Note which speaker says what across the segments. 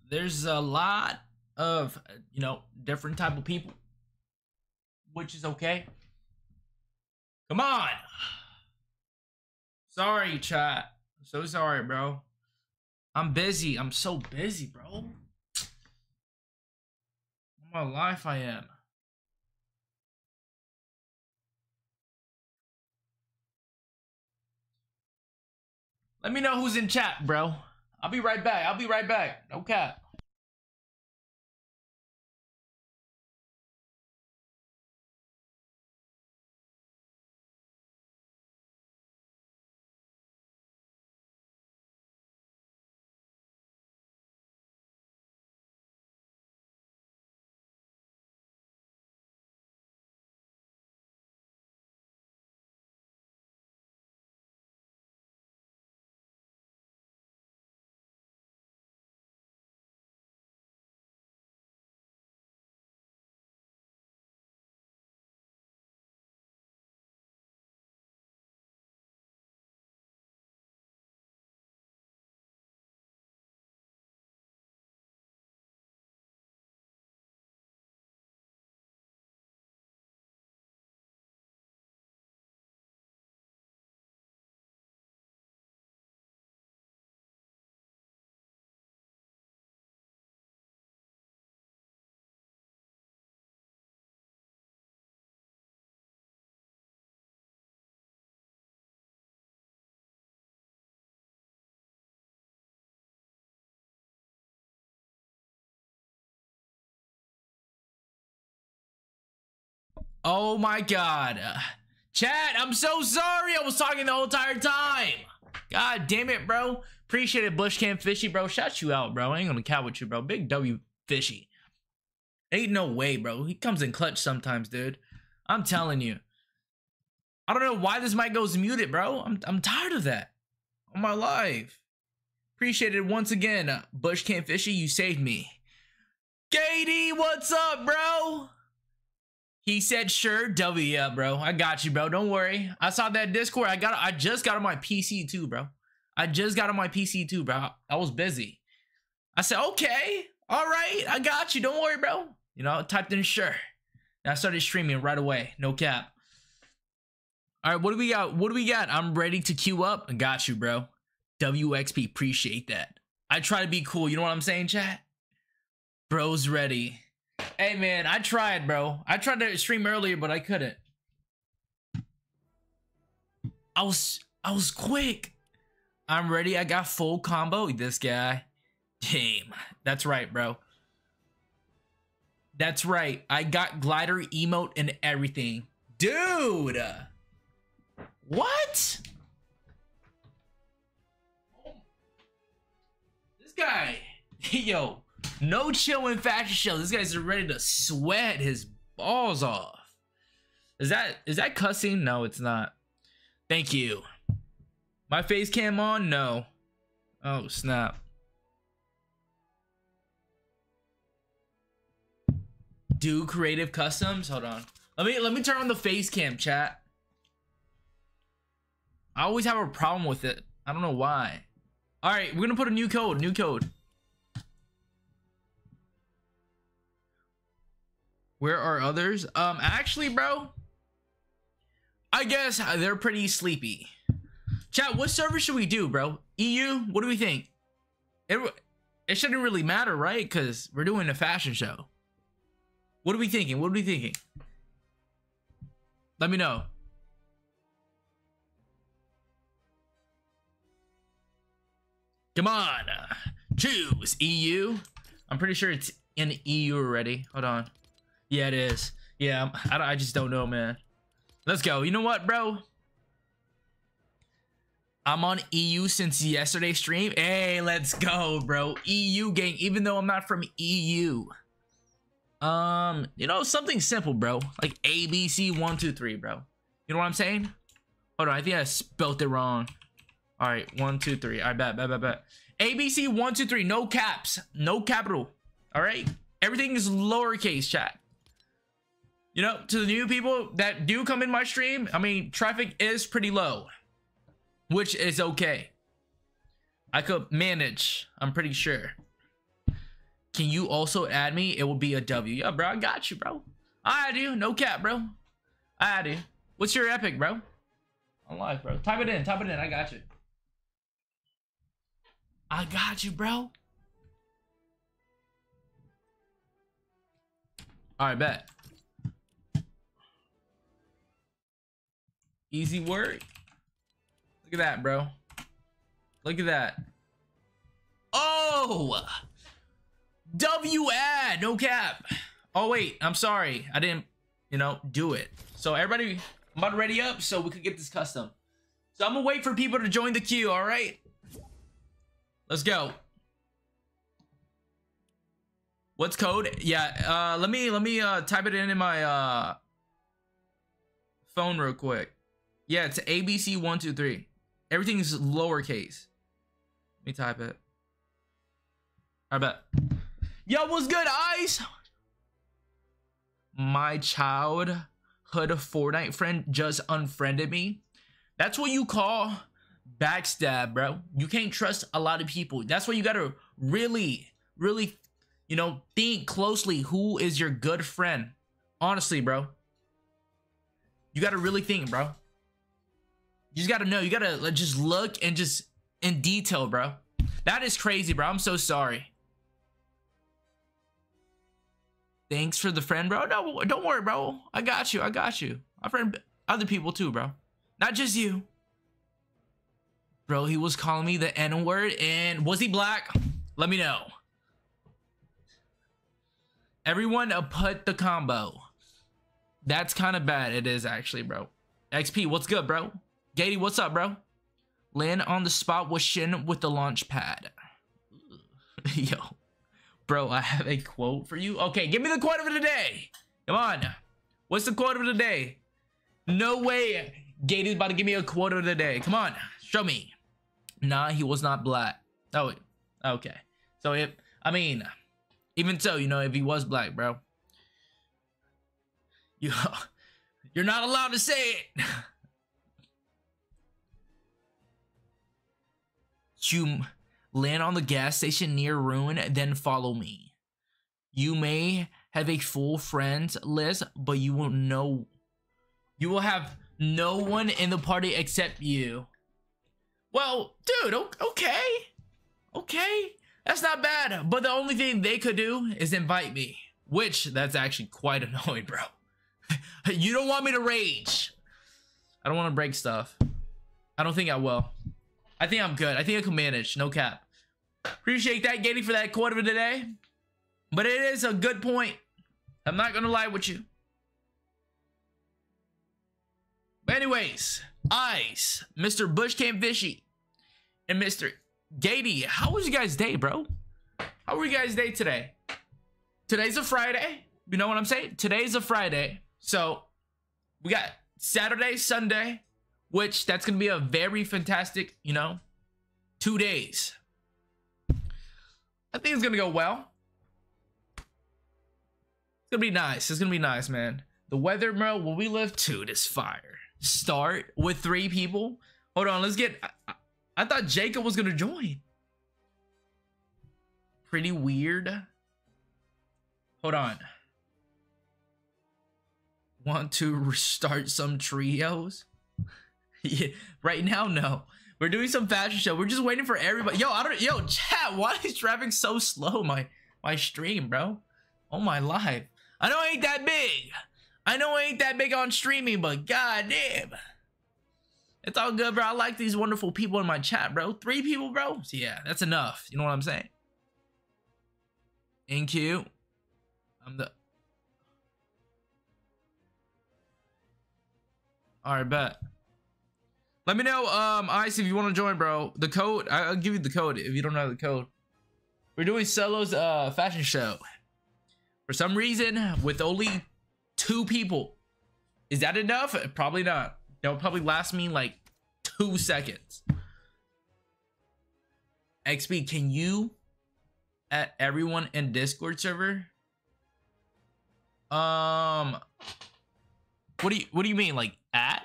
Speaker 1: there's a lot of different type of people, which is okay. Come on. Sorry, chat. I'm so sorry, bro. I'm busy. I'm so busy, bro. My life I am. Let me know who's in chat, bro. I'll be right back. I'll be right back. No cap. Oh my god. Chat, I'm so sorry. I was talking the whole entire time. God damn it, bro. Appreciate it, Bushcamp Fishy, bro. Shout you out, bro. I ain't gonna count with you, bro. Big W Fishy. Ain't no way, bro. He comes in clutch sometimes, dude. I'm telling you. I don't know why this mic goes muted, bro. I'm tired of that. On my life. Appreciate it once again, Bushcamp Fishy. You saved me. KD, what's up, bro? He said, sure, W, yeah, bro. I got you, bro. Don't worry. I saw that Discord. I just got on my PC too, bro. I just got on my PC too, bro. I was busy. I said, okay. All right. I got you. Don't worry, bro. You know, I typed in sure. And I started streaming right away. No cap. All right, what do we got? What do we got? I'm ready to queue up. I got you, bro. WXP, appreciate that. I try to be cool. You know what I'm saying, chat? Bro's ready. Hey man, I tried, bro. I tried to stream earlier, but I couldn't. I was quick. I'm ready. I got full combo. This guy. Damn. That's right, bro. That's right. I got glider emote and everything. Dude. What? This guy. Yo. No chill in fashion show. This guy's ready to sweat his balls off. Is that cussing? No, it's not. Thank you. My face cam on? No. Oh, snap. Do creative customs? Hold on. Let me turn on the face cam, chat. I always have a problem with it. I don't know why. All right, we're gonna put a new code. New code. Where are others? Actually, bro, I guess they're pretty sleepy. Chat, what server should we do, bro? EU? What do we think? It shouldn't really matter, right? Because we're doing a fashion show. What are we thinking? What are we thinking? Let me know. Come on. Choose EU. I'm pretty sure it's in EU already. Hold on. Yeah, it is. Yeah, I just don't know, man. Let's go. You know what, bro? I'm on EU since yesterday's stream. Hey, let's go, bro. EU gang, even though I'm not from EU. You know, something simple, bro. Like ABC 1 2 3, bro. You know what I'm saying? Hold on, I think I spelt it wrong. All right, 1 2 3. I bet. ABC 1 2 3. No caps, no capital. All right, everything is lowercase, chat. You know, to the new people that do come in my stream, I mean, traffic is pretty low, which is okay. I could manage, I'm pretty sure. Can you also add me? It will be a W. Yeah, bro, I got you, bro. I add you. No cap, bro. I add you. What's your epic, bro? On live, bro. Type it in. Type it in. I got you. I got you, bro. All right, bet. Easy work. Look at that, bro. Look at that. Oh! W ad, no cap. Oh, wait, I'm sorry. I didn't, do it. So everybody, I'm about to ready up so we could get this custom. So I'm gonna wait for people to join the queue, all right? Let's go. What's code? Yeah, let me type it in my phone real quick. Yeah, it's ABC123. Everything's lowercase. Let me type it. I bet. Yo, what's good, Ice? My childhood Fortnite friend just unfriended me. That's what you call backstab, bro. You can't trust a lot of people. That's why you gotta really, think closely who is your good friend. Honestly, bro. You gotta really think, bro. You just gotta know. You gotta just look and just in detail, bro. That is crazy, bro. I'm so sorry. Thanks for the friend, bro. No, don't worry, bro. I got you. I got you. I friend other people too, bro. Not just you. Bro, he was calling me the N-word, and was he black? Let me know. Everyone put the combo. That's kind of bad. It is actually, bro. XP, what's good, bro? Gatey, what's up, bro? Land on the spot with Shin with the launch pad. Yo. Bro, I have a quote for you. Okay, give me the quote of the day. Come on. What's the quote of the day? No way Gatey's about to give me a quote of the day. Come on, show me. Nah, he was not black. Oh, okay. So even so, if he was black, bro. You're not allowed to say it. You land on the gas station near Ruin, then follow me. You may have a full friends list, but you will have no one in the party except you. Well, dude, okay. That's not bad, but the only thing they could do is invite me, which that's actually quite annoying, bro. You don't want me to rage. I don't want to break stuff. I don't think I will. I think I'm good. I think I can manage. No cap. Appreciate that, Gatey, for that quote of the day. But it is a good point. I'm not going to lie with you. But anyways, Ice, Mr. Bushcamp Fishy, and Mr. Gatey, how was you guys' day, bro? How were you guys' day today? Today's a Friday. You know what I'm saying? Today's a Friday. So we got Saturday, Sunday, which that's going to be a very fantastic, 2 days. I think it's going to go well. It's going to be nice. It's going to be nice, man. The weather, bro, will we live to this fire? Start with 3 people. Hold on, let's get... I thought Jacob was going to join. Pretty weird. Hold on. Want to restart some trios? Yeah, right now, no. We're doing some fashion show. We're just waiting for everybody. Yo, chat, why is traffic so slow? My stream, bro. Oh, my life. I know I ain't that big. I know I ain't that big on streaming, but goddamn. It's all good, bro. I like these wonderful people in my chat, bro. 3 people, bro. So yeah, that's enough. You know what I'm saying? NQ. Alright, bet. Let me know, Ice, if you want to join, bro. The code, I'll give you the code if you don't know the code. We're doing Solo's fashion show. For some reason, with only 2 people. Is that enough? Probably not. That'll probably last me like 2 seconds. XP, can you add everyone in Discord server? What do you mean, like add?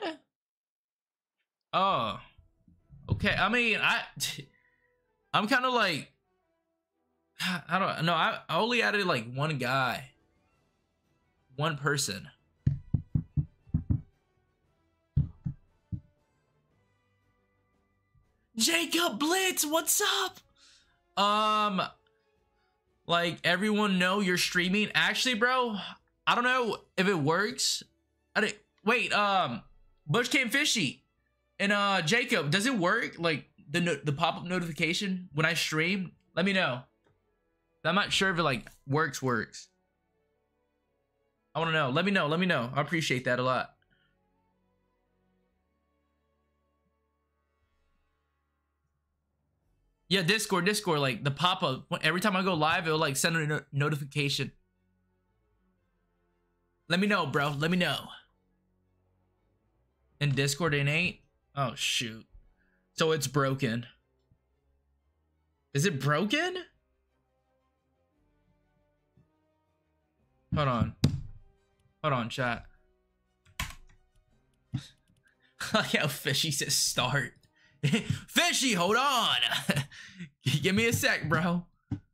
Speaker 1: Oh, okay. I mean, I'm kind of like I don't know. I only added like one guy. One person. Jacob Blitz, what's up? Like everyone know you're streaming. Actually, bro, I don't know if it works. Wait, Bush Came Fishy and Jacob, does it work? Like the pop-up notification when I stream? Let me know. I'm not sure if it like works. I want to know. Let me know. I appreciate that a lot. Yeah, Discord, like the pop-up. Every time I go live, it'll like send a notification. Let me know, bro. Let me know. In Discord, it ain't? Oh, shoot. So it's broken. Is it broken? Hold on, chat. Look how Fishy says start. Fishy, hold on. Give me a sec, bro.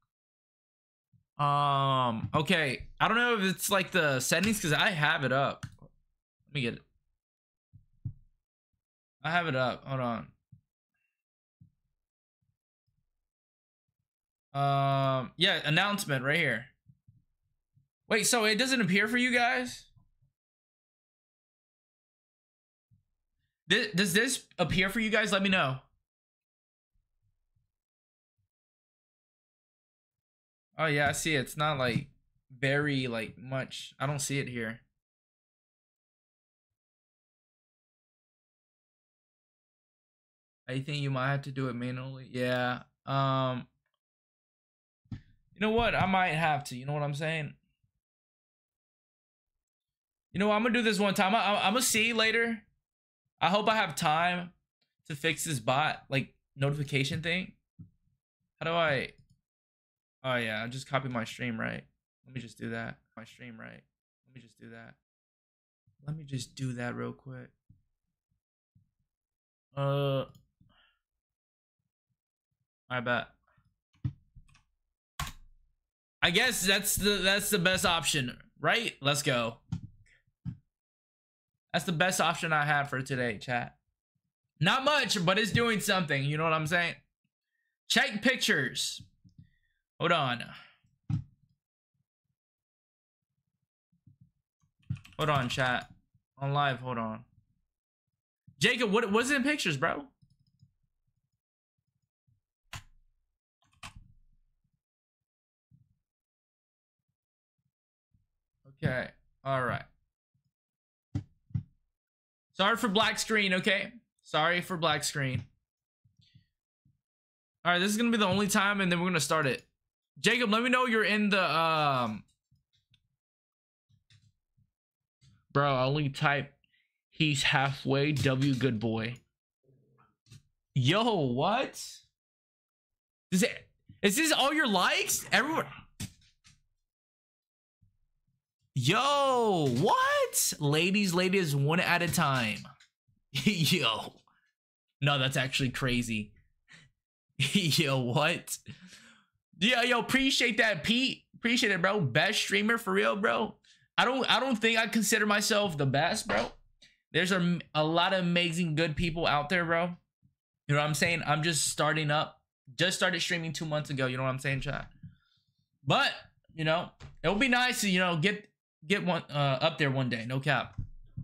Speaker 1: Okay. I don't know if it's like the settings because I have it up. Let me get it. I have it up. Hold on. Yeah, announcement right here. Wait, so it doesn't appear for you guys? Does this appear for you guys? Let me know. Oh yeah, I see it. It's not like very like much. I don't see it here. I think you might have to do it manually. Yeah. You know what? I might have to. You know what I'm saying? You know what? I'm gonna do this one time. I'm gonna see later. I hope I have time to fix this bot like notification thing. How do I? Oh yeah, I just copy my stream, right? Let me just do that. My stream, right? Let me just do that. Let me just do that real quick. I bet. I guess that's the best option, right? Let's go. That's the best option I had for today, chat. Not much, but it's doing something. You know what I'm saying? Check pictures. Hold on. Hold on, chat. On live, hold on. Jacob, what's in pictures, bro? Okay. All right. Sorry for black screen, okay? Sorry for black screen. All right, this is going to be the only time, and then we're going to start it. Jacob, let me know you're in the, Bro, I only type, he's halfway, W good boy. Yo, what? Is this all your likes? Everyone. Yo, what? Ladies, one at a time. Yo. No, that's actually crazy. Yo, what? Yeah, yo, appreciate that, Pete. Appreciate it, bro. Best streamer for real, bro. I don't think I consider myself the best, bro. There's a lot of amazing good people out there, bro. You know what I'm saying? I'm just starting up. Just started streaming 2 months ago. You know what I'm saying, chat? But, you know, it would be nice to, you know, get one up there one day. No cap.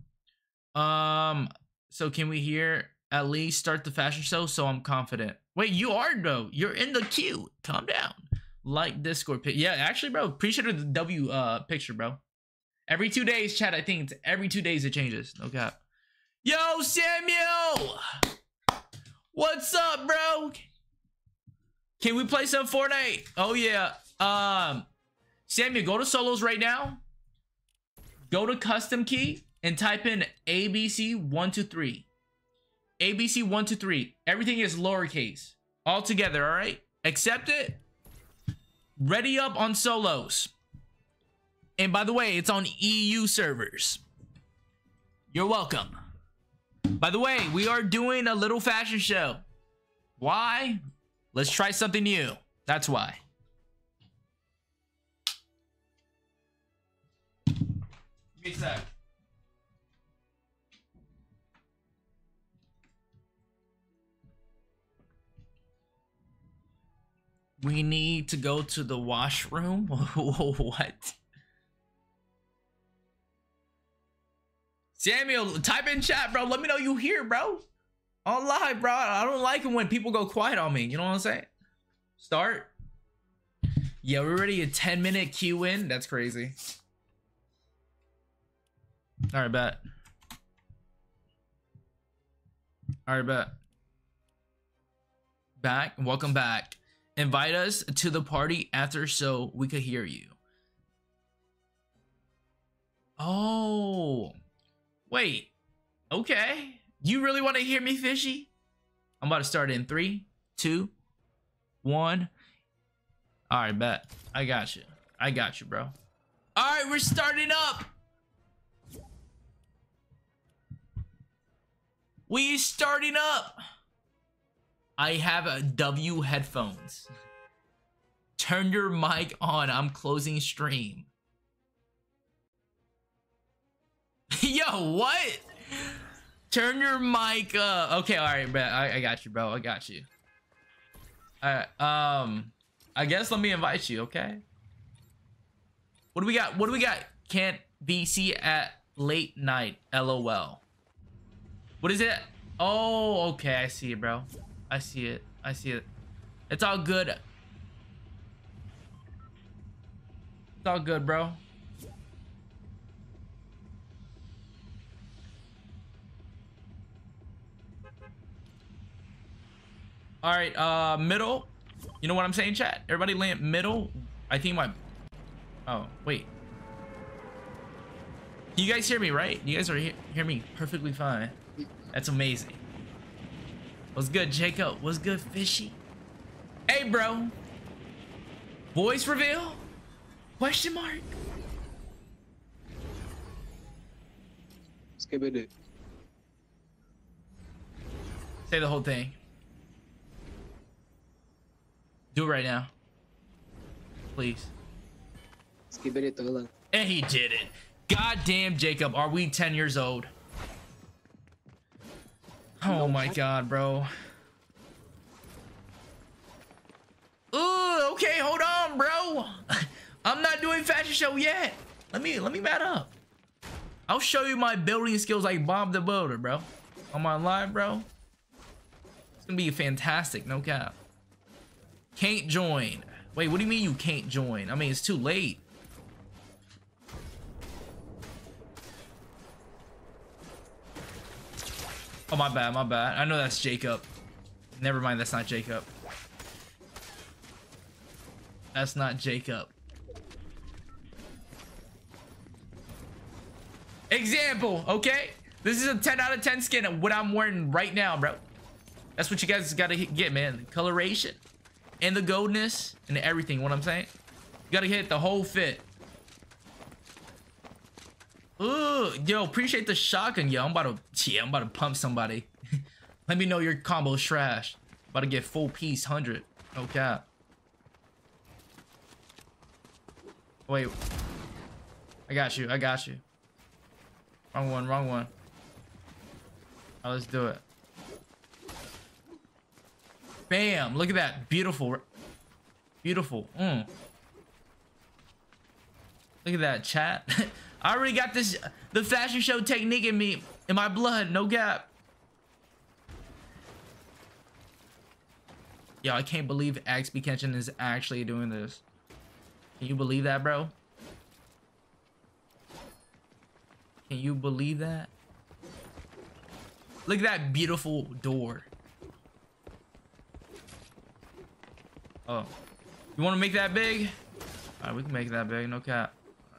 Speaker 1: So can we hear at least start the fashion show? So I'm confident. Wait, you are though. You're in the queue. Calm down. Like Discord pic. Yeah, actually, bro. Appreciate the W picture, bro. Every 2 days, chat. I think it's every 2 days it changes. No cap. Yo, Samuel. What's up, bro? Can we play some Fortnite? Oh yeah. Samuel, go to solos right now. Go to custom key and type in ABC123. ABC123. Everything is lowercase. All together, all right? Accept it. Ready up on solos. And by the way, it's on EU servers. You're welcome. By the way, we are doing a little fashion show. Why? Let's try something new. That's why. Give me a sec. We need to go to the washroom. What? Samuel, type in chat, bro. Let me know you here, bro. On live, bro. I don't like it when people go quiet on me. You know what I'm saying? Start. Yeah, we're already a 10-minute queue in. That's crazy. All right, bet. All right, bet. Back. Welcome back. Invite us to the party after so we could hear you. Oh. Wait. Okay. You really want to hear me, Fishy? I'm about to start in 3, 2, 1. All right, bet. I got you. I got you, bro. All right, we're starting up. We starting up. I have a W headphones. Turn your mic on. I'm closing stream. Yo, what? Turn your mic up. Okay, all right, bro. I got you, bro. I got you. All right. I guess let me invite you, okay? What do we got? What do we got? Can't BC at late night. LOL. What is it? Oh, okay. I see it, bro. I see it. I see it. It's all good. It's all good, bro. All right, middle. You know what I'm saying, chat? Everybody land middle. I think my... Oh, wait. You guys hear me, right? You guys are hear me perfectly fine. That's amazing. What's good, Jacob? What's good, Fishy? Hey, bro. Voice reveal? Question mark?
Speaker 2: Skip it.
Speaker 1: Say the whole thing. Do it right now. Please.
Speaker 2: Skip it.
Speaker 1: And he did it. Goddamn, Jacob. Are we 10 years old? Oh my god, bro. Ooh, okay, hold on, bro. I'm not doing fashion show yet. Let me mat up. I'll show you my building skills like Bob the Builder, bro. On my live, bro. It's gonna be fantastic, no cap. Can't join. Wait, what do you mean you can't join? I mean, it's too late. Oh, my bad, my bad. I know that's Jacob. Never mind, that's not Jacob. That's not Jacob. Example, okay? This is a 10 out of 10 skin of what I'm wearing right now, bro. That's what you guys gotta get, man. The coloration and the goldness and everything, what I'm saying? You gotta hit the whole fit. Ooh, yo, appreciate the shotgun, yo. I'm about to pump somebody. Let me know your combo's trash. About to get full piece 100. No cap. Wait. I got you. I got you. Wrong one. Wrong one. All right, let's do it. Bam. Look at that. Beautiful. Beautiful. Look at that, chat. I already got this, the fashion show technique in me, in my blood, no gap. Yo, I can't believe XP Kenshin is actually doing this. Can you believe that, bro? Can you believe that? Look at that beautiful door. Oh, you want to make that big? All right, we can make that big, no cap.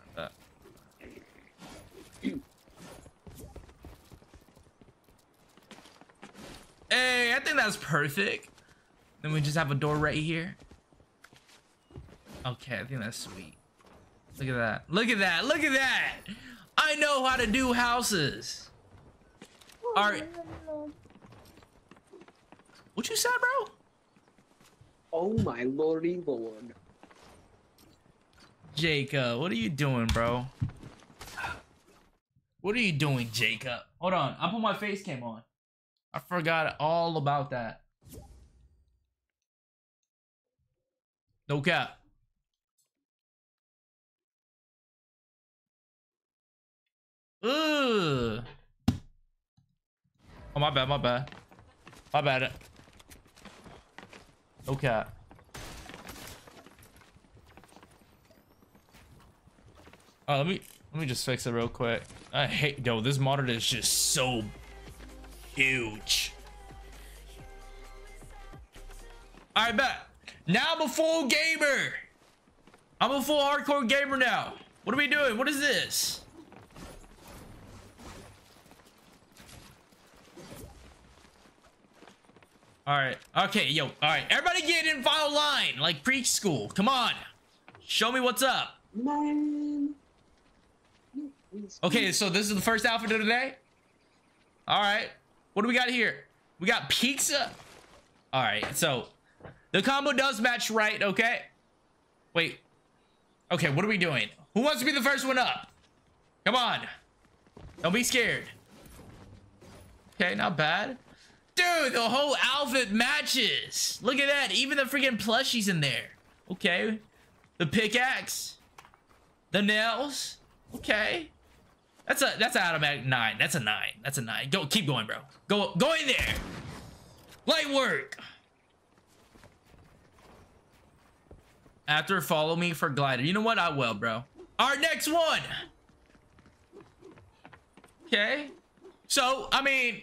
Speaker 1: Hey, I think that's perfect. Then we just have a door right here. Okay, I think that's sweet. Look at that. Look at that. Look at that. I know how to do houses. All right. What you said, bro?
Speaker 2: Oh my lordy lord.
Speaker 1: Jacob, what are you doing, bro? What are you doing, Jacob? Hold on. I put my face cam on. I forgot all about that. No cap. Ugh. Oh, my bad, my bad. My bad. No cap. Oh, let me just fix it real quick. I hate, yo, this monitor is just so huge. All right, bet. Now I'm a full gamer. I'm a full hardcore gamer now. What are we doing? What is this? All right. Okay, yo. All right. Everybody get in file line like preschool. Come on. Show me what's up.
Speaker 2: Man.
Speaker 1: Okay, so this is the first outfit of the day. All right. What do we got here? We got pizza. All right. So the combo does match right. Okay. Wait. Okay, what are we doing? Who wants to be the first one up? Come on. Don't be scared. Okay, not bad. Dude, the whole outfit matches. Look at that. Even the freaking plushies in there. Okay. The pickaxe. The nails. Okay. That's an automatic 9. That's a 9. That's a 9. Go, keep going, bro. Go in there. Light work. After follow me for glider. You know what? I will, bro. Our next one. Okay. So, I mean,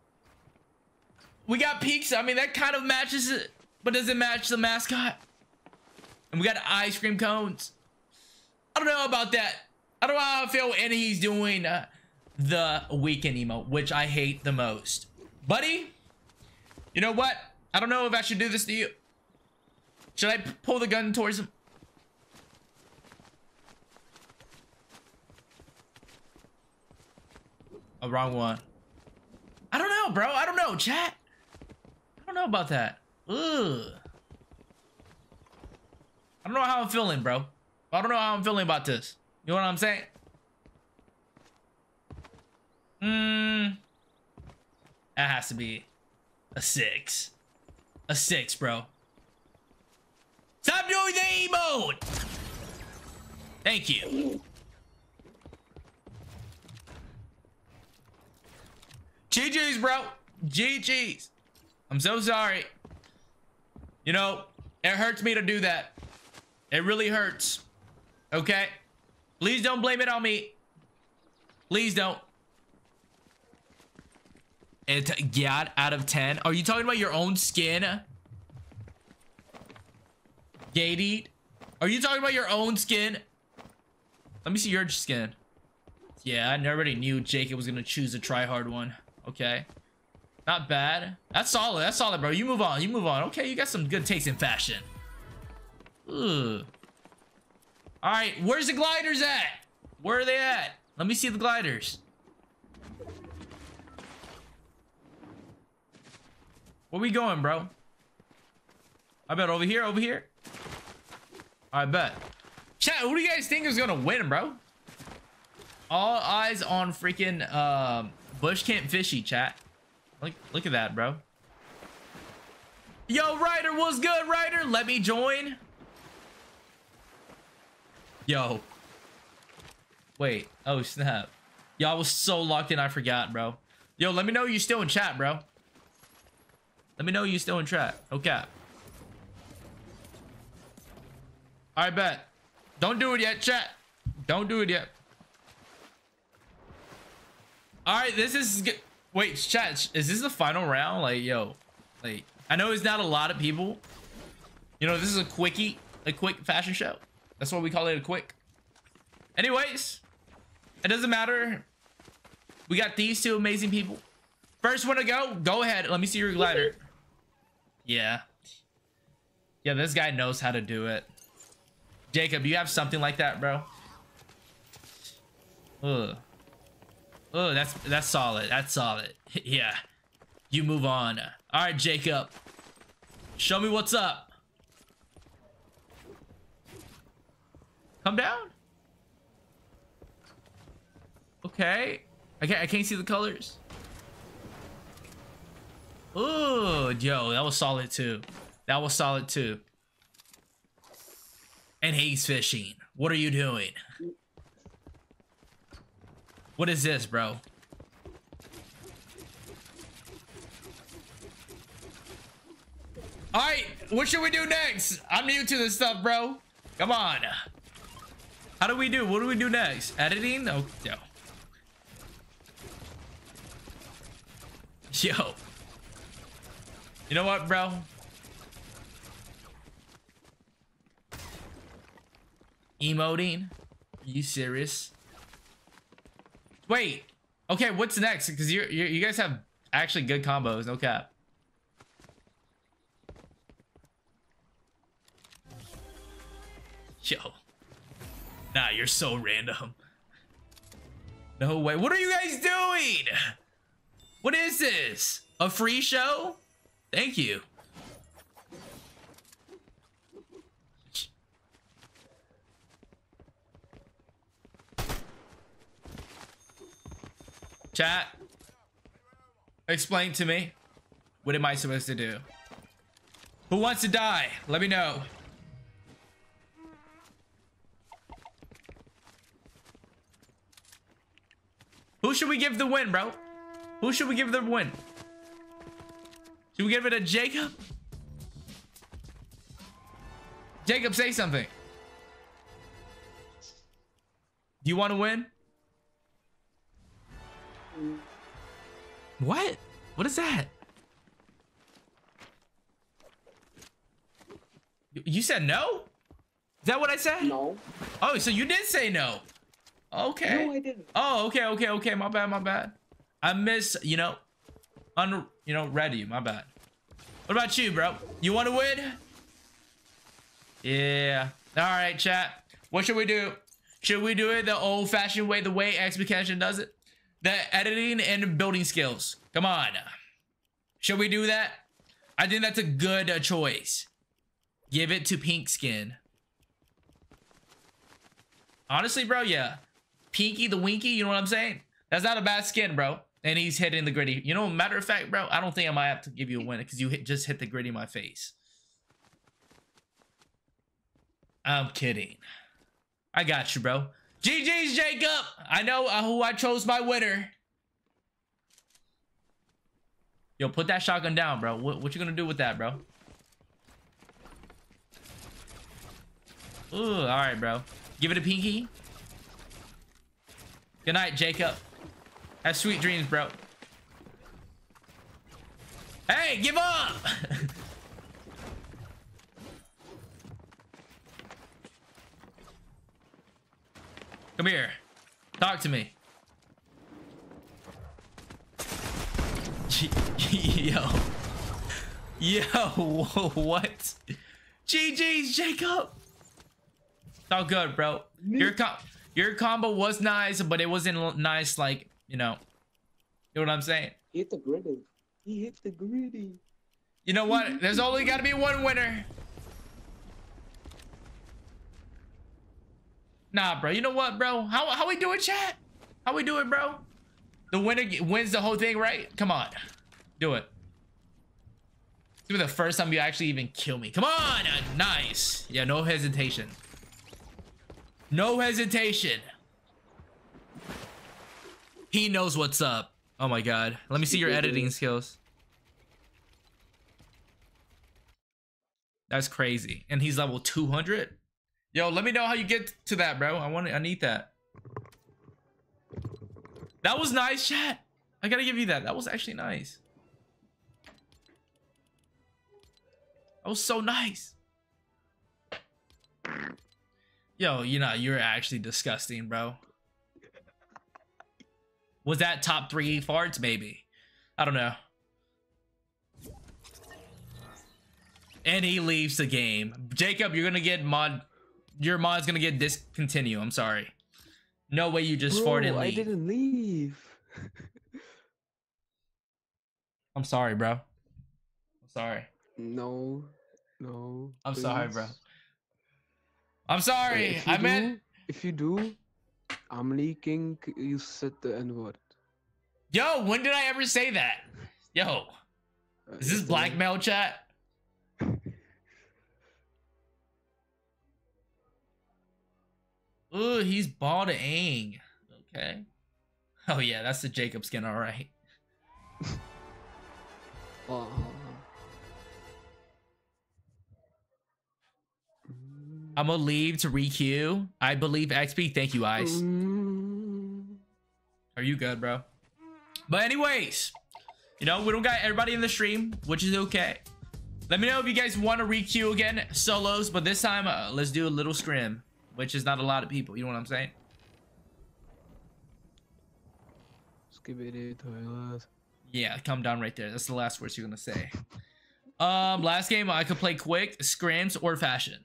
Speaker 1: we got pizza. I mean, that kind of matches it, but does it match the mascot? And we got ice cream cones. I don't know about that. I don't know how I feel. And he's doing the weekend emote, which I hate the most. Buddy, you know what? I don't know if I should do this to you. Should I pull the gun towards him? Oh, wrong one. I don't know, bro. I don't know, chat. I don't know about that. Ugh. I don't know how I'm feeling, bro. I don't know how I'm feeling about this. You know what I'm saying? That has to be a 6. A 6, bro. Stop doing the emote! Thank you. GG's, bro. GG's. I'm so sorry. You know, it hurts me to do that. It really hurts. Okay? Please don't blame it on me. Please don't. It got out of 10. Are you talking about your own skin? Gated? Are you talking about your own skin? Let me see your skin. Yeah, I already knew Jacob was gonna choose a try-hard one. Okay. Not bad. That's solid. That's solid, bro. You move on. You move on. Okay, you got some good taste in fashion. Ugh. All right, where's the gliders at? Where are they at? Let me see the gliders. Where we going, bro? I bet over here, over here. I bet. Chat, who do you guys think is gonna win, bro? All eyes on freaking Bush Camp Fishy, chat. Look at that, bro. Yo, Ryder, what's good, Ryder? Let me join. Yo. Wait. Oh, snap. Yo, I was so locked in, I forgot, bro. Yo, let me know you still in chat, bro. Let me know you still in chat. Okay. I bet. Don't do it yet, chat. Don't do it yet. All right, this is good. Wait, chat, is this the final round? Like, yo, like, I know it's not a lot of people. You know, this is a quickie, a quick fashion show. That's why we call it a quick. Anyways, it doesn't matter. We got these two amazing people. First one to go ahead. Let me see your glider. Yeah. Yeah, this guy knows how to do it. Jacob, you have something like that, bro? Ugh. Oh, that's solid. That's solid. Yeah. You move on. All right, Jacob. Show me what's up. Come down. Okay. I can't see the colors. Oh, yo, that was solid too. That was solid too. And he's fishing. What are you doing? What is this, bro? All right, what should we do next? I'm new to this stuff, bro. Come on. How do we do? What do we do next? Editing? Oh, yo. Yo. You know what, bro? Emoting? Are you serious? Wait. Okay, what's next? Because you guys have actually good combos, no cap. Yo. Nah, you're so random. No way. What are you guys doing? What is this? A free show? Thank you. Chat. Explain to me. What am I supposed to do? Who wants to die? Let me know. Who should we give the win, bro? Who should we give the win? Should we give it to Jacob? Jacob, say something. Do you want to win? What? What is that? You said no? Is that what I said?
Speaker 2: No.
Speaker 1: Oh, so you did say no. Okay.
Speaker 2: No, I didn't.
Speaker 1: Oh, okay. My bad. I miss, read you. My bad. What about you, bro? You want to win? Yeah. All right, chat. What should we do? Should we do it the old-fashioned way, the way XPCash does it? The editing and building skills. Come on. Should we do that? I think that's a good choice. Give it to Pink Skin. Honestly, bro, yeah. Pinky the Winky, you know what I'm saying? That's not a bad skin, bro. And he's hitting the gritty. You know, matter of fact, bro, I don't think I might have to give you a win because you just hit the gritty in my face. I'm kidding. I got you, bro. GG's, Jacob. I know who I chose my winner. Yo, put that shotgun down, bro. What you gonna do with that, bro? Ooh, all right, bro. Give it a pinky. Good night, Jacob. Have sweet dreams, bro. Hey, give up! Come here. Talk to me. Yo. Yo, what? GG's, Jacob. It's all good, bro. Your combo was nice, but it wasn't nice like, you know what I'm saying?
Speaker 2: He hit the gritty. He hit the gritty.
Speaker 1: You know what? There's only got to be one winner. Nah, bro. You know what, bro? How we do it, chat? How we do it, bro? The winner wins the whole thing, right? Come on. Do it. This will be the first time you actually even kill me. Come on. Nice. Yeah, no hesitation. No hesitation. He knows what's up. Oh my god. Let me see your editing skills. That's crazy. And he's level 200? Yo, let me know how you get to that, bro. I need that. That was nice, chat. I gotta give you that. That was actually nice. That was so nice. Yo, you're actually disgusting, bro. Was that top 3 farts? Maybe. I don't know. And he leaves the game. Jacob, you're gonna get your mod's gonna get discontinued. I'm sorry. No way you just farted and leave.
Speaker 2: I didn't leave.
Speaker 1: I'm sorry, bro. I'm sorry.
Speaker 2: No.
Speaker 1: I'm
Speaker 2: please.
Speaker 1: sorry, bro. I'm sorry.
Speaker 2: If you do, I'm leaking. You said the N-word.
Speaker 1: Yo, when did I ever say that? Yo, is this blackmail, chat? Ooh, he's bald Aang. Okay. Oh yeah, that's the Jacob skin, all right.
Speaker 2: Oh.
Speaker 1: I'm gonna leave to re-queue. I believe XP. Thank you, Ice. Are you good, bro? But anyways, you know, we don't got everybody in the stream, which is okay. Let me know if you guys want to re-queue again, solos, but this time, let's do a little scrim, which is not a lot of people. You know what I'm saying? Yeah, come down right there. That's the last words you're gonna say. Last game I could play quick, scrims or fashion.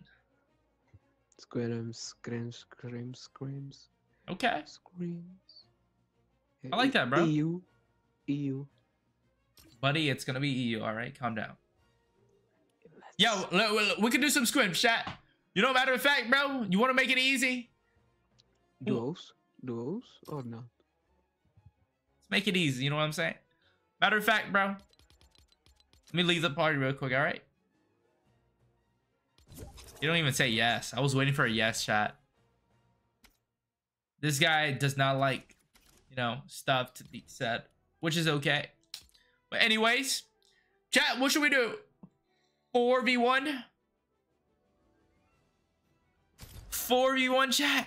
Speaker 2: Screams.
Speaker 1: Okay.
Speaker 2: Screams.
Speaker 1: I like that, bro.
Speaker 2: EU.
Speaker 1: Buddy, it's gonna be EU. All right, calm down. Yo, we can do some scrims, chat. You know, matter of fact, bro, you want to make it easy?
Speaker 2: Duos or not?
Speaker 1: Let's make it easy. You know what I'm saying? Matter of fact, bro. Let me leave the party real quick. All right. You don't even say yes. I was waiting for a yes, chat. This guy does not like, you know, stuff to be said, which is okay. But anyways, chat, what should we do? 4v1? 4v1, chat?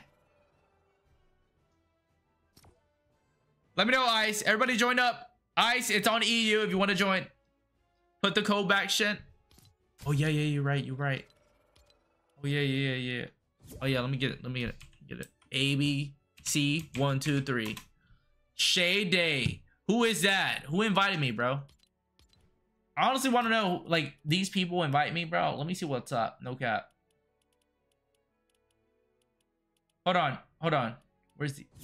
Speaker 1: Let me know, Ice. Everybody join up. Ice, it's on EU if you want to join. Put the code back, shit. Oh, yeah, you're right. Oh, yeah. Oh, yeah, let me get it. A, B, C, 1, 2, 3. Shay Day. Who is that? Who invited me, bro? I honestly want to know, like, these people invite me, bro. Let me see what's up. No cap. Hold on. Where's the...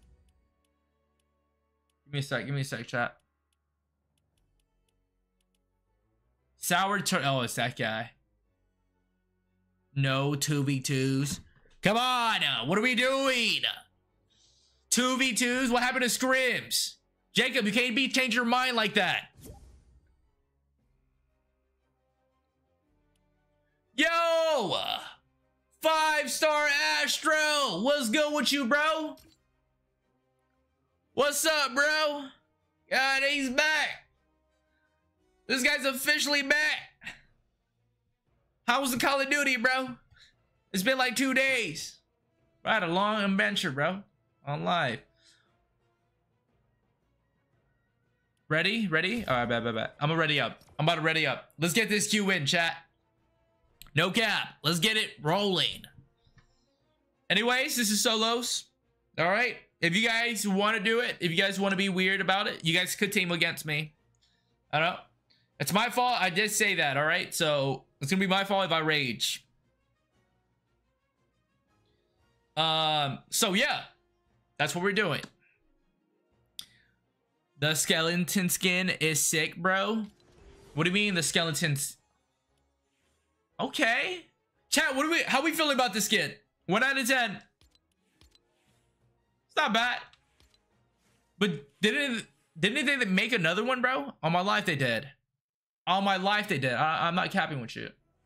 Speaker 1: Give me a sec, chat. Sour turn. Oh, it's that guy. No 2v2s. Come on. What are we doing? 2v2s? What happened to scrims? Jacob, you can't change your mind like that. Yo! 5-star Astro! What's good with you, bro? What's up, bro? God, he's back. This guy's officially back. How was the Call of Duty, bro? It's been like 2 days. I had a long adventure, bro. On live. Ready? All right, bet. I'm about to ready up. Let's get this queue in, chat. No cap. Let's get it rolling. Anyways, this is solos. All right. If you guys want to do it, if you guys want to be weird about it, you guys could team against me. I don't know. It's my fault. I did say that. All right. So it's going to be my fault if I rage. So yeah, that's what we're doing. The skeleton skin is sick, bro. What do you mean the skeletons? Okay. Chat, how we feeling about this skin? 1 out of 10. It's not bad. But didn't they make another one, bro? On my life they did. On my life they did. I'm not capping with you.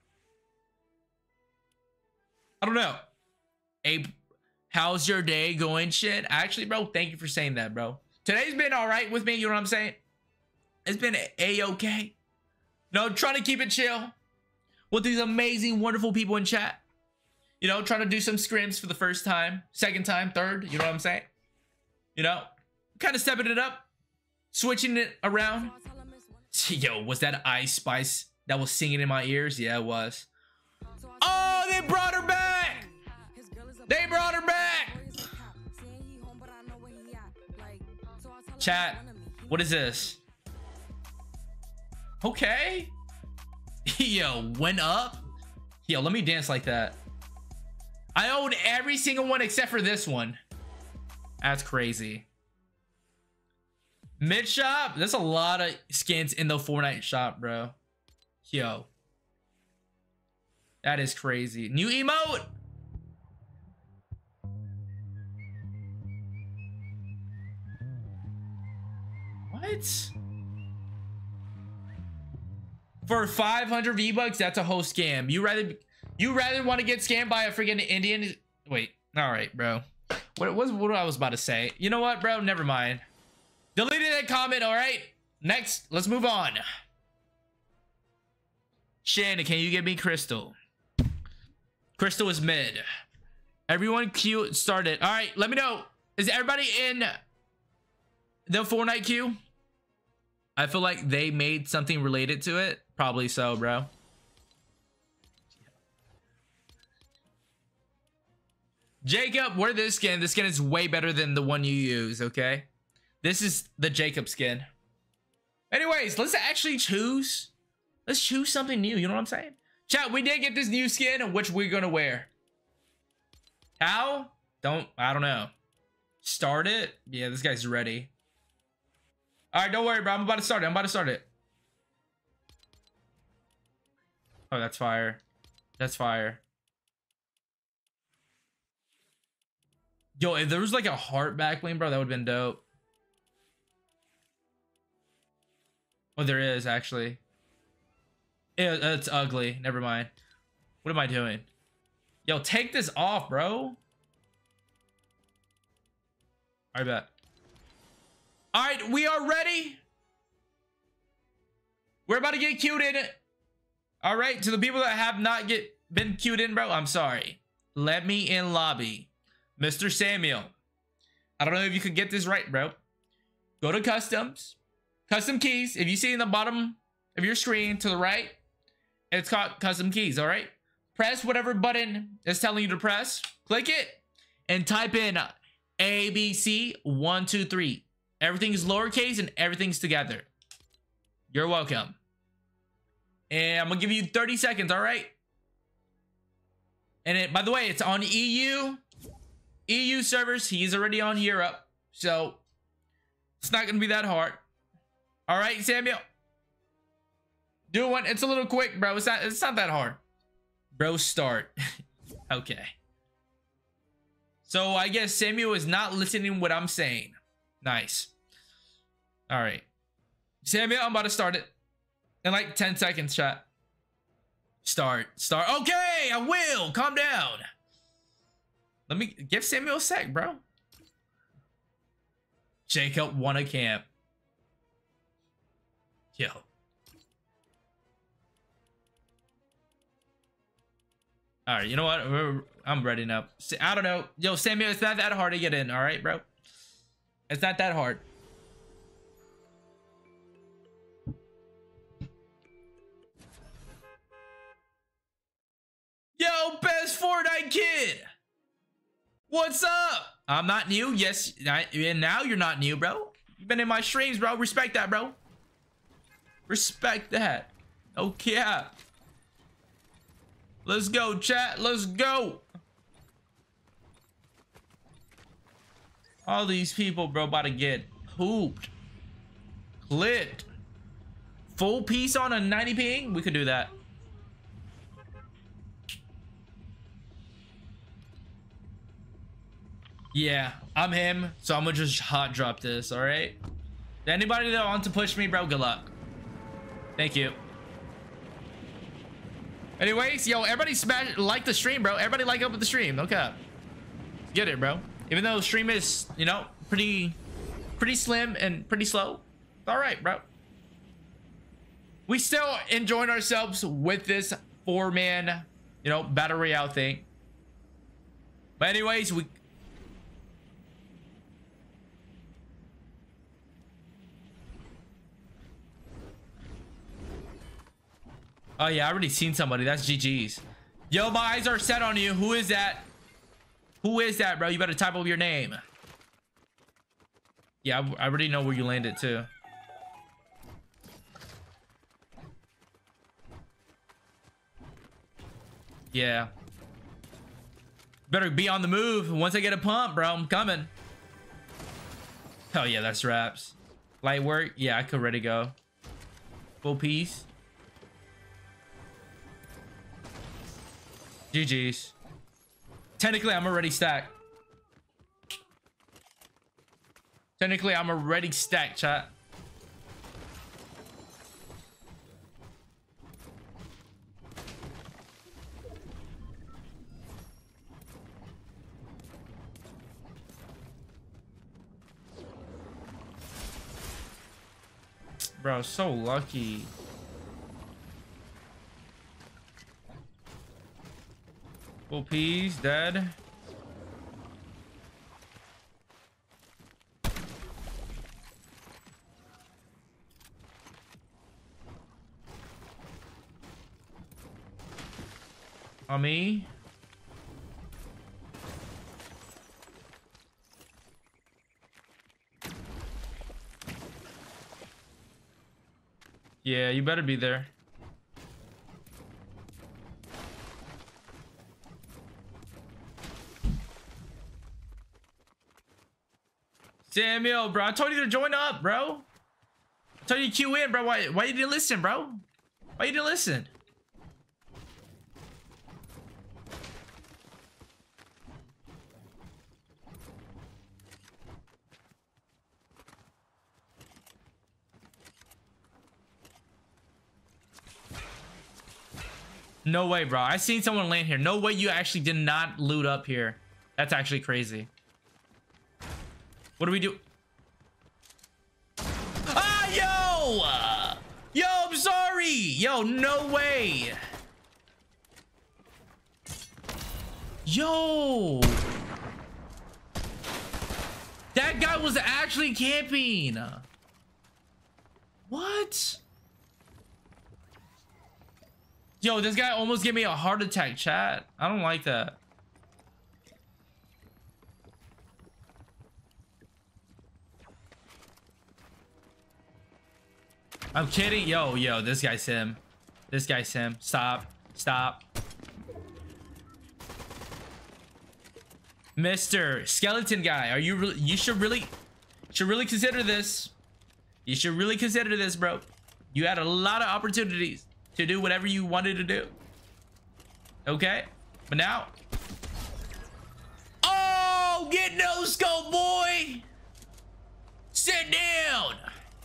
Speaker 1: I don't know. Abe, how's your day going, shit? Actually, bro, thank you for saying that, bro. Today's been all right with me, you know what I'm saying? It's been a-okay. No, trying to keep it chill with these amazing, wonderful people in chat. You know, trying to do some scrims for the first time, second time, third, you know what I'm saying? You know, kind of stepping it up, switching it around. Yo, was that Ice Spice that was singing in my ears? Yeah, it was. Oh, they brought her back! They brought her back! Chat, what is this? Okay. Yo, went up? Yo, let me dance like that. I own every single one except for this one. That's crazy. Mid shop? There's a lot of skins in the Fortnite shop, bro. Yo. That is crazy. New emote! What? For 500 V-Bucks, that's a whole scam. You rather want to get scammed by a freaking Indian? Wait. All right, bro. What I was about to say? You know what, bro? Never mind. Deleted that comment, all right? Next, let's move on. Shannon, can you give me Crystal? Crystal is mid. Everyone queue started. All right, let me know. Is everybody in the Fortnite queue? I feel like they made something related to it. Probably so, bro. Jacob, wear this skin. This skin is way better than the one you use, okay? This is the Jacob skin. Anyways, let's actually choose. Let's choose something new, you know what I'm saying? Chat, we did get this new skin, which we're gonna wear. How? I don't know. Start it? Yeah, this guy's ready. All right, don't worry, bro. I'm about to start it. Oh, that's fire. That's fire. Yo, if there was like a heart back bling, bro, that would have been dope. Oh, there is actually. It's ugly. Never mind. What am I doing? Yo, take this off, bro. All right, bet. All right, we are ready. We're about to get queued in. All right, to the people that have not been queued in, bro, I'm sorry. Let me in lobby. Mr. Samuel. I don't know if you could get this right, bro. Go to customs. Custom keys. If you see in the bottom of your screen to the right, it's called custom keys, all right? Press whatever button it's telling you to press. Click it and type in ABC123. Everything's lowercase and everything's together. You're welcome. And I'm gonna give you 30 seconds, all right? And by the way, it's on EU servers. He's already on Europe, so it's not gonna be that hard. All right, Samuel. Do one. It's a little quick, bro. It's not that hard. Bro, start. Okay. So I guess Samuel is not listening to what I'm saying. Nice. All right. Samuel, I'm about to start it. In like 10 seconds, chat. Start. Okay, I will. Calm down. Let me give Samuel a sec, bro. Jacob won a camp. Yo. All right, you know what? I'm ready now. I don't know. Yo, Samuel, it's not that hard to get in, all right, bro? It's not that hard. Yo, best Fortnite kid! What's up? I'm not new. Yes, and now you're not new, bro. You've been in my streams, bro. Respect that, bro. Respect that. Okay. Let's go, chat. Let's go. All these people, bro, about to get pooped. Clit. Full piece on a 90 ping? We could do that. Yeah, I'm him, so I'm gonna just hot drop this, all right? Anybody that wants to push me, bro, good luck. Thank you. Anyways, yo, everybody like the stream, bro. Everybody like up with the stream. Okay. Get it, bro. Even though the stream is, you know, pretty slim and pretty slow. All right, bro. We still enjoying ourselves with this 4-man, you know, battle royale thing. But anyways, oh yeah, I already seen somebody. That's GG's. Yo, my eyes are set on you. Who is that? Who is that, bro? You better type up your name. Yeah, I already know where you landed too. Yeah. Better be on the move. Once I get a pump, bro, I'm coming. Oh yeah, that's raps. Light work. Yeah, I could ready go. Full piece. GG's. Technically, I'm already stacked. Technically, I'm already stacked, chat. Bro, so lucky. OP's dead. On me. Yeah, you better be there. Samuel, bro, I told you to join up, bro. I told you to queue in, bro. Why you didn't listen, bro? Why you didn't listen? No way, bro. I seen someone land here. No way you actually did not loot up here. That's actually crazy. What do we do? Ah, yo! Yo, I'm sorry. Yo, no way. Yo. That guy was actually camping. What? Yo, this guy almost gave me a heart attack, chat. I don't like that. I'm kidding. Yo, this guy's Sim. This guy's Sim. Stop. Stop. Mr. Skeleton guy, are you really, you should really consider this. You should really consider this, bro. You had a lot of opportunities to do whatever you wanted to do. Okay? But now. Oh, get no scope, boy. Sit down.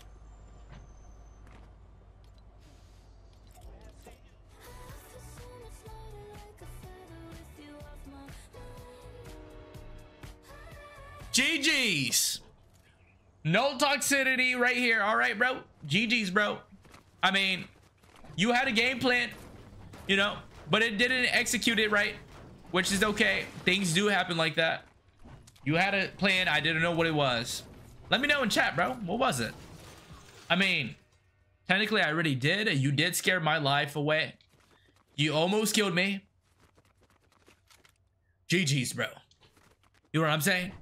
Speaker 1: GG's. No toxicity right here. All right, bro. GG's, bro. I mean, you had a game plan, you know, but it didn't execute it right, which is okay. Things do happen like that. You had a plan. I didn't know what it was. Let me know in chat, bro. What was it? I mean, technically, I already did. You did scare my life away. You almost killed me. GG's, bro. You know what I'm saying?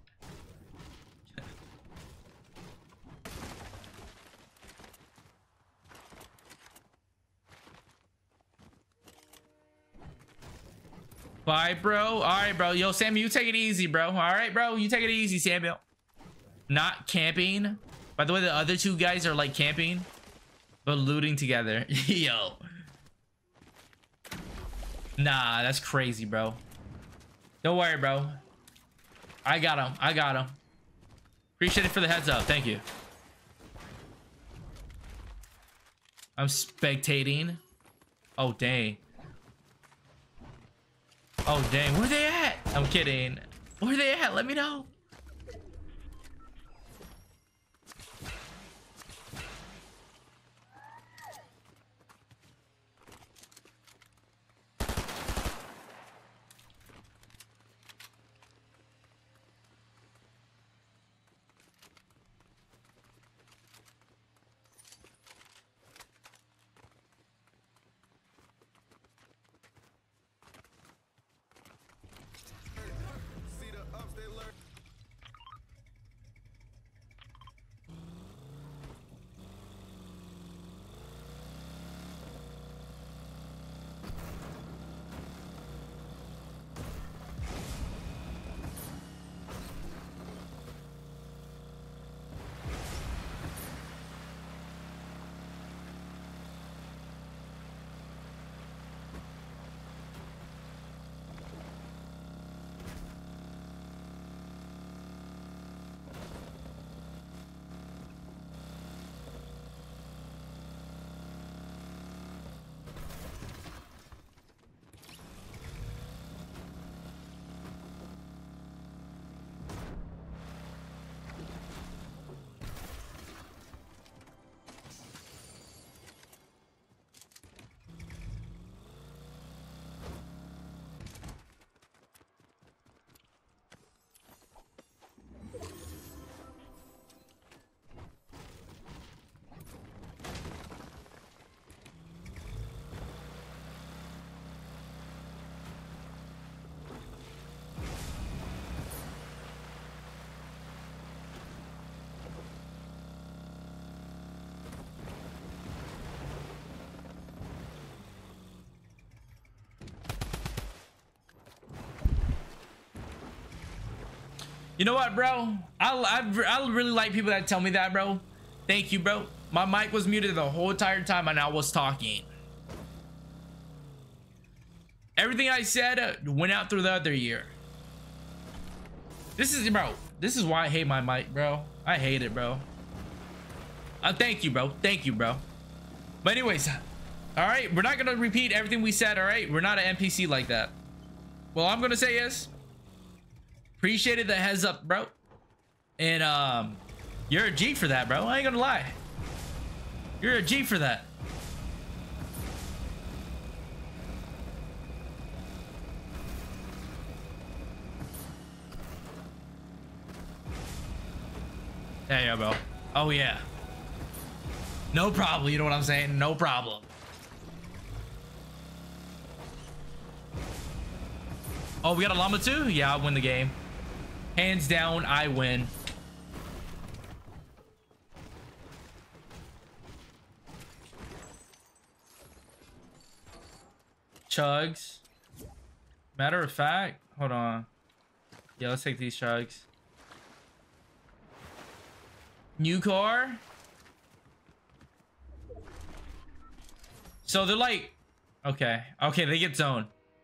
Speaker 1: Bye, bro. All right, bro. Yo, Samuel, you take it easy, bro. All right, bro. You take it easy, Samuel. Not camping. By the way, the other two guys are like camping, but looting together. Yo. Nah, that's crazy, bro. Don't worry, bro. I got him. I got him. Appreciate it for the heads up. Thank you. I'm spectating. Oh, dang. Oh, dang. Where they at? I'm kidding. Where they at? Let me know. You know what, bro? I really like people that tell me that, bro. Thank you, bro. My mic was muted the whole entire time and I was talking. Everything I said went out through the other ear. This is, bro. This is why I hate my mic, bro. I hate it, bro. Thank you, bro. Thank you, bro. But anyways, all right. We're not gonna repeat everything we said. All right. We're not an NPC like that. Well, I'm gonna say is appreciated the heads up, bro. And you're a G for that, bro. I ain't gonna lie. You're a G for that. There you go, bro. Oh yeah. No problem. You know what I'm saying? No problem. Oh, we got a llama too? Yeah, I win the game. Hands down, I win. Chugs. Matter of fact, hold on. Yeah, let's take these chugs. New car. So they're like, okay, they get zoned.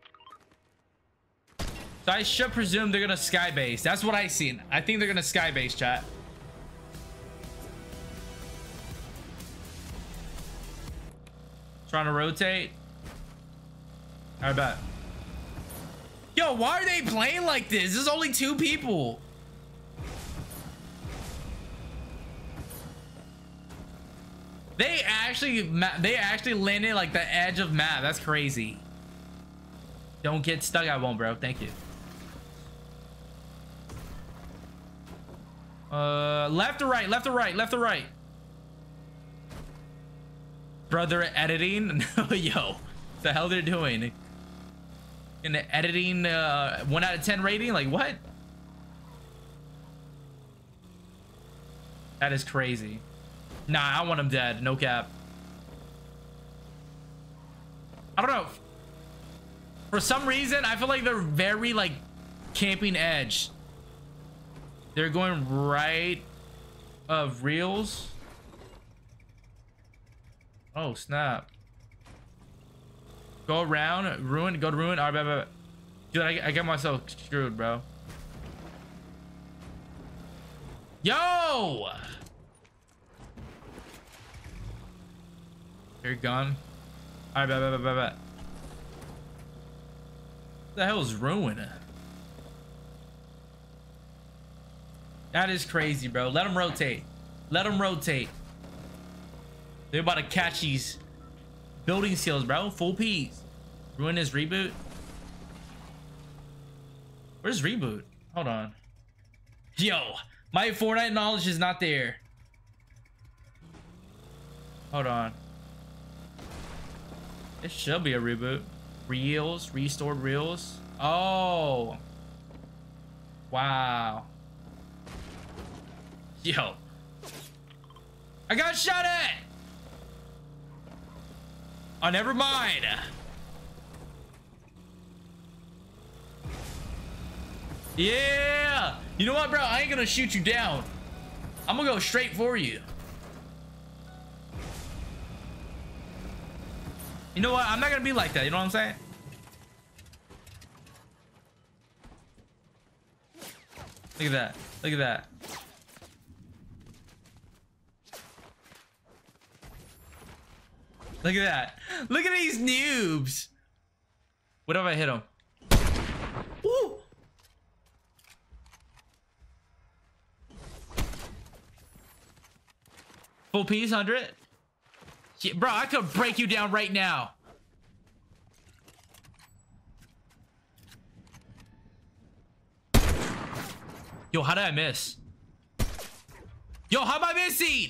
Speaker 1: So I should presume they're gonna sky base. That's what I seen. I think they're gonna sky base, chat. Trying to rotate. I bet. Yo, why are they playing like this? There's only 2 people. They actually landed like the edge of map. That's crazy. Don't get stuck. I won't, bro. Thank you. Left or right? Left or right? Left or right? Brother editing? Yo, the hell they're doing? In the editing 1 out of 10 rating? Like what? That is crazy. Nah, I want him dead. No cap. I don't know. For some reason, I feel like they're very like camping edge. They're going right of reels. Oh, snap. Go around, ruin, go to ruin. All right, dude, I got myself screwed, bro. Yo! You're gone. All right, bet. What the hell is ruin? That is crazy, bro. Let them rotate. Let them rotate. They're about to catch these building seals, bro. Full P's. Ruin his reboot. Where's reboot? Hold on. Yo, my Fortnite knowledge is not there. Hold on. It should be a reboot. Reels, restored reels. Oh. Wow. Yo. I got shot at. Oh, never mind. Yeah. You know what, bro? I ain't gonna shoot you down. I'm gonna go straight for you. You know what? I'm not gonna be like that. You know what I'm saying? Look at that. Look at that. Look at that. Look at these noobs. What if I hit him? Woo! Full piece, 100. Yeah, bro, I could break you down right now. Yo, how did I miss? Yo, how am I missing?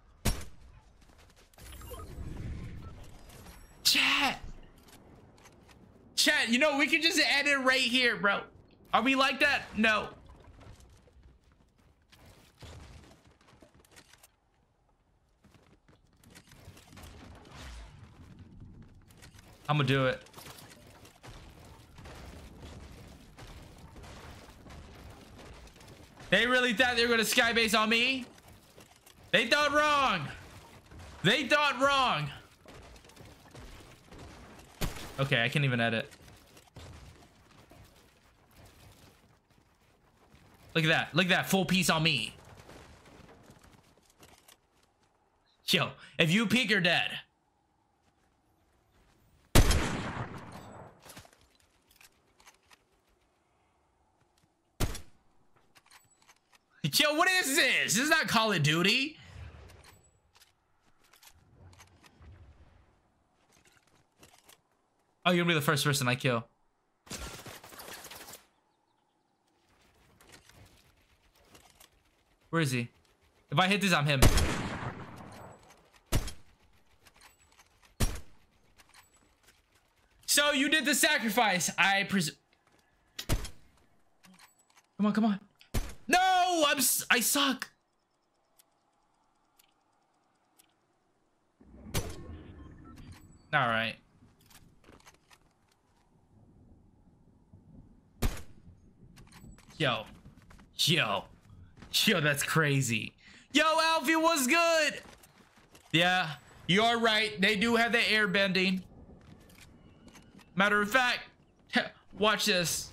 Speaker 1: Chat, you know, we can just end it right here, bro. Are we like that? No. I'm gonna do it. They really thought they were gonna skybase on me? They thought wrong. They thought wrong. Okay, I can't even edit. Look at that. Look at that. Full piece on me. Yo, if you peek, you're dead. Yo, what is this? This is not Call of Duty. Oh, you're gonna be the first person I kill. Where is he? If I hit this, I'm him. So you did the sacrifice. I presume. Come on, come on. No, I suck. All right. Yo, that's crazy. Yo, Alfie, what's good? Yeah, you are right. They do have the air bending. Matter of fact, watch this.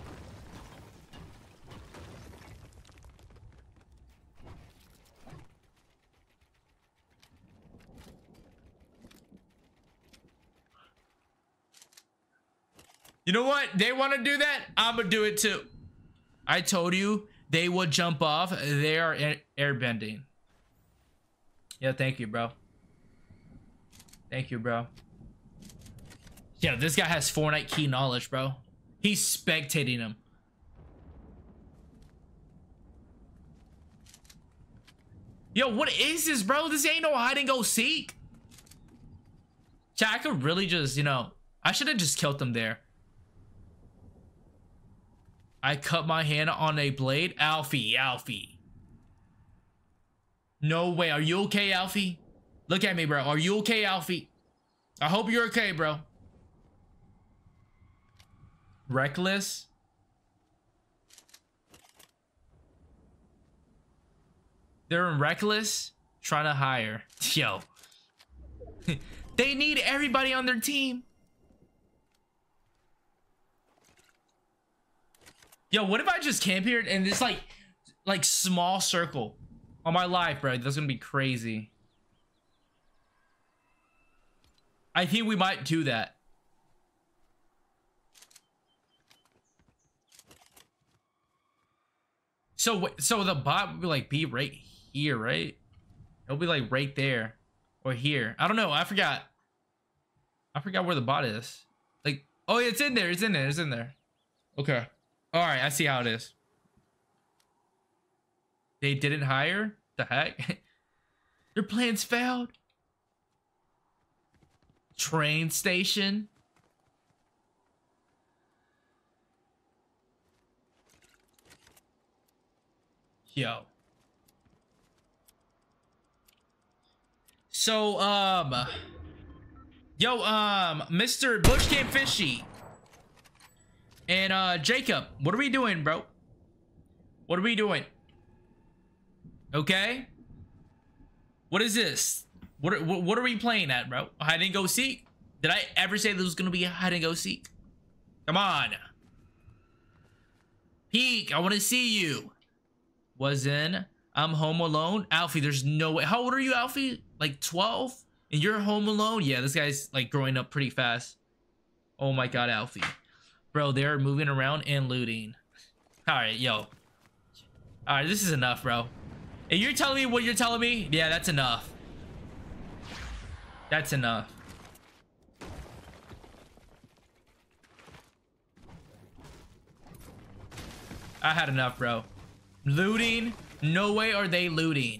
Speaker 1: You know what? They want to do that. I'm gonna do it too. I told you they would jump off. They are air bending. Yeah, thank you, bro. Thank you, bro. Yeah, this guy has Fortnite key knowledge, bro. He's spectating him. Yo, what is this, bro? This ain't no hide and go seek. Chat, I could really just, you know, I should have just killed them there. I cut my hand on a blade. Alfie. No way. Are you okay, Alfie? Look at me, bro. Are you okay, Alfie? I hope you're okay, bro. Reckless. They're in Reckless. Trying to hire. Yo. They need everybody on their team. Yo, what if I just camp here and it's like small circle on my life, bro? That's gonna be crazy. I think we might do that. So the bot would be like right here, right? It'll be like right there or here. I don't know. I forgot where the bot is. Like, oh, it's in there. It's in there. Okay. All right, I see how it is. They didn't hire? The heck? Their plans failed? Train station? Yo. So, Mr. Bushcamp Fishy. And Jacob, what are we doing, bro? What are we doing? Okay. What is this? What are we playing at, bro? Hide and go seek? Did I ever say this was gonna be a hide and go seek? Come on. Peek, I want to see you. Was in. I'm home alone. Alfie, there's no way. How old are you, Alfie? Like 12? And you're home alone? Yeah, this guy's like growing up pretty fast. Oh my god, Alfie. Bro, they're moving around and looting. Alright, yo. Alright, this is enough, bro. If you're telling me what you're telling me, yeah, that's enough. That's enough. I had enough, bro. Looting? No way are they looting.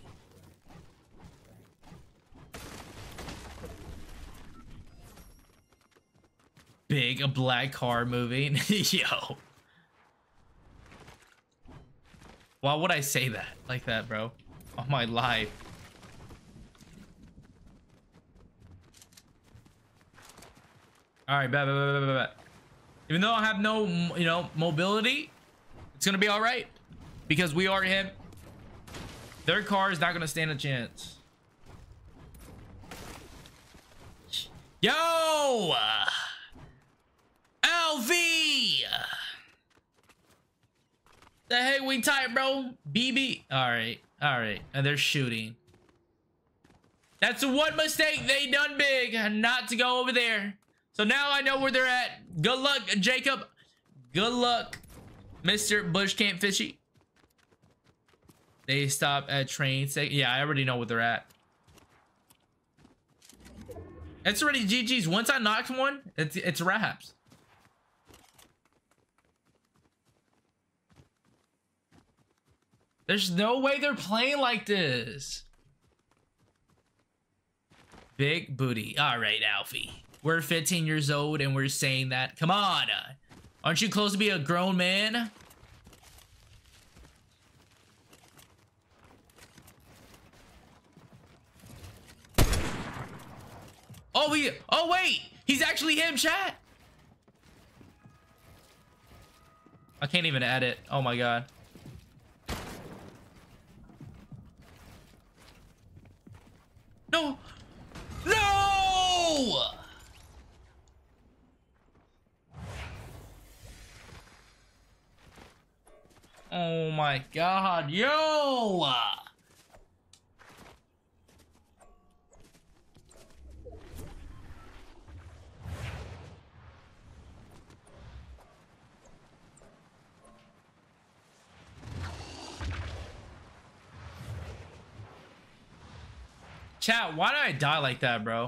Speaker 1: Big, a black car moving. Yo. Why would I say that like that, bro? On my life. All right, bet. Even though I have no, you know, mobility, it's gonna be all right. because we are him. Their car is not gonna stand a chance. Yo, LV. The heck we type, bro? BB. All right, and they're shooting. That's one mistake they done big, not to go over there. So now I know where they're at. Good luck, Jacob. Good luck, Mr. Bush Camp Fishy. They stop at train station. Yeah, I already know where they're at. It's already GG's. Once I knocked one, it's wraps. There's no way they're playing like this. Big booty. All right, Alfie. We're 15 years old and we're saying that. Come on. Aren't you close to be a grown man? Oh wait, he's actually him, chat. I can't even edit. Oh my god. No. No! Oh my god, yo! Chat, why did I die like that, bro?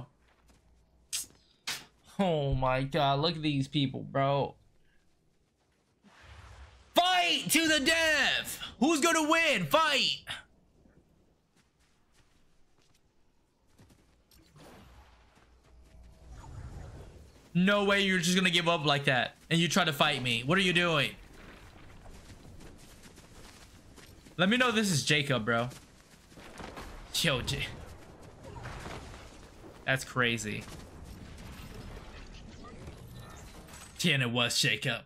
Speaker 1: Oh my god, look at these people, bro. Fight to the death! Who's gonna win? Fight! No way you're just gonna give up like that and you try to fight me. What are you doing? Let me know this is Jacob, bro. Yo, that's crazy. And it was Jacob.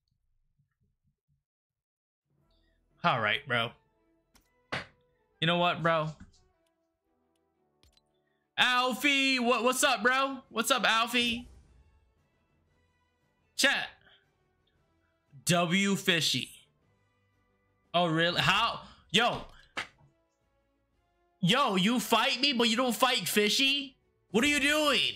Speaker 1: All right, bro. You know what, bro? Alfie, what's up, bro? What's up, Alfie? Chat. W Fishy. Oh, really? How? Yo, you fight me, but you don't fight Fishy? What are you doing?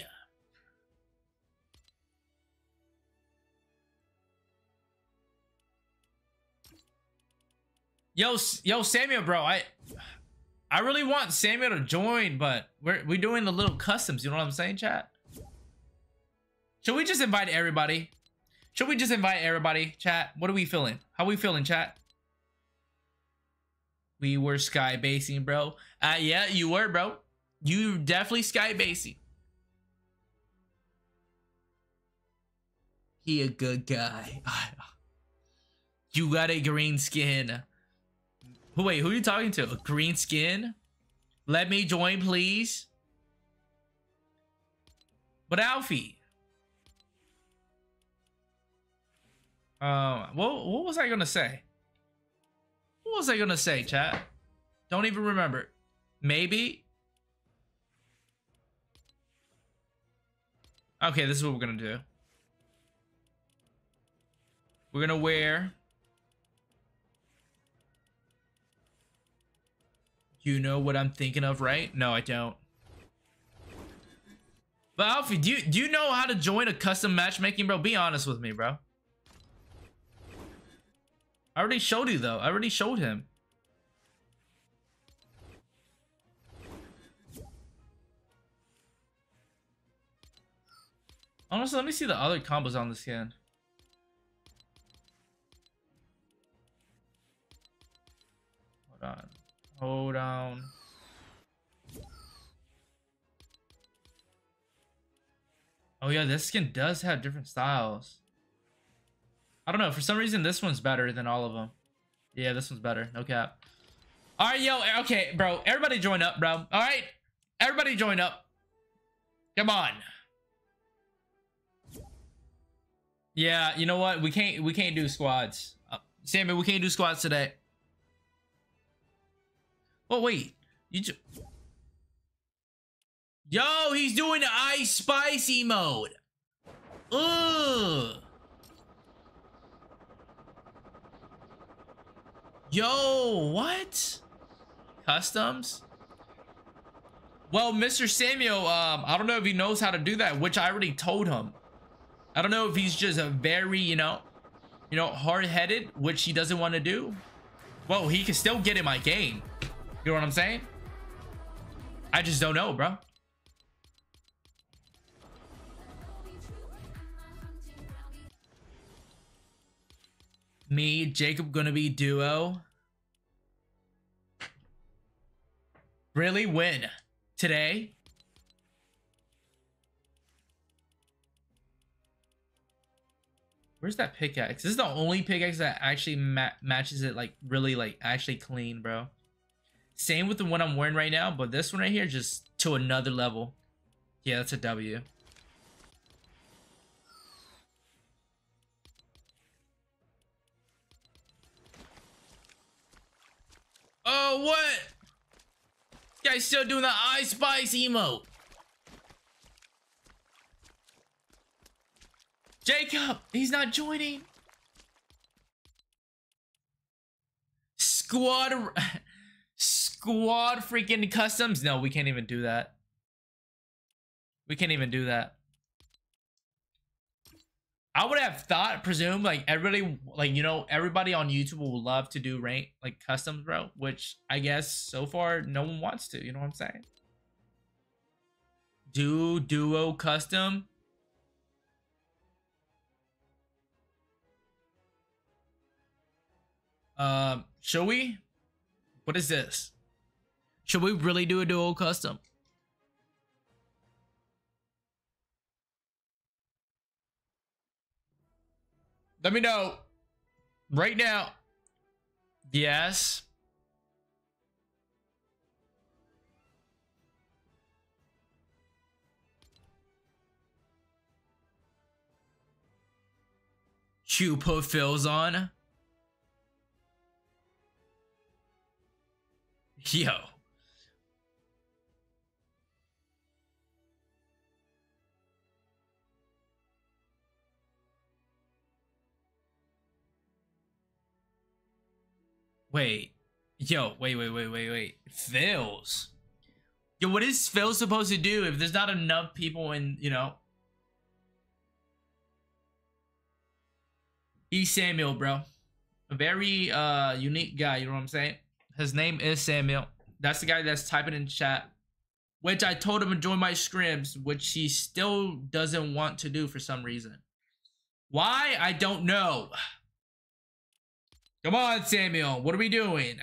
Speaker 1: Yo, Samuel, bro, I really want Samuel to join, but we're doing the little customs. You know what I'm saying, chat? Should we just invite everybody? Should we just invite everybody, chat? What are we feeling? How we feeling, chat? We were sky basing, bro. Yeah, you were, bro. You definitely sky basing. He a good guy. You got a green skin. Wait, who are you talking to? A green skin? Let me join, please. But Alfie. What was I gonna say? What was I gonna say, chat? Don't even remember. Maybe. Okay, this is what we're gonna do. We're gonna wear. You know what I'm thinking of, right? No, I don't. But Alfie, do you know how to join a custom matchmaking, bro? Be honest with me, bro. I already showed you, though. I already showed him. Honestly, let me see the other combos on the skin. Hold on. Hold on. Oh yeah, this skin does have different styles. I don't know, for some reason this one's better than all of them. Yeah, this one's better, no cap. All right, yo, okay, bro, everybody join up, bro. All right, everybody join up. Come on. Yeah, you know what? We can't do squads. Sammy, we can't do squads today. Oh wait, yo, he's doing the Ice Spice emote. Ugh. Yo, what? Customs? Well, Mr. Samuel, I don't know if he knows how to do that, which I already told him. I don't know if he's just a very, hard-headed, which he doesn't want to do. Well, he can still get in my game. You know what I'm saying? I just don't know, bro. Me, Jacob gonna be duo. Really? When? Today? Where's that pickaxe? This is the only pickaxe that actually matches it like really like actually clean, bro. Same with the one I'm wearing right now, but this one right here just to another level. Yeah, that's a W. Oh, what? Guys still doing the Ice Spice emote. Jacob, he's not joining. Squad freaking customs. No, we can't even do that. We can't even do that. I would have thought, presumed, like everybody, like, everybody on YouTube will love to do rank, like customs, bro. Which I guess so far no one wants to. You know what I'm saying? Do duo custom. Shall we? What is this? Should we really do a duo custom? Let me know right now. Yes. You put Phil's on. Yo. Wait. Yo, wait. Phil's. Yo, what is Phil supposed to do if there's not enough people in, He's Samuel, bro. A very unique guy, you know what I'm saying? His name is Samuel. That's the guy that's typing in chat. Which I told him to join my scrims, which he still doesn't want to do for some reason. Why? I don't know. Come on, Samuel. What are we doing?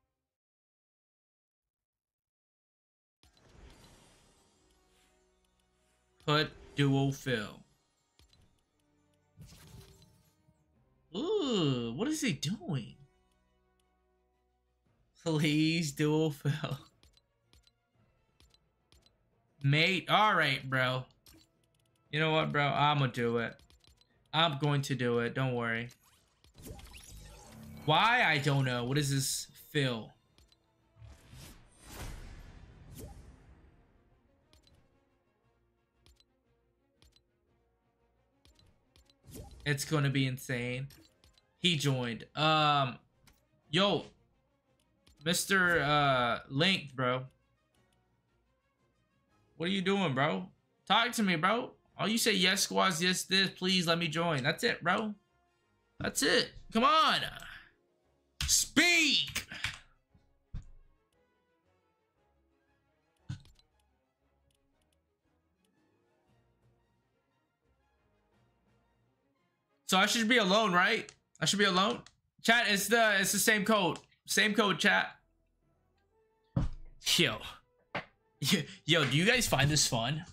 Speaker 1: Put duo Phil. Ooh, what is he doing? Please duo Phil. Mate, alright, bro. You know what, bro? I'm gonna do it. I'm going to do it. Don't worry. Why? I don't know. What is this Phil? It's gonna be insane. He joined. Yo, Mr. Link, bro. What are you doing, bro? Talk to me, bro. Oh, you say yes, squads, yes, this. Please let me join. That's it, bro. That's it. Come on. Speak. So I should be alone, right? I should be alone. Chat, it's the same code. Same code, chat. Yo. Yo, do you guys find this fun?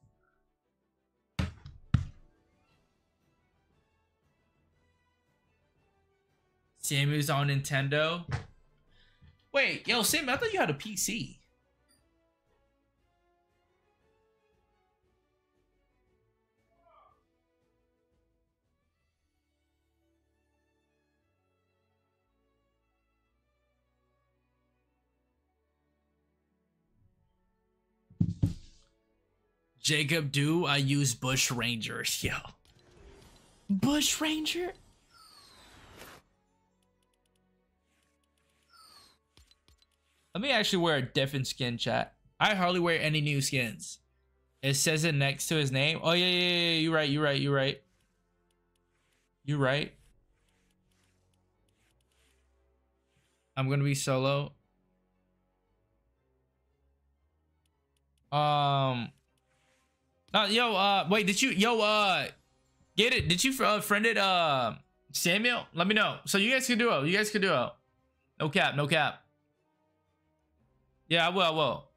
Speaker 1: Samuel's on Nintendo. Wait, yo, Sam, I thought you had a PC. Jacob, do I use Bush Ranger? Yo. Bush Ranger? Let me actually wear a different skin, chat. I hardly wear any new skins. It says it next to his name. Oh, yeah. You're right. You're right. I'm gonna be solo. Wait, did you, get it? Did you friended, Samuel? Let me know. So you guys can do it. No cap. Yeah, I will.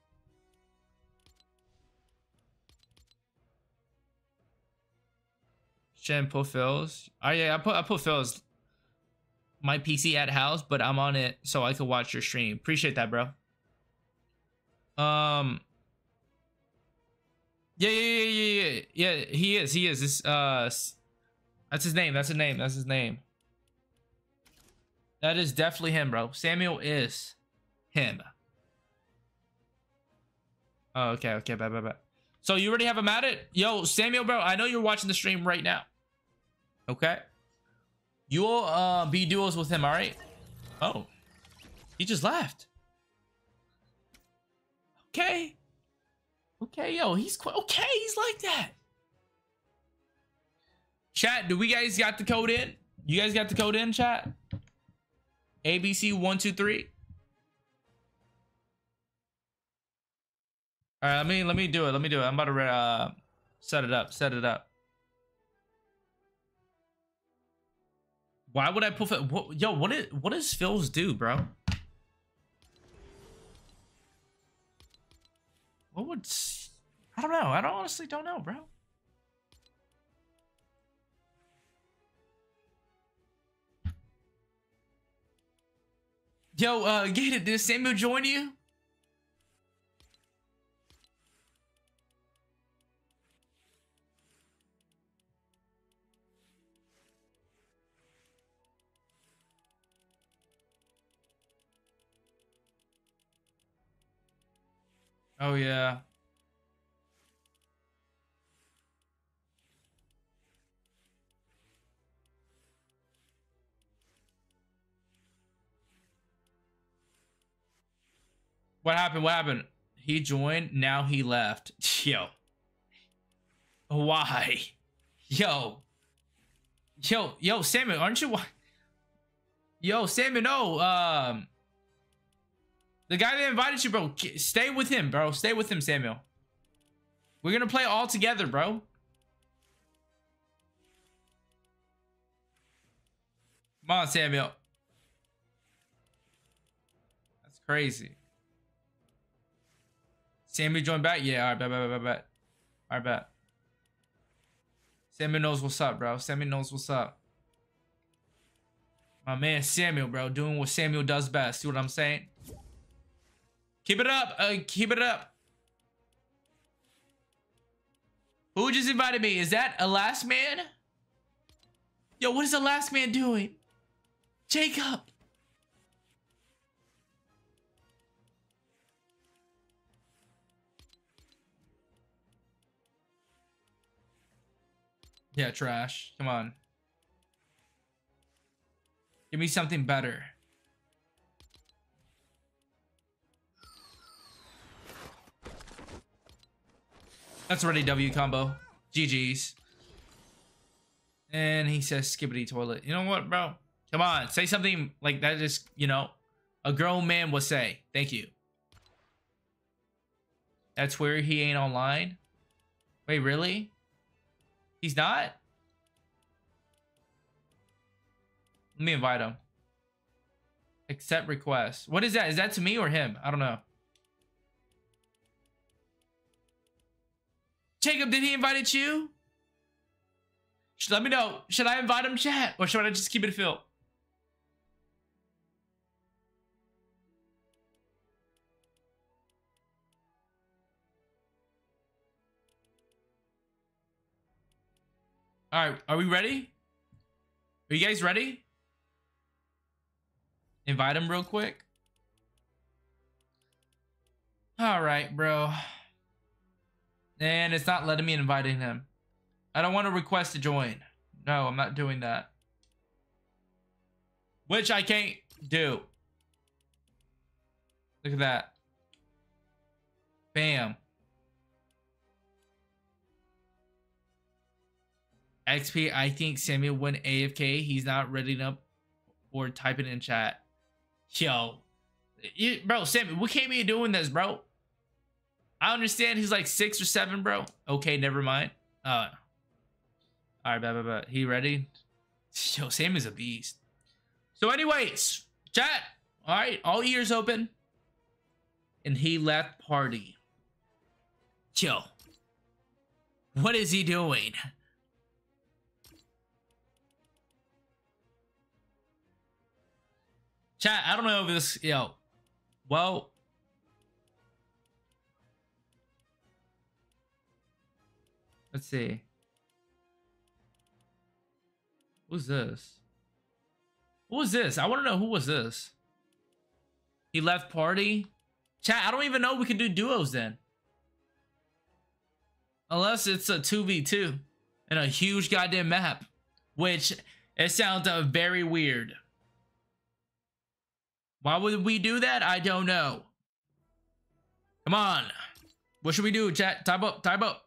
Speaker 1: Put Phil's. Oh yeah, I put Phil's. My PC at house, but I'm on it so I can watch your stream. Appreciate that, bro. Yeah. He is. This that's his name. That is definitely him, bro. Samuel is him. Oh, okay. Bye. So you already have him at it? Yo, Samuel, bro, I know you're watching the stream right now. Okay. You will be duos with him, all right? Oh, he just left. Okay, yo, he's okay. He's like that. Chat, do we guys got the code in? You guys got the code in, chat? ABC123. All right, let me do it. I'm about to set it up. Why would I put yo? What does Phil's do, bro? What would I don't know. I honestly don't know, bro. Yo, get it? Did Samuel join you? Oh yeah. What happened? He joined, now he left. Yo. Why? Yo, Samuel, aren't you? Yo, Samuel, no. The guy that invited you, bro, stay with him, bro. Stay with him, Samuel. We're gonna play all together, bro. Come on, Samuel. That's crazy. Samuel joined back? Yeah, all right, bet. All right, bet. Samuel knows what's up, bro. My man Samuel, bro, doing what Samuel does best. See what I'm saying? Keep it up. Who just invited me? Is that a last man? Yo, what is the last man doing? Jacob. Yeah, trash. Come on. Give me something better. That's already W combo. GG's. And he says skibbity toilet. You know what, bro? Come on. Say something like that is, you know, a grown man would say. Thank you. That's where he ain't online. Wait, really? He's not? Let me invite him. Accept request. What is that? Is that to me or him? I don't know. Jacob, did he invite you? Let me know. Should I invite him, chat? Or should I just keep it Phil? All right, are we ready? Are you guys ready? Invite him real quick. All right, bro. And it's not letting me inviting him. I don't want to request to join. No, I'm not doing that. Which I can't do. Look at that. Bam. XP, I think Samuel went AFK. He's not reading up or typing in chat. Yo. Bro, Samuel, we can't be doing this, bro. I understand he's like 6 or 7, bro. Okay, never mind. Alright, blah. He ready? Yo, Sam is a beast. So anyways, chat. Alright, all ears open. And he left party. Yo. What is he doing? Chat, I don't know if this, yo. Well. Let's see. Who's this? Who was this? I want to know who was this. He left party. Chat, I don't even know we can do duos then. Unless it's a 2v2 in a huge goddamn map. Which, it sounds very weird. Why would we do that? I don't know. Come on. What should we do, chat? Type up, type up.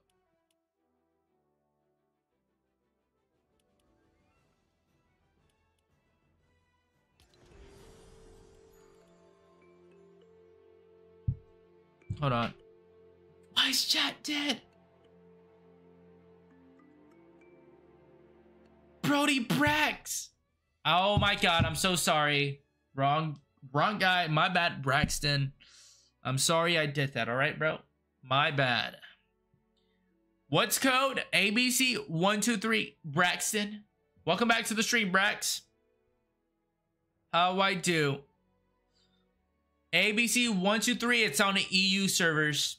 Speaker 1: Hold on. Why is chat dead? Brody Brax. Oh my god, I'm so sorry. Wrong guy. My bad, Braxton. I'm sorry I did that, alright, bro? My bad. What's code? ABC123 Braxton. Welcome back to the stream, Brax. How I do? ABC123, it's on the EU servers.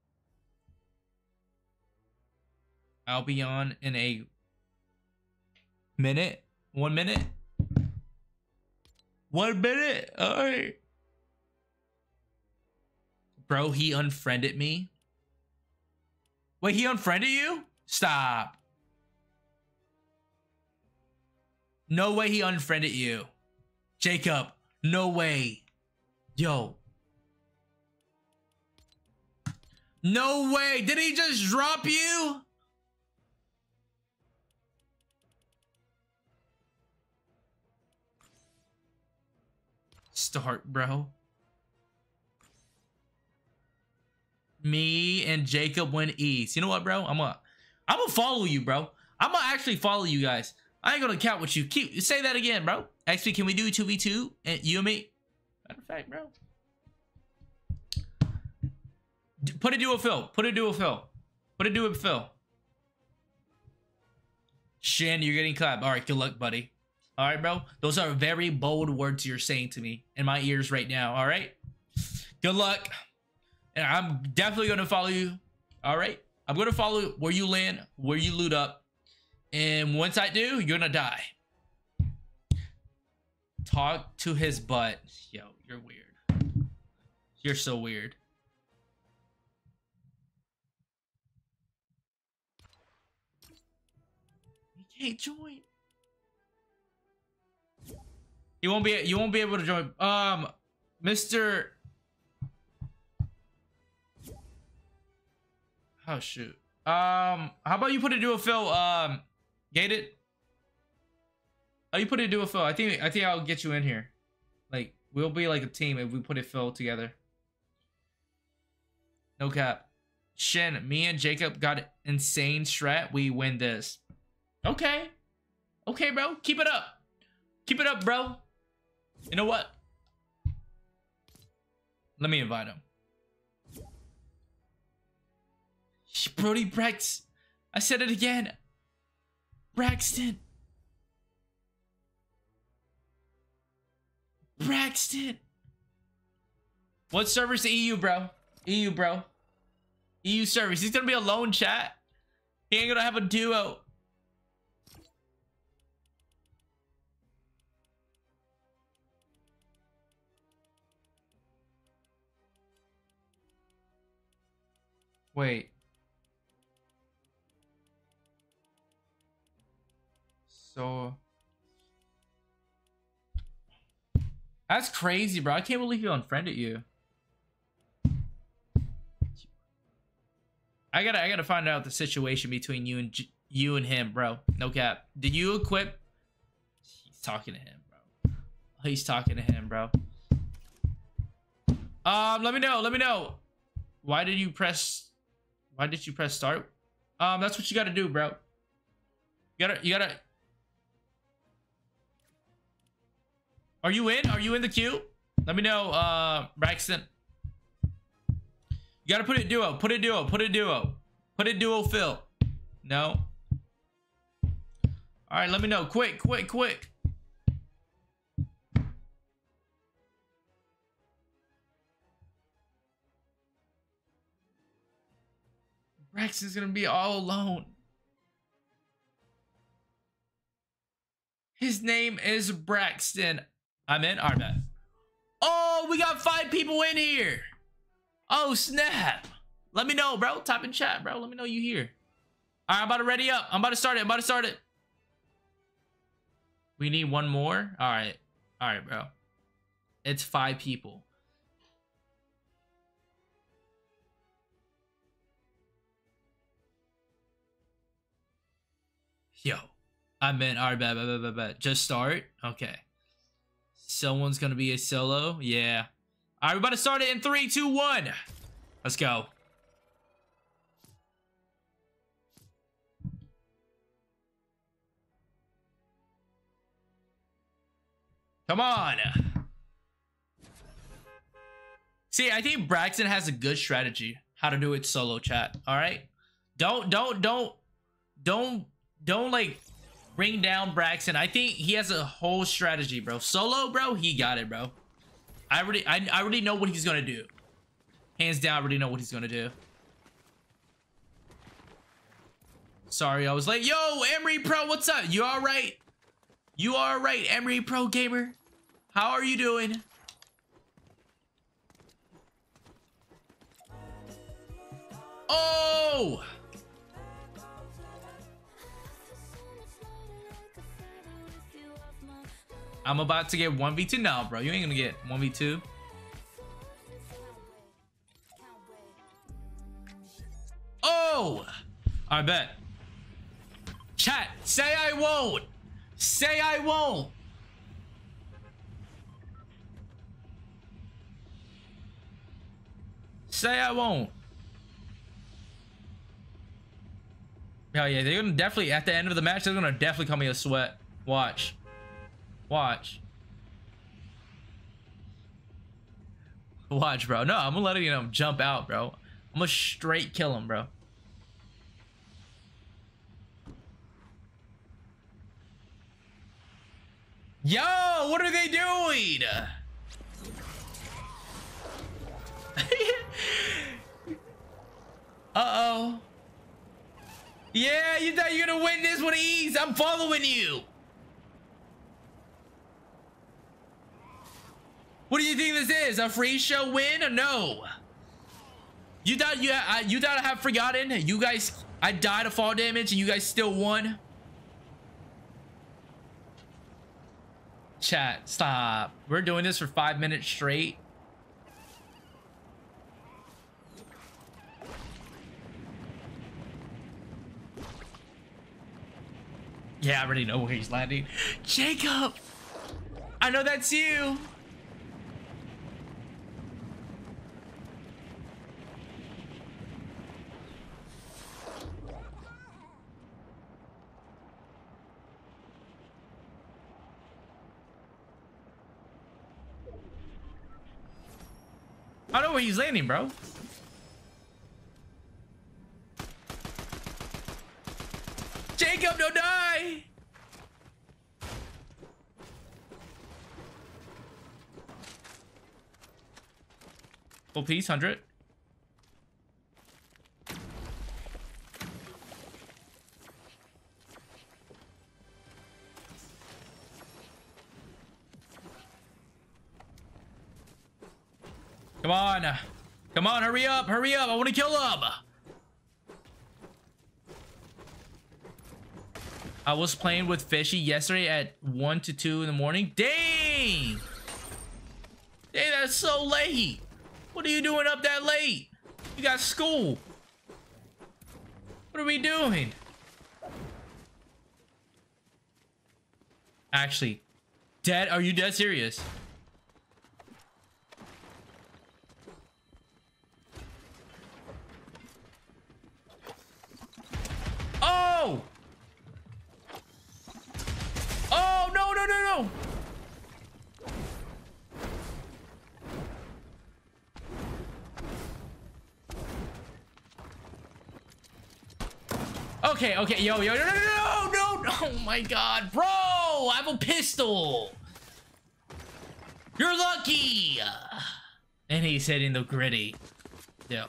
Speaker 1: I'll be on in a minute. 1 minute. 1 minute. All right. Bro, he unfriended me. Wait, he unfriended you? Stop. No way he unfriended you. Jacob, no way. Yo. No way. Did he just drop you? Start, bro. Me and Jacob went east. You know what, bro? I'm gonna follow you, bro. I'm gonna actually follow you guys. I ain't gonna count with you. Say that again, bro. XP, can we do 2v2? And you and me? Matter of fact, bro. Put a duo fill. Put a duo fill. Put a duo fill. Shin, you're getting clapped. All right, good luck, buddy. All right, bro. Those are very bold words you're saying to me in my ears right now. All right. Good luck. And I'm definitely going to follow you. All right. I'm going to follow where you land, where you loot up. And once I do, you're going to die. Talk to his butt. Yo, you're weird. You're so weird. He can't join. You won't be able to join. Mr. Oh shoot. How about you put a duo fill, Gated? Oh, you put a duo fill. I think I'll get you in here. Like, we'll be like a team if we put it fill together. No cap. Shin, me and Jacob got insane strat. We win this. Okay. Okay, bro. Keep it up. Keep it up, bro. You know what? Let me invite him. Brody Brax. I said it again. Braxton. Braxton. What server's the EU, bro? EU, bro. EU servers. He's gonna be alone, chat. He ain't gonna have a duo. Wait. So that's crazy, bro. I can't believe he unfriended you. I gotta find out the situation between you and him, bro. No cap. Did you equip? He's talking to him, bro. He's talking to him, bro. Let me know. Let me know. Why did you press start? That's what you gotta do, bro. You gotta. Are you in? Are you in the queue? Let me know, Braxton. You gotta put it duo. Put it duo. Put it duo. Put it duo Phil. No. Alright, let me know. Quick, quick, quick. Braxton's gonna be all alone. His name is Braxton. I'm in. Alright, man. Oh, we got 5 people in here. Oh, snap. Let me know, bro. Type in chat, bro. Let me know you here. All right, I'm about to ready up. I'm about to start it. I'm about to start it. We need one more. All right. All right, bro. It's 5 people. Yo. I'm in. All right, bet. Just start. Okay. Someone's going to be a solo. Yeah. All right, we're about to start it in 3, 2, 1. Let's go. Come on. See, I think Braxton has a good strategy how to do it solo, chat. All right. Don't like bring down Braxton. I think he has a whole strategy, bro. Solo, bro, he got it, bro. I already know what he's gonna do. Hands down, I already know what he's gonna do. Sorry, I was late. Yo, Emery Pro, what's up? You all right? You all right, Emery Pro Gamer? How are you doing? Oh! I'm about to get 1v2 now, bro. You ain't gonna get 1v2. Oh! I bet. Chat, say I won't. Say I won't. Say I won't. Hell yeah, they're gonna definitely, at the end of the match, they're gonna definitely call me a sweat. Watch. Watch. Watch, bro. No, I'm gonna let him jump out, bro. I'm gonna straight kill him, bro. Yo, what are they doing? Uh-oh. Yeah, you thought you're gonna win this with ease. I'm following you. What do you think this is? A free show win or no? You thought I have forgotten? You guys, I died of fall damage and you guys still won? Chat, stop. We're doing this for 5 minutes straight. Yeah, I already know where he's landing. Jacob! I know that's you! I know where he's landing, bro. Jacob, don't die! Full piece, 100. Come on. Come on, hurry up, hurry up. I want to kill him. I was playing with Fishy yesterday at 1 to 2 in the morning. Dang! Dang, that's so late. What are you doing up that late? You got school. What are we doing? Actually, Dad, are you dead serious? Oh! Oh, no, no, no, no! Okay, okay, yo, yo, no, no, no, no, no, oh my god, bro, I have a pistol. You're lucky. And he's hitting the gritty. Yo.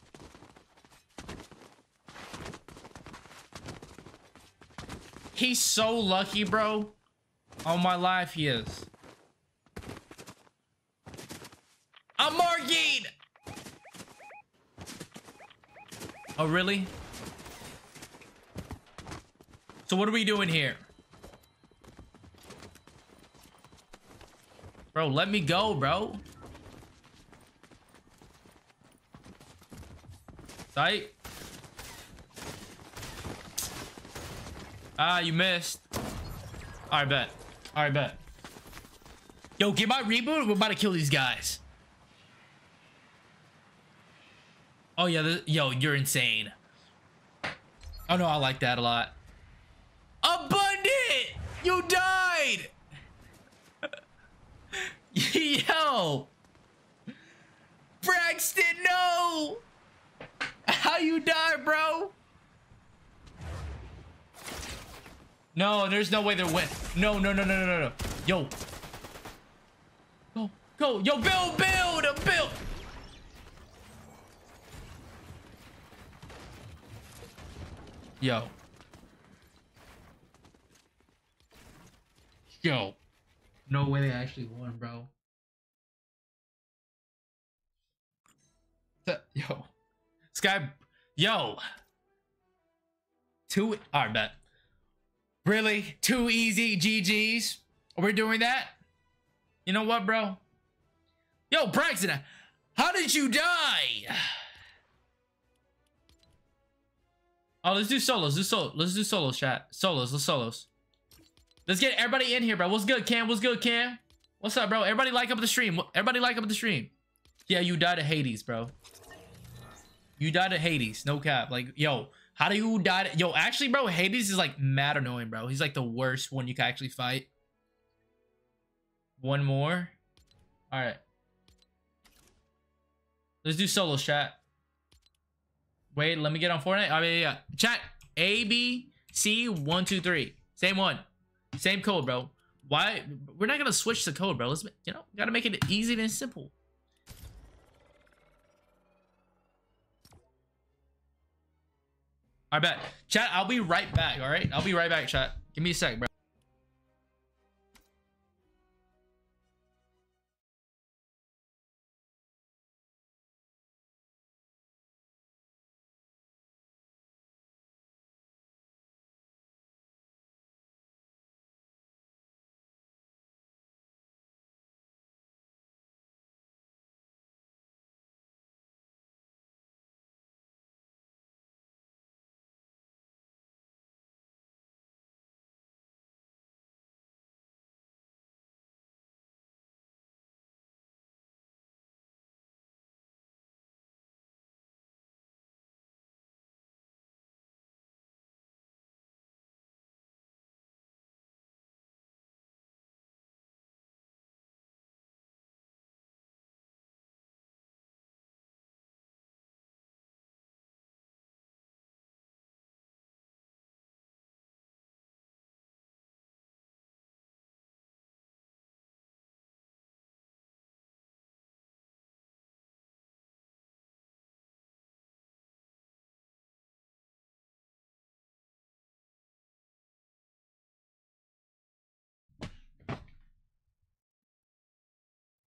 Speaker 1: He's so lucky, bro. All my life, he is. I'm marking. Oh, really? So what are we doing here? Bro, let me go, bro. Sight. Ah, you missed. Alright, bet. Alright, bet. Yo, get my reboot. We're about to kill these guys. Oh, yeah. Yo, you're insane. Oh, no, I like that a lot. Abundant! You died! Yo! Braxton, no! How you die, bro? No, there's no way they're win. No, no, no, no, no, no, no. Yo. Go, go. Yo, build. Yo. Yo. No way they actually won, bro. Yo. Sky. Yo. Alright, bet. Really? 2 easy GGs? We're doing that? You know what, bro? Yo, Braxton, how did you die? Oh, let's do solos. Let's do solos, chat. Solos. Let's get everybody in here, bro. What's good, Cam? What's good, Cam? What's up, bro? Everybody like up the stream. Yeah, you died of Hades, bro. You died of Hades. No cap. Like, yo, how do you die? Yo, actually, bro, Hades is like mad annoying, bro. He's like the worst one you can actually fight. One more. All right. Let's do solos, chat. Wait, let me get on Fortnite. I mean, yeah. Chat. ABC123. Same one. Same code, bro. Why? We're not gonna switch the code, bro. Let's, you know, gotta make it easy and simple. I bet. Chat, I'll be right back, all right? I'll be right back, chat. Give me a sec, bro.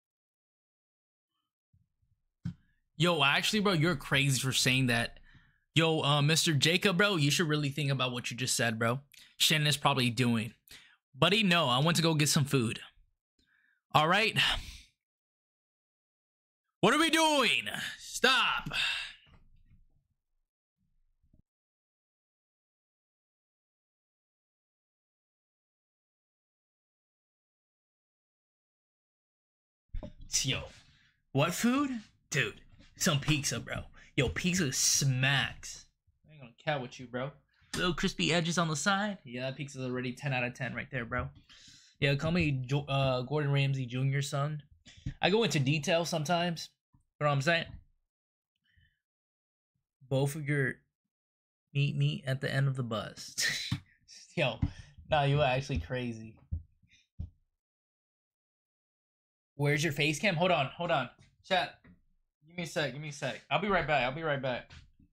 Speaker 1: Yo, actually, bro, you're crazy for saying that. Yo, Mr. Jacob, bro, you should really think about what you just said, bro. Shannon is probably doing. Buddy, no, I went to go get some food. All right. What are we doing? Stop. Yo, what food? Dude, some pizza, bro. Yo, pizza smacks. I ain't gonna cat with you, bro. Little crispy edges on the side. Yeah, that pizza's already 10 out of 10 right there, bro. Yeah, call me Gordon Ramsay Jr. son. I go into detail sometimes. You know what I'm saying? Both of your meet me at the end of the bus. Yo, nah, you are actually crazy. Where's your face cam? Hold on. Chat. Give me a sec. I'll be right back.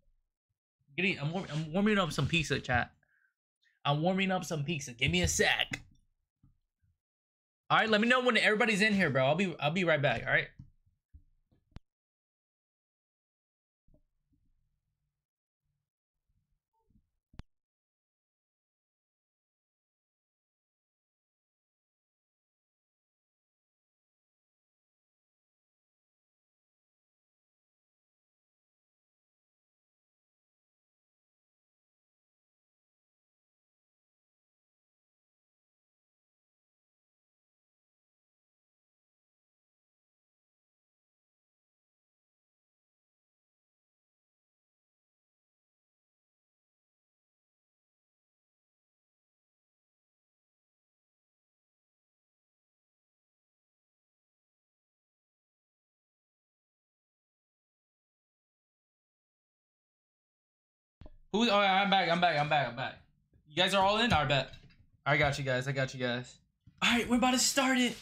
Speaker 1: I'm warming up some pizza, chat. I'm warming up some pizza. Give me a sec. Alright, let me know when everybody's in here, bro. I'll be right back, alright? Who's? Oh, I'm back. You guys are all in? I bet. I got you guys. All right, we're about to start it.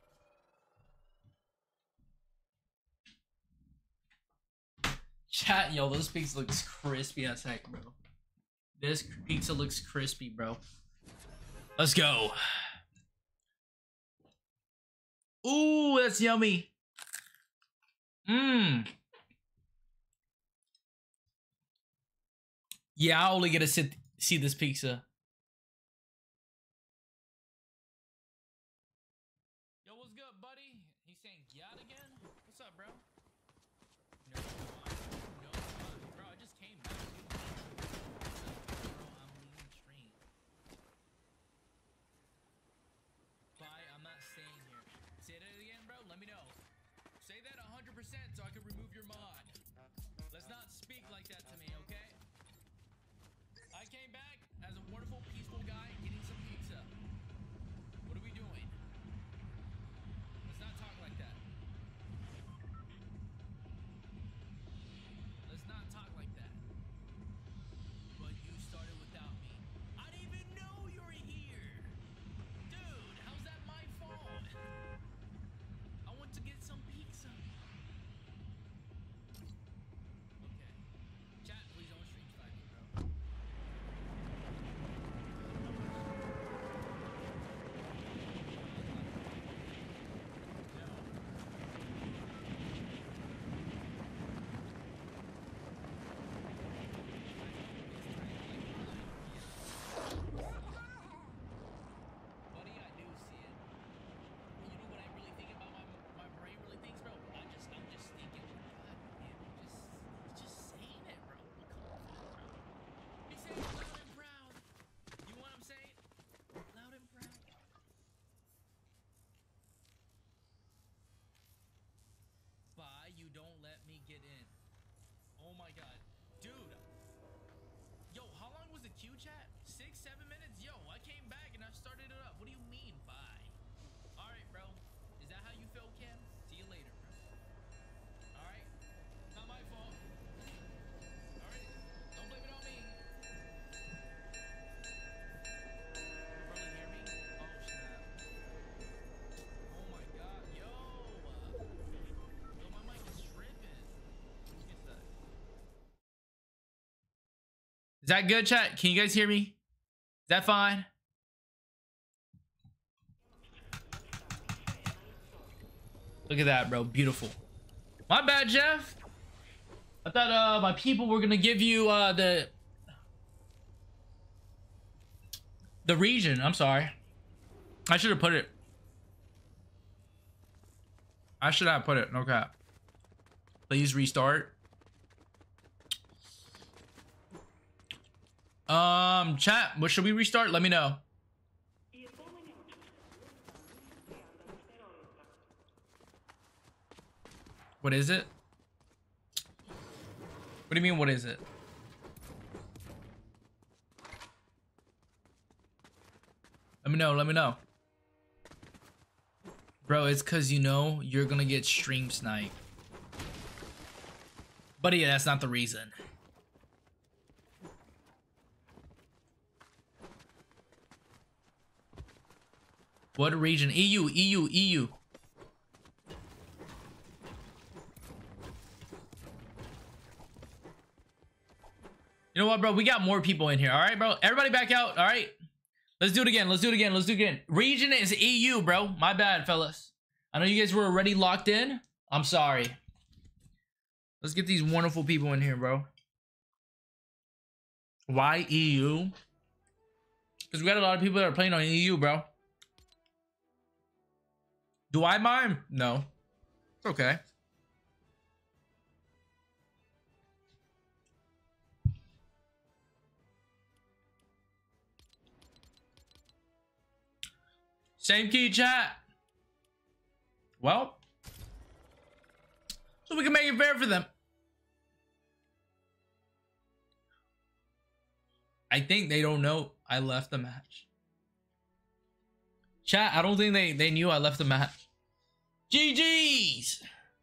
Speaker 1: Chat, yo, this pizza looks crispy as heck, bro. This pizza looks crispy, bro. Let's go. Ooh, that's yummy. Yeah, I only get to see this pizza. Yo, what's good, buddy? He's saying yacht again? What's up, bro? No, bro, I just came back, dude. Bro, I'm leaving stream. Bye, I'm not staying here. Say that again, bro? Let me know. Say that 100% so I can remove your mod. Let's not speak like that to me, okay? I came back as a wonderful, peaceful guy getting some pizza. What are we doing? Let's not talk like that. Let's not talk like that. But you started without me. I didn't even know you were here. Dude, how's that my fault? I want to get some pizza. Okay. Chat, please don't stream slide me, bro. Buddy, I do see it. You know what I really think about my brain really thinks, bro? I'm just thinking, God, man, just saying it, bro. Come on, bro. He's saying it loud and proud. You know what I'm saying? Loud and proud. Bye, you don't let me get in. Oh my god. Dude. Yo, how long was the queue, chat? 6, 7 minutes? Yo, I came back and I started it up. What do you mean, bye? Alright, bro. Is that how you feel, Cam? See you later, bro. Alright? Not my fault. Alright? Don't blame it on me. You probably hear me? Oh, snap. Oh my god. Yo! Yo, my mic is tripping. What's that? Is that good, chat? Can you guys hear me? Is that fine? Look at that, bro. Beautiful. My bad, Jeff. I thought my people were gonna give you the region. I'm sorry. I should have put it. I should have put it. No cap. Please restart. Chat, what should we restart? Let me know. What is it? What do you mean, what is it? Let me know, let me know. Bro, it's cause you know you're gonna get stream sniped. But yeah, that's not the reason. What region? EU, EU, EU. You know what, bro? We got more people in here. All right, bro. Everybody back out. All right. Let's do it again. Let's do it again. Let's do it again. Region is EU, bro. My bad, fellas. I know you guys were already locked in. I'm sorry. Let's get these wonderful people in here, bro. Why EU? Because we got a lot of people that are playing on EU, bro. Do I mind? No. It's okay. Same key, chat. Well, so we can make it fair for them. I think they don't know I left the match. Chat, I don't think they knew I left the match. GG's.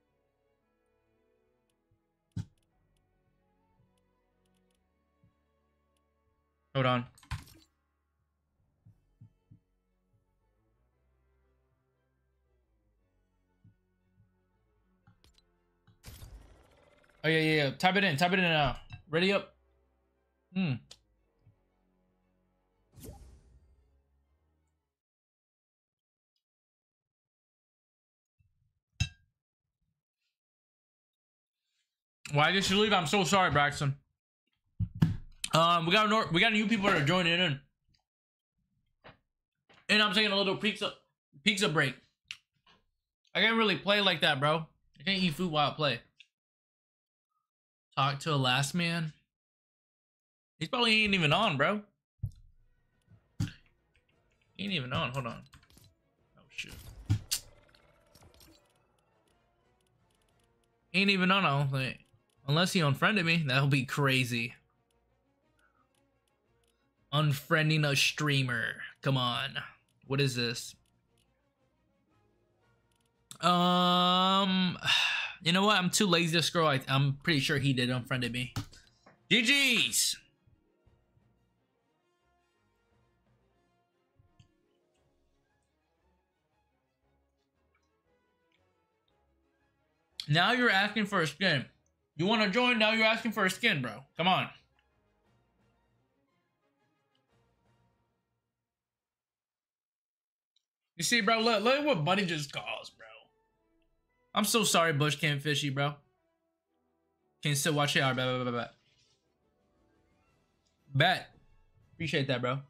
Speaker 1: Hold on. Oh yeah. Type it in now. Ready up. Why did you leave? I'm so sorry, Braxton. We got new people that are joining in, and I'm taking a little pizza break. I can't really play like that, bro. I can't eat food while I play. Talk to a last man. He's probably ain't even on, bro. He ain't even on. Hold on. Oh shit. Ain't even on, I don't think. Unless he unfriended me. That'll be crazy. Unfriending a streamer. Come on. What is this? You know what? I'm too lazy to scroll. I'm pretty sure he did unfriended me. GG's. Now you're asking for a skin. You want to join? Now you're asking for a skin, bro. Come on. You see, bro, look at what Buddy just caused, bro. I'm so sorry, Bush Camp Fishy, bro. Can you still watch it? All right, bet. Appreciate that, bro.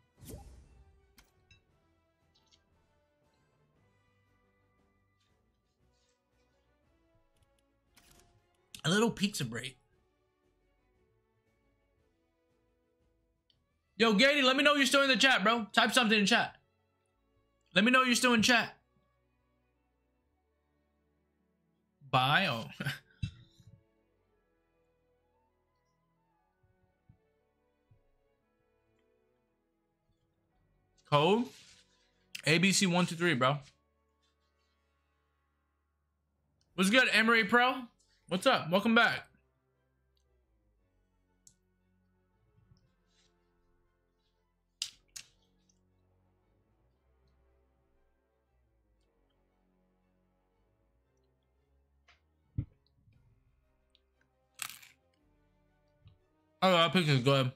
Speaker 1: A little pizza break. Yo, Gady, let me know you're still in the chat, bro. Type something in chat. Let me know you're still in chat. Bye. Oh. Code ABC123, bro. What's good, Emery Pro? What's up? Welcome back. Oh, I'll pick it. Go ahead.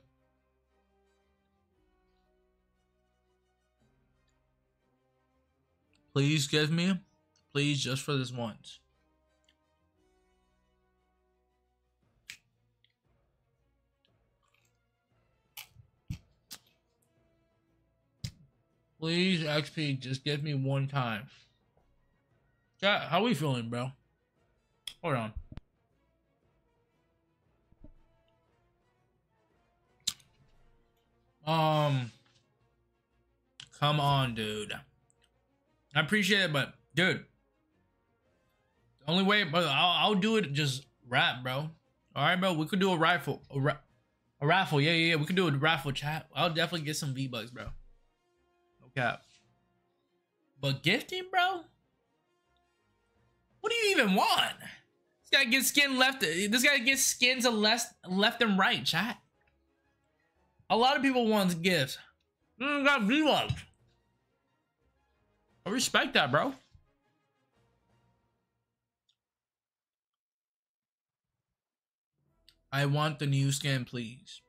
Speaker 1: Please give me. Please, just for this once. Please, XP, just give me one time. Chat, how we feeling, bro? Hold on. Come on, dude. I appreciate it, but dude, the only way, but I'll do it. Just rap, bro. All right, bro. We could do a raffle. A raffle. Yeah. We could do a raffle, chat. I'll definitely get some V-Bucks, bro. No cap. But gifting, bro? What do you even want? This guy gets skin left. This guy gets skins to left and right, chat. A lot of people want gifts. Got V-Bucks. I respect that, bro. I want the new skin, please.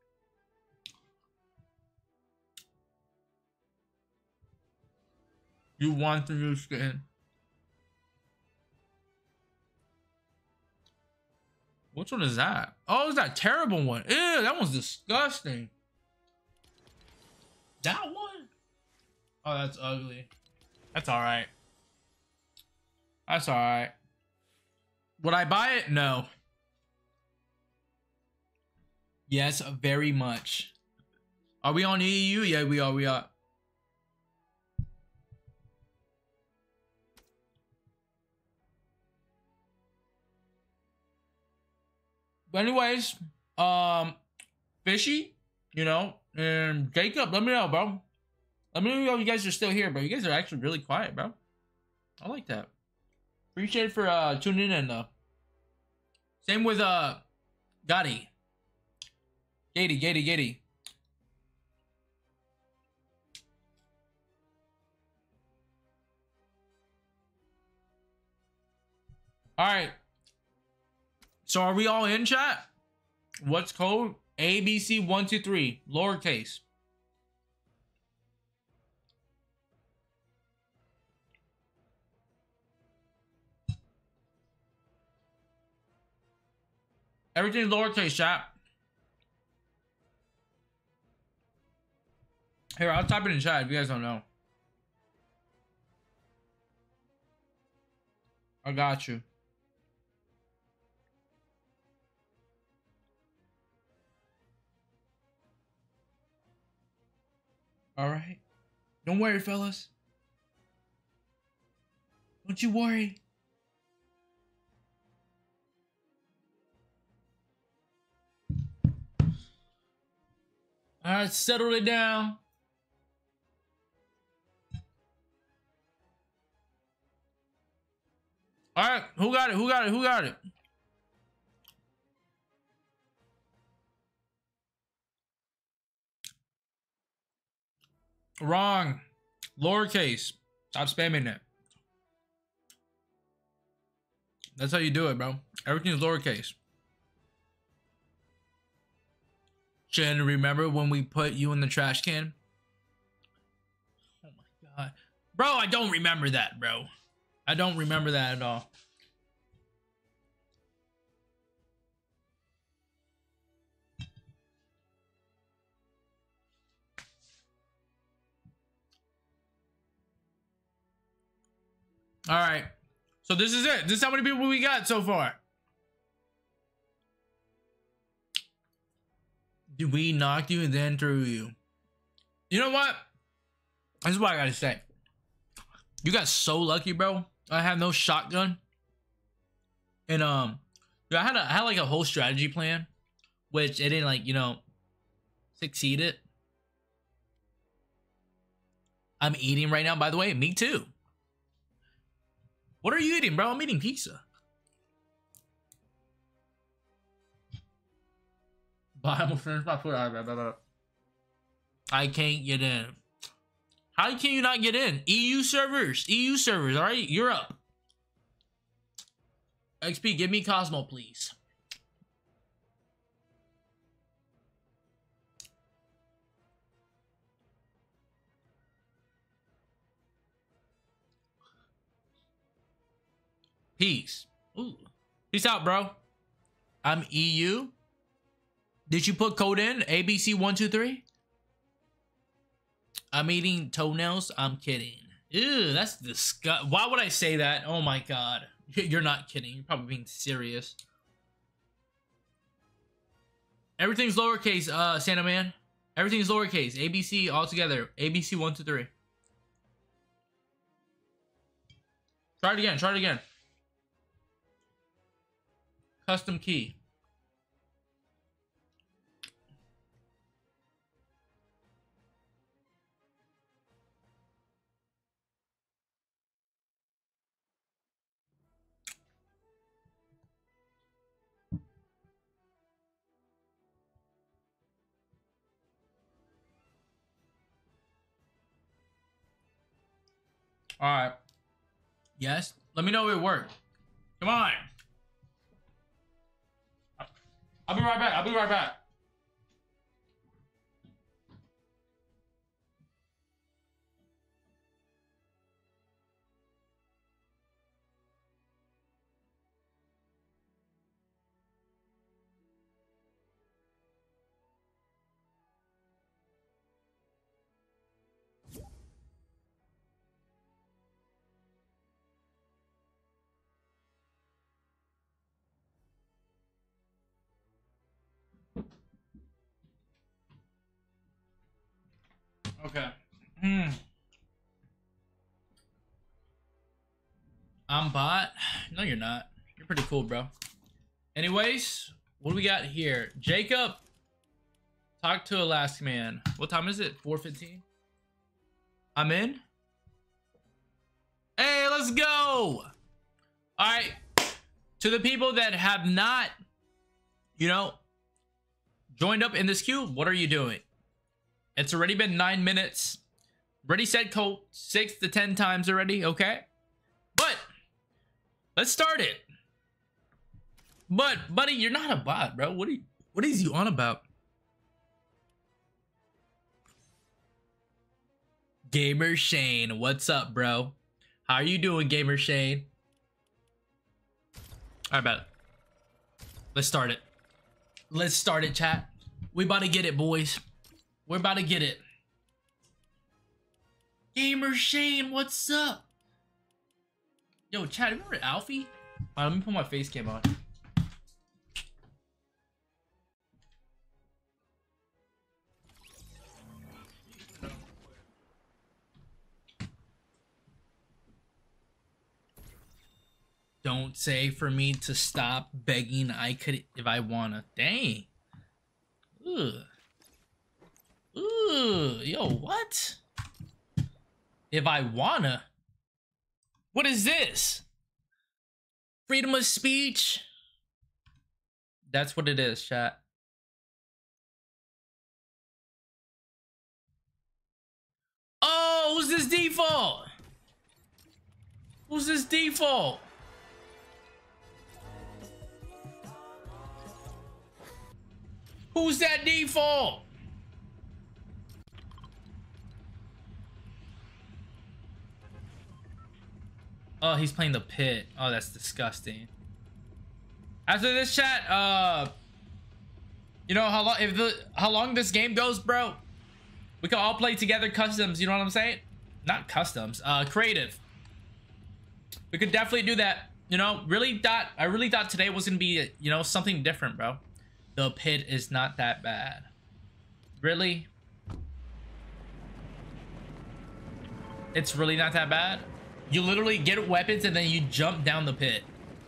Speaker 1: You want the new skin? Which one is that? Oh, it's that terrible one. Ew, that one's disgusting. That one? Oh, that's ugly. That's all right. That's all right. Would I buy it? No. Yes, very much. Are we on EU? Yeah, we are. We are. But anyways, Fishy, you know, and Jacob, let me know, bro. Let me know if you guys are still here, bro. You guys are actually really quiet, bro. I like that. Appreciate it for tuning in, though. Same with Gotti. Gady. All right. So are we all in, chat? What's code? ABC123, lowercase. Everything's lowercase, chat. Here, I'll type it in chat if you guys don't know. I got you. All right. Don't worry, fellas. Don't you worry. All right, settle it down. All right, who got it? Who got it? Wrong. Lowercase. Stop spamming it. That's how you do it, bro. Everything's lowercase. Jen, remember when we put you in the trash can? Oh my god. Bro, I don't remember that, bro. I don't remember that at all. All right. So this is it. This is how many people we got so far. We knocked you and then threw you. You know what? This is what I gotta say. You got so lucky, bro. I had no shotgun. And I had like a whole strategy plan, which it didn't like, you know, succeed it. I'm eating right now, by the way. Me too. What are you eating, bro? I'm eating pizza. But I almost finished my food. I can't get in. How can you not get in? EU servers, all right? You're up. XP, give me Cosmo, please. Peace. Ooh. Peace out, bro. I'm EU. Did you put code in? ABC123? I'm eating toenails. I'm kidding. Ew, that's disgusting. Why would I say that? Oh my god. You're not kidding. You're probably being serious. Everything's lowercase, Santa Man. Everything's lowercase. ABC all together. ABC 1, 2, 3. Try it again. Try it again. Custom key. All right. Yes. Let me know if it worked. Come on. I'll be right back. I'll be right back. Okay. I'm bot. No, you're not. You're pretty cool, bro. Anyways, what do we got here? Jacob, talk to Alaska Man. What time is it? 4:15. I'm in. Hey, let's go. All right. To the people that have not, joined up in this queue, what are you doing? It's already been 9 minutes. Ready, set, code 6 to 10 times already, okay? But let's start it. But buddy, you're not a bot, bro. What is you on about? Gamer Shane, what's up, bro? How are you doing, Gamer Shane? All right, bet. Let's start it. Let's start it, chat. We about to get it, boys. We're about to get it. Gamer Shane, what's up? Yo, chat, remember Alfie? All right, let me put my face cam on. Don't say for me to stop begging. I could if I wanna. Dang. Ugh. Ooh, yo, what? If I wanna? What is this? Freedom of speech? That's what it is, chat. Oh, who's this default? Who's this default? Who's that default? Oh, he's playing the pit. Oh, that's disgusting. After this chat, you know how long this game goes, bro? We can all play together customs, you know what I'm saying? Not customs, creative. We could definitely do that. You know, I really thought today was gonna be, something different, bro. The pit is not that bad. Really? It's really not that bad? You literally get weapons and then you jump down the pit.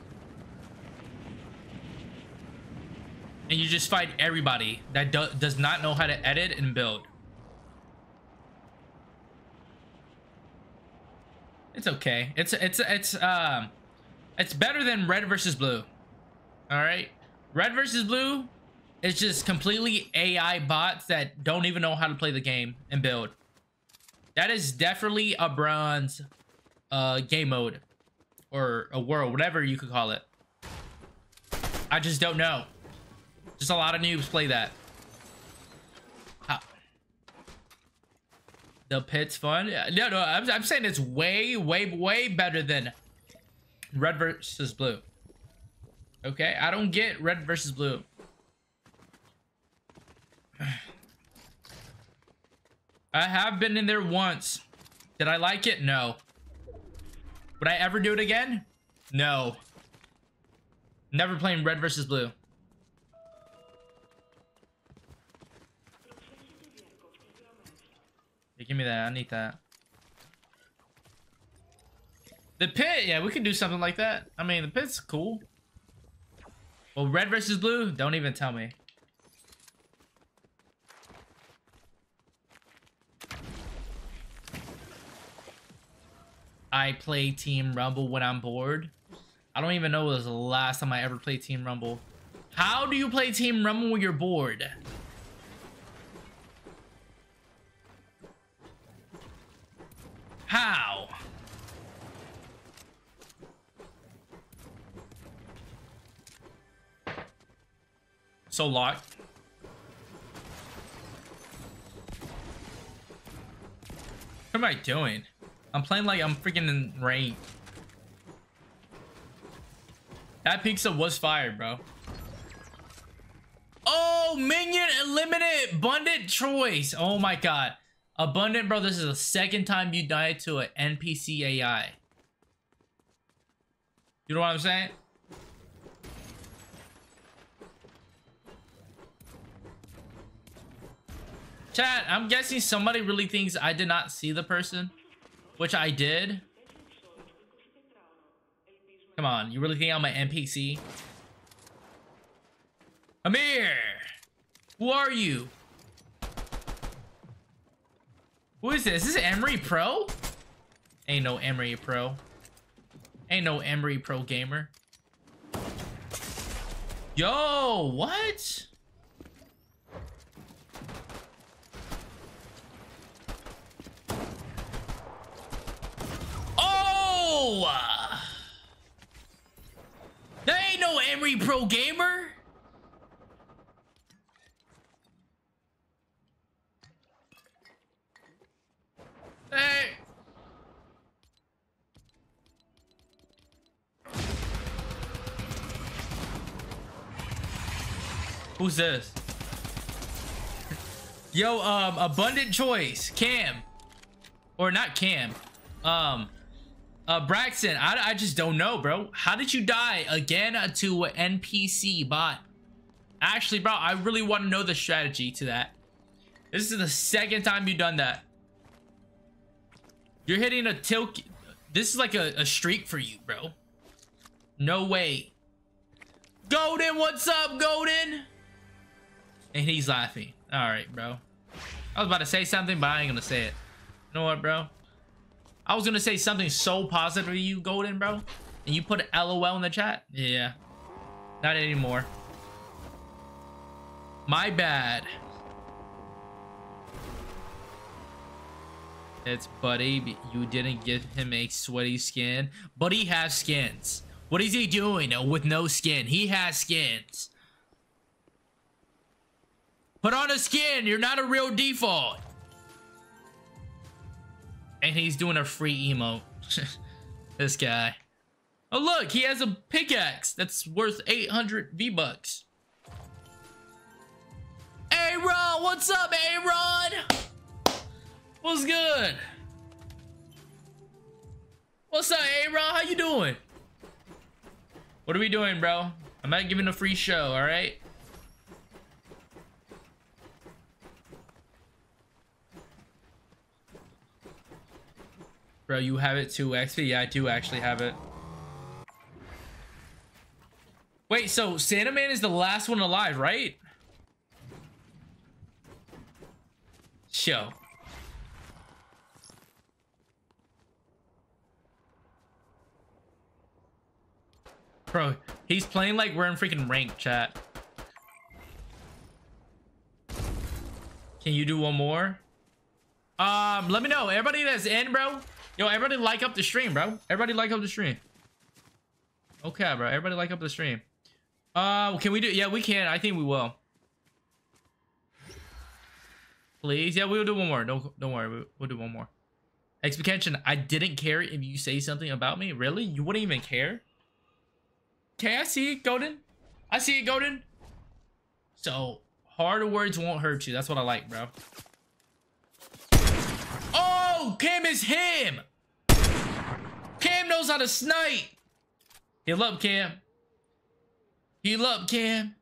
Speaker 1: And you just fight everybody that does not know how to edit and build. It's okay. It's better than red versus blue. All right? Red versus blue is just completely AI bots that don't even know how to play the game and build. That is definitely a bronze game mode or a world, whatever you could call it. I just don't know. Just a lot of noobs play that. The pit's fun. No, I'm saying it's way better than red versus blue. Okay, I don't get red versus blue. I have been in there once. Did I like it? No. Would I ever do it again? No. Never playing red versus blue. Yeah, give me that. I need that. The pit, yeah, we could do something like that. I mean, the pit's cool. Well, red versus blue? Don't even tell me. I play Team Rumble when I'm bored. I don't even know when was the last time I ever played Team Rumble. How do you play Team Rumble when you're bored? How? So locked. What am I doing? I'm playing like I'm freaking in rain. That pizza was fired, bro. Oh, minion eliminate abundant choice. Oh my god. Abundant, bro, this is the second time you died to an NPC AI. You know what I'm saying? Chat, I'm guessing somebody really thinks I did not see the person, which I did. Come on, you really think I'm an NPC? Amir! Who are you? Who is this? Is this Emery Pro? Ain't no Emery Pro. Ain't no Emery Pro gamer. Yo, what? Oh! There ain't no Emery Pro gamer. Hey. Who's this? Yo, abundant choice, Cam, or not Cam, Braxton. I just don't know, bro. How did you die again to an NPC bot? Actually, bro, I really want to know the strategy to that. This is the second time you've done that. You're hitting a tilt. This is like a streak for you, bro. No way. Golden, what's up, Golden? And he's laughing. All right, bro. I was about to say something, but I ain't gonna say it. You know what, bro? I was gonna say something so positive to you, Golden, bro. And you put LOL in the chat? Yeah. Not anymore. My bad. It's Buddy. You didn't give him a sweaty skin. Buddy has skins. What is he doing with no skin? He has skins. Put on a skin. You're not a real default. And he's doing a free emote. This guy. Oh, look. He has a pickaxe that's worth 800 V-Bucks. Aaron, what's up, Aaron? What's good? What's up, Aaron? How you doing? What are we doing, bro? I'm not giving a free show, all right? Bro, you have it too, XP? Yeah, I do actually have it. Wait, so Santa Man is the last one alive, right? Show. Bro, he's playing like we're in freaking rank, chat. Can you do one more? Let me know. Everybody that's in, bro. Yo, everybody like up the stream, bro. Everybody like up the stream. Okay, bro. Everybody like up the stream. Can we do? Yeah, we can. I think we will. Please. Yeah, we'll do one more. Don't worry. We'll do one more. Explication. I didn't care if you say something about me. Really? You wouldn't even care? Okay, I see it, Golden. I see it, Golden. So, harder words won't hurt you. That's what I like, bro. Oh, Cam is him. Cam knows how to snipe. Heal up, Cam. Heal up, Cam.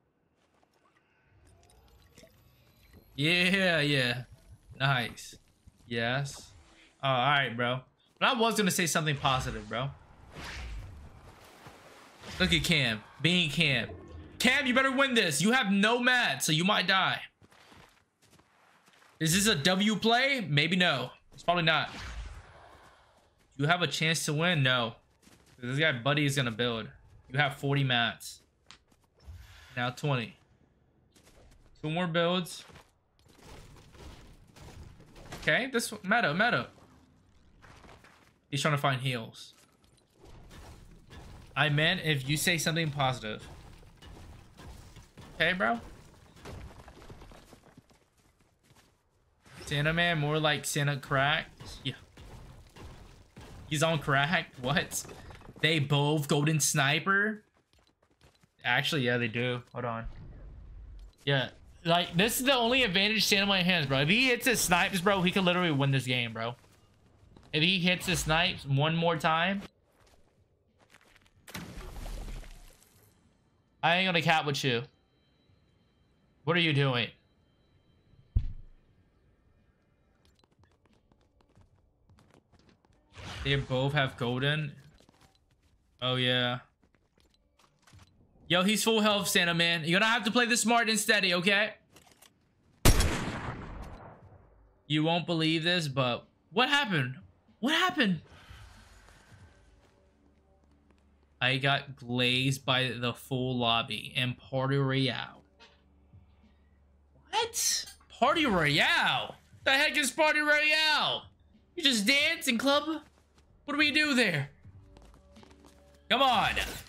Speaker 1: Yeah. Nice. Yes. Oh, all right, bro. But I was gonna say something positive, bro. Look at Cam. Being Cam. Cam, you better win this. You have no mats, so you might die. Is this a W play? Maybe no. It's probably not. You have a chance to win? No. This guy Buddy is gonna build. You have 40 mats. Now 20. 2 more builds. Okay, this meta. He's trying to find heals. I meant if you say something positive. Okay, bro. Santa Man, more like Santa crack. Yeah. He's on crack. What? They both golden sniper? Actually, yeah, they do. Hold on. Yeah. Like, this is the only advantage Santa Man has, bro. If he hits his snipes, bro, he could literally win this game, bro. If he hits his snipes one more time, I ain't gonna cap with you. What are you doing? They both have golden. Oh, yeah. Yo, he's full health, Santa Man. You're gonna have to play this smart and steady, okay? You won't believe this, but what happened? What happened? I got glazed by the full lobby and Party Royale. What? Party Royale? The heck is Party Royale? You just dance in club? What do we do there? Come on.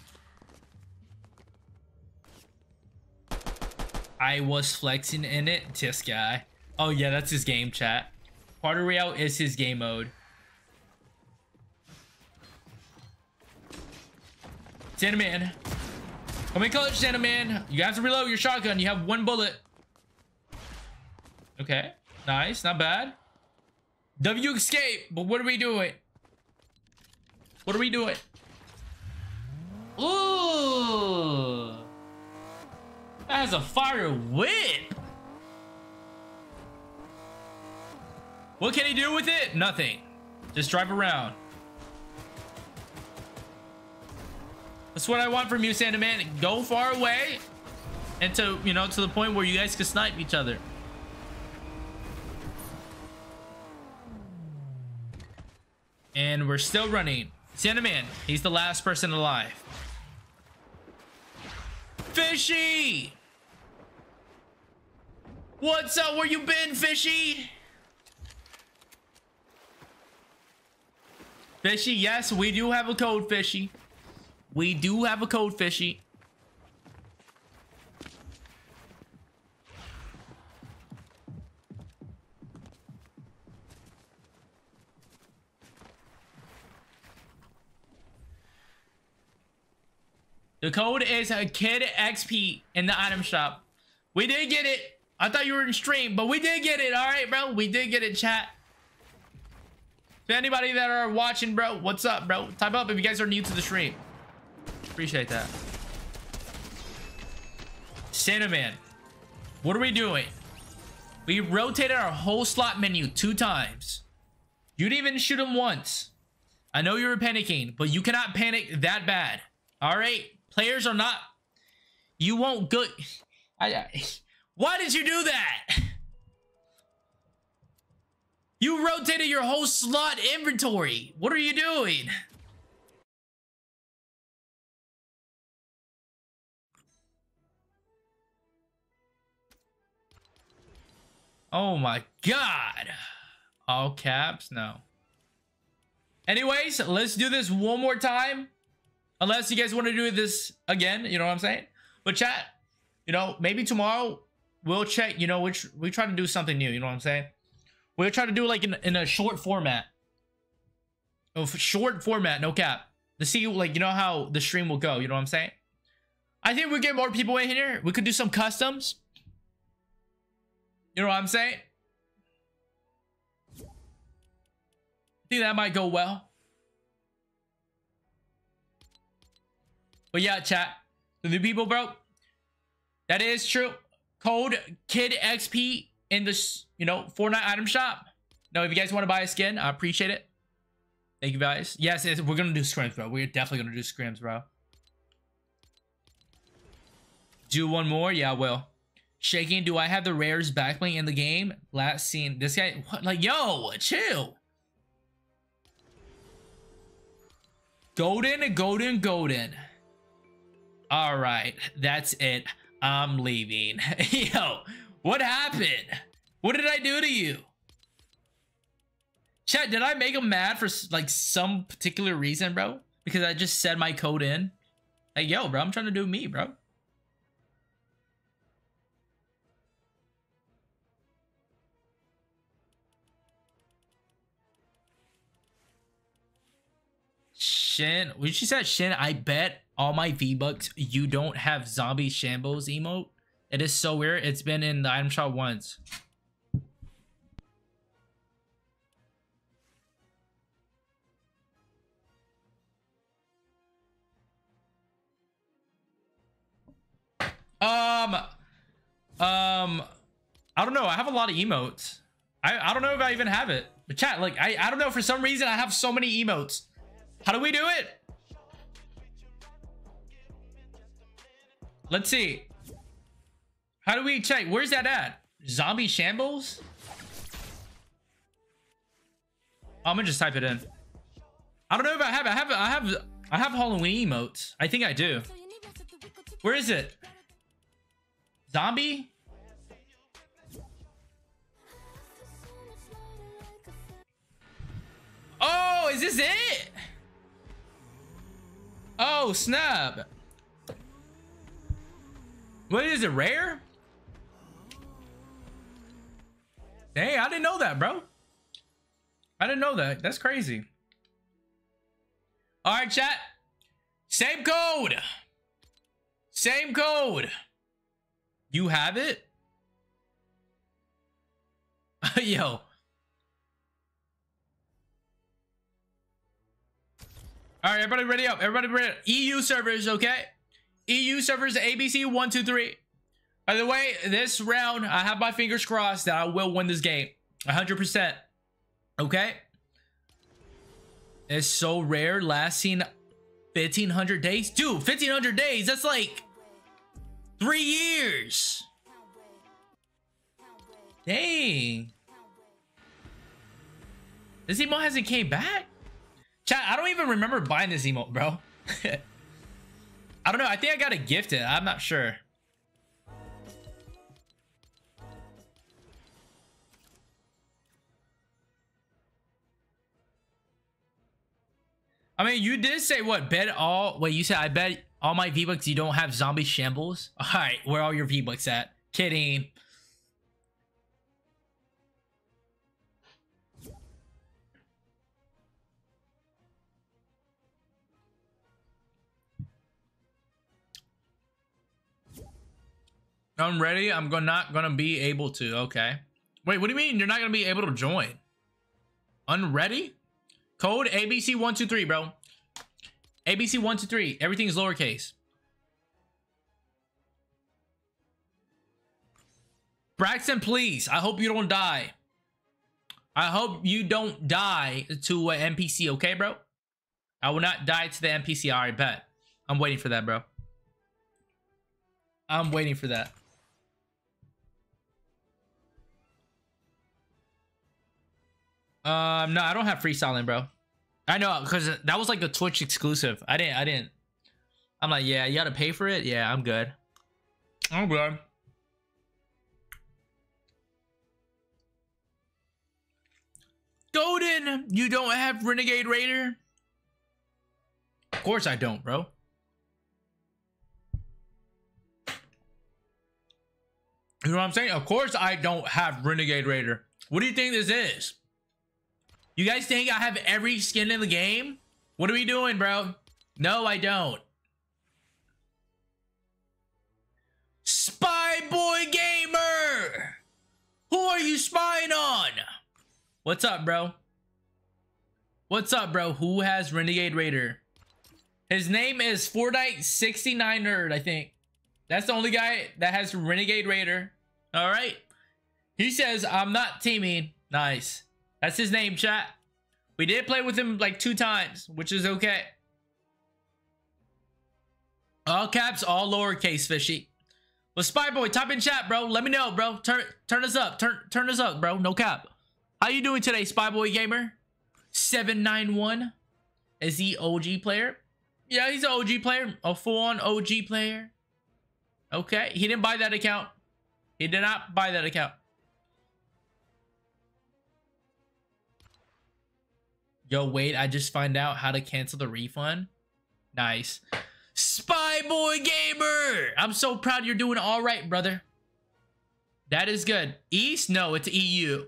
Speaker 1: I was flexing in it. This guy. Oh yeah, that's his game, chat. Party Royale is his game mode. Santa Man. Come in clutch, Santa Man. You have to reload your shotgun. You have 1 bullet. Okay. Nice. Not bad. W escape. But what are we doing? What are we doing? Ooh. That has a fire whip. What can he do with it? Nothing. Just drive around. That's what I want from you, Santa Man. Go far away and to, you know, to the point where you guys can snipe each other. And we're still running. Santa Man, he's the last person alive. Fishy! What's up? Where you been, Fishy? Fishy, yes, we do have a code, Fishy. We do have a code, Fishy. The code is a Kid XP in the item shop. We did get it. I thought you were in stream, but we did get it. All right, bro. We did get it, chat. To anybody that are watching, bro, what's up, bro? Type up if you guys are new to the stream. Appreciate that. Santa Man, what are we doing? We rotated our whole slot menu 2 times. You didn't even shoot him once. I know you were panicking, but you cannot panic that bad. All right? Players are not... You won't good... Why did you do that? You rotated your whole slot inventory. What are you doing? Oh my god. All caps? No. Anyways, let's do this one more time. Unless you guys want to do this again, you know what I'm saying? But chat, you know, maybe tomorrow we'll check, you know, which we try to do something new, you know what I'm saying? We'll try to do like in a short format. Oh, short format, no cap. To see, like, you know how the stream will go, you know what I'm saying? I think we'll get more people in here. We could do some customs. You know what I'm saying? think that might go well. But yeah, chat. The new people, bro. That is true. Code KidXP in this, you know, Fortnite item shop. Now, if you guys want to buy a skin, I appreciate it. Thank you guys. Yes, we're gonna do scrims, bro. We're definitely gonna do scrims, bro. Do one more? Yeah, I will. Shaking, do I have the rares backbling in the game? Last scene. This guy, what? Like, yo, chill. Golden, golden, golden. All right, that's it. I'm leaving. Yo, what happened? What did I do to you? Chat, did I make him mad for like some particular reason, bro? Because I just said my code in? Like, yo, bro, I'm trying to do me, bro. Shin, when she said Shin, I bet all my V-Bucks you don't have zombie shambles emote. It is so weird. It's been in the item shop once. I don't know. I have a lot of emotes. I don't know if I even have it. But chat, like, I don't know. For some reason, I have so many emotes. How do we do it? Let's see. How do we check? Where's that at? Zombie shambles? I'm gonna just type it in. I don't know if I have it. I have Halloween emotes. I think I do. Where is it? Zombie? Oh, is this it? Oh, snap. What is it, rare? Hey, I didn't know that, bro. I didn't know that. That's crazy. All right, chat. Same code. Same code. You have it? Yo. All right, everybody ready up. Everybody ready up. EU servers, okay? EU servers, ABC 123. By the way, this round, I have my fingers crossed that I will win this game. 100%. Okay? It's so rare. Last seen 1,500 days. Dude, 1,500 days. That's like 3 years. Dang. This emote hasn't came back? Chat, I don't even remember buying this emote, bro. I don't know. I think I got to gift it. I'm not sure. I mean, you did say what? Bet all... Wait, you said I bet all my V-Bucks you don't have zombie shambles? All right, where are all your V-Bucks at? Kidding. I'm ready. I'm not gonna be able to. Okay. Wait, what do you mean you're not gonna be able to join? Unready? Code ABC123, bro. ABC123. Everything is lowercase. Braxton, please. I hope you don't die. I hope you don't die to an NPC, okay, bro? I will not die to the NPC. All right, bet. I'm waiting for that, bro. I'm waiting for that. No, I don't have freestyling, bro. I know, because that was like a Twitch exclusive. I didn't. I'm like, yeah, you gotta pay for it? Yeah, I'm good. I'm good. Golden, you don't have Renegade Raider? Of course I don't, bro. You know what I'm saying? Of course I don't have Renegade Raider. What do you think this is? You guys think I have every skin in the game? What are we doing, bro? No, I don't. Spy Boy Gamer! Who are you spying on? What's up, bro? What's up, bro? Who has Renegade Raider? His name is Fortnite 69 Nerd, I think. That's the only guy that has Renegade Raider. All right. He says, I'm not teaming. Nice. That's his name, chat. We did play with him like 2 times, which is okay. All caps, all lowercase, fishy. Well, Spy Boy, type in chat, bro. Let me know, bro. Turn us up. Turn us up, bro. No cap. How you doing today, Spy Boy Gamer? 791. Is he OG player? Yeah, he's an OG player. A full-on OG player. Okay. He didn't buy that account. He did not buy that account. Yo, wait. I just find out how to cancel the refund. Nice. Spy Boy Gamer! I'm so proud you're doing all right, brother. That is good. East? No, it's EU.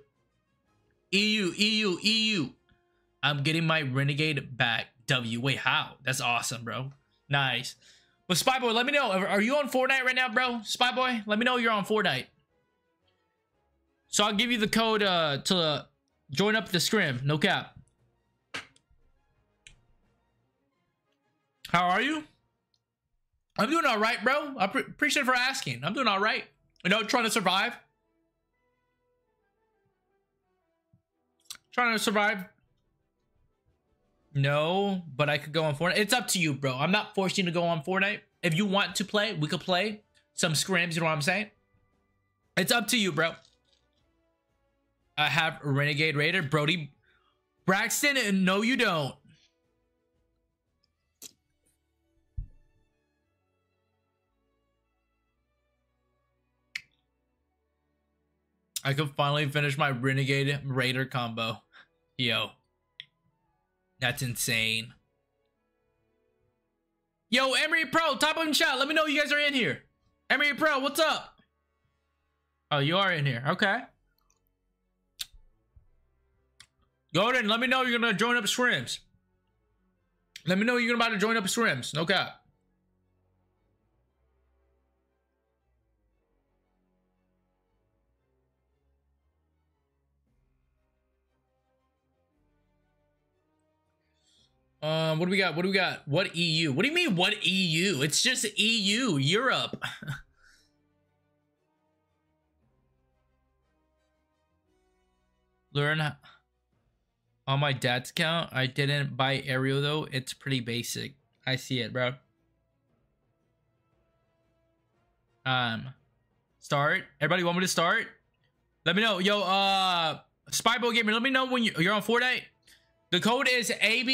Speaker 1: EU. I'm getting my Renegade back. W. Wait, how? That's awesome, bro. Nice. Well, Spy Boy, let me know. Are you on Fortnite right now, bro? Spy Boy, let me know you're on Fortnite. So I'll give you the code to join up the scrim. No cap. How are you? I'm doing all right, bro. I appreciate it for asking. I'm doing all right. You know, trying to survive. Trying to survive. No, but I could go on Fortnite. It's up to you, bro. I'm not forcing you to go on Fortnite. If you want to play, we could play some scrims. You know what I'm saying? It's up to you, bro. I have Renegade Raider. Brody Braxton, no, you don't. I could finally finish my Renegade Raider combo. Yo. That's insane. Yo, Emery Pro, type in chat. Let me know you guys are in here. Emery Pro, what's up? Oh, you are in here. Okay. Golden, let me know you're gonna join up scrims. Let me know you're about to join up scrims. No cap. What do we got? What do we got? What EU? What do you mean, what EU? It's just EU, Europe. Learn on my dad's account. I didn't buy Aerial though. It's pretty basic. I see it, bro. Start. Everybody want me to start? Let me know. Yo, Spy Boy Gamer, let me know when you're on Fortnite. The code is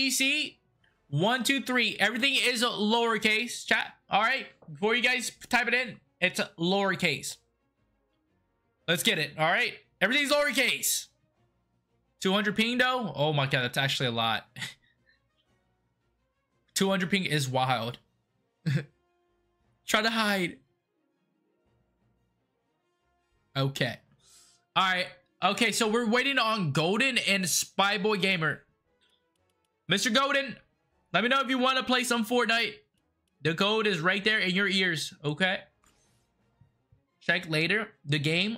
Speaker 1: ABC123. Everything is lowercase, chat. All right. Before you guys type it in, it's lowercase. Let's get it. All right. Everything's lowercase. 200 ping though. Oh my god, that's actually a lot. 200 ping is wild. Try to hide. Okay. All right. Okay, so we're waiting on Golden and Spy Boy Gamer. Mr. Golden, let me know if you want to play some Fortnite. The code is right there in your ears, okay? Check later. The game.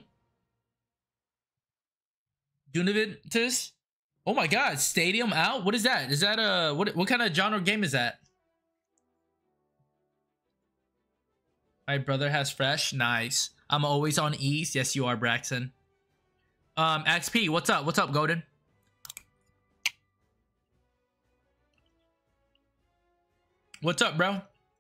Speaker 1: Univentus. Oh my god, Stadium out? What is that? Is that a what kind of genre game is that? My brother has fresh. Nice. I'm always on East. Yes, you are, Braxton. XP, what's up? What's up, Golden? What's up, bro?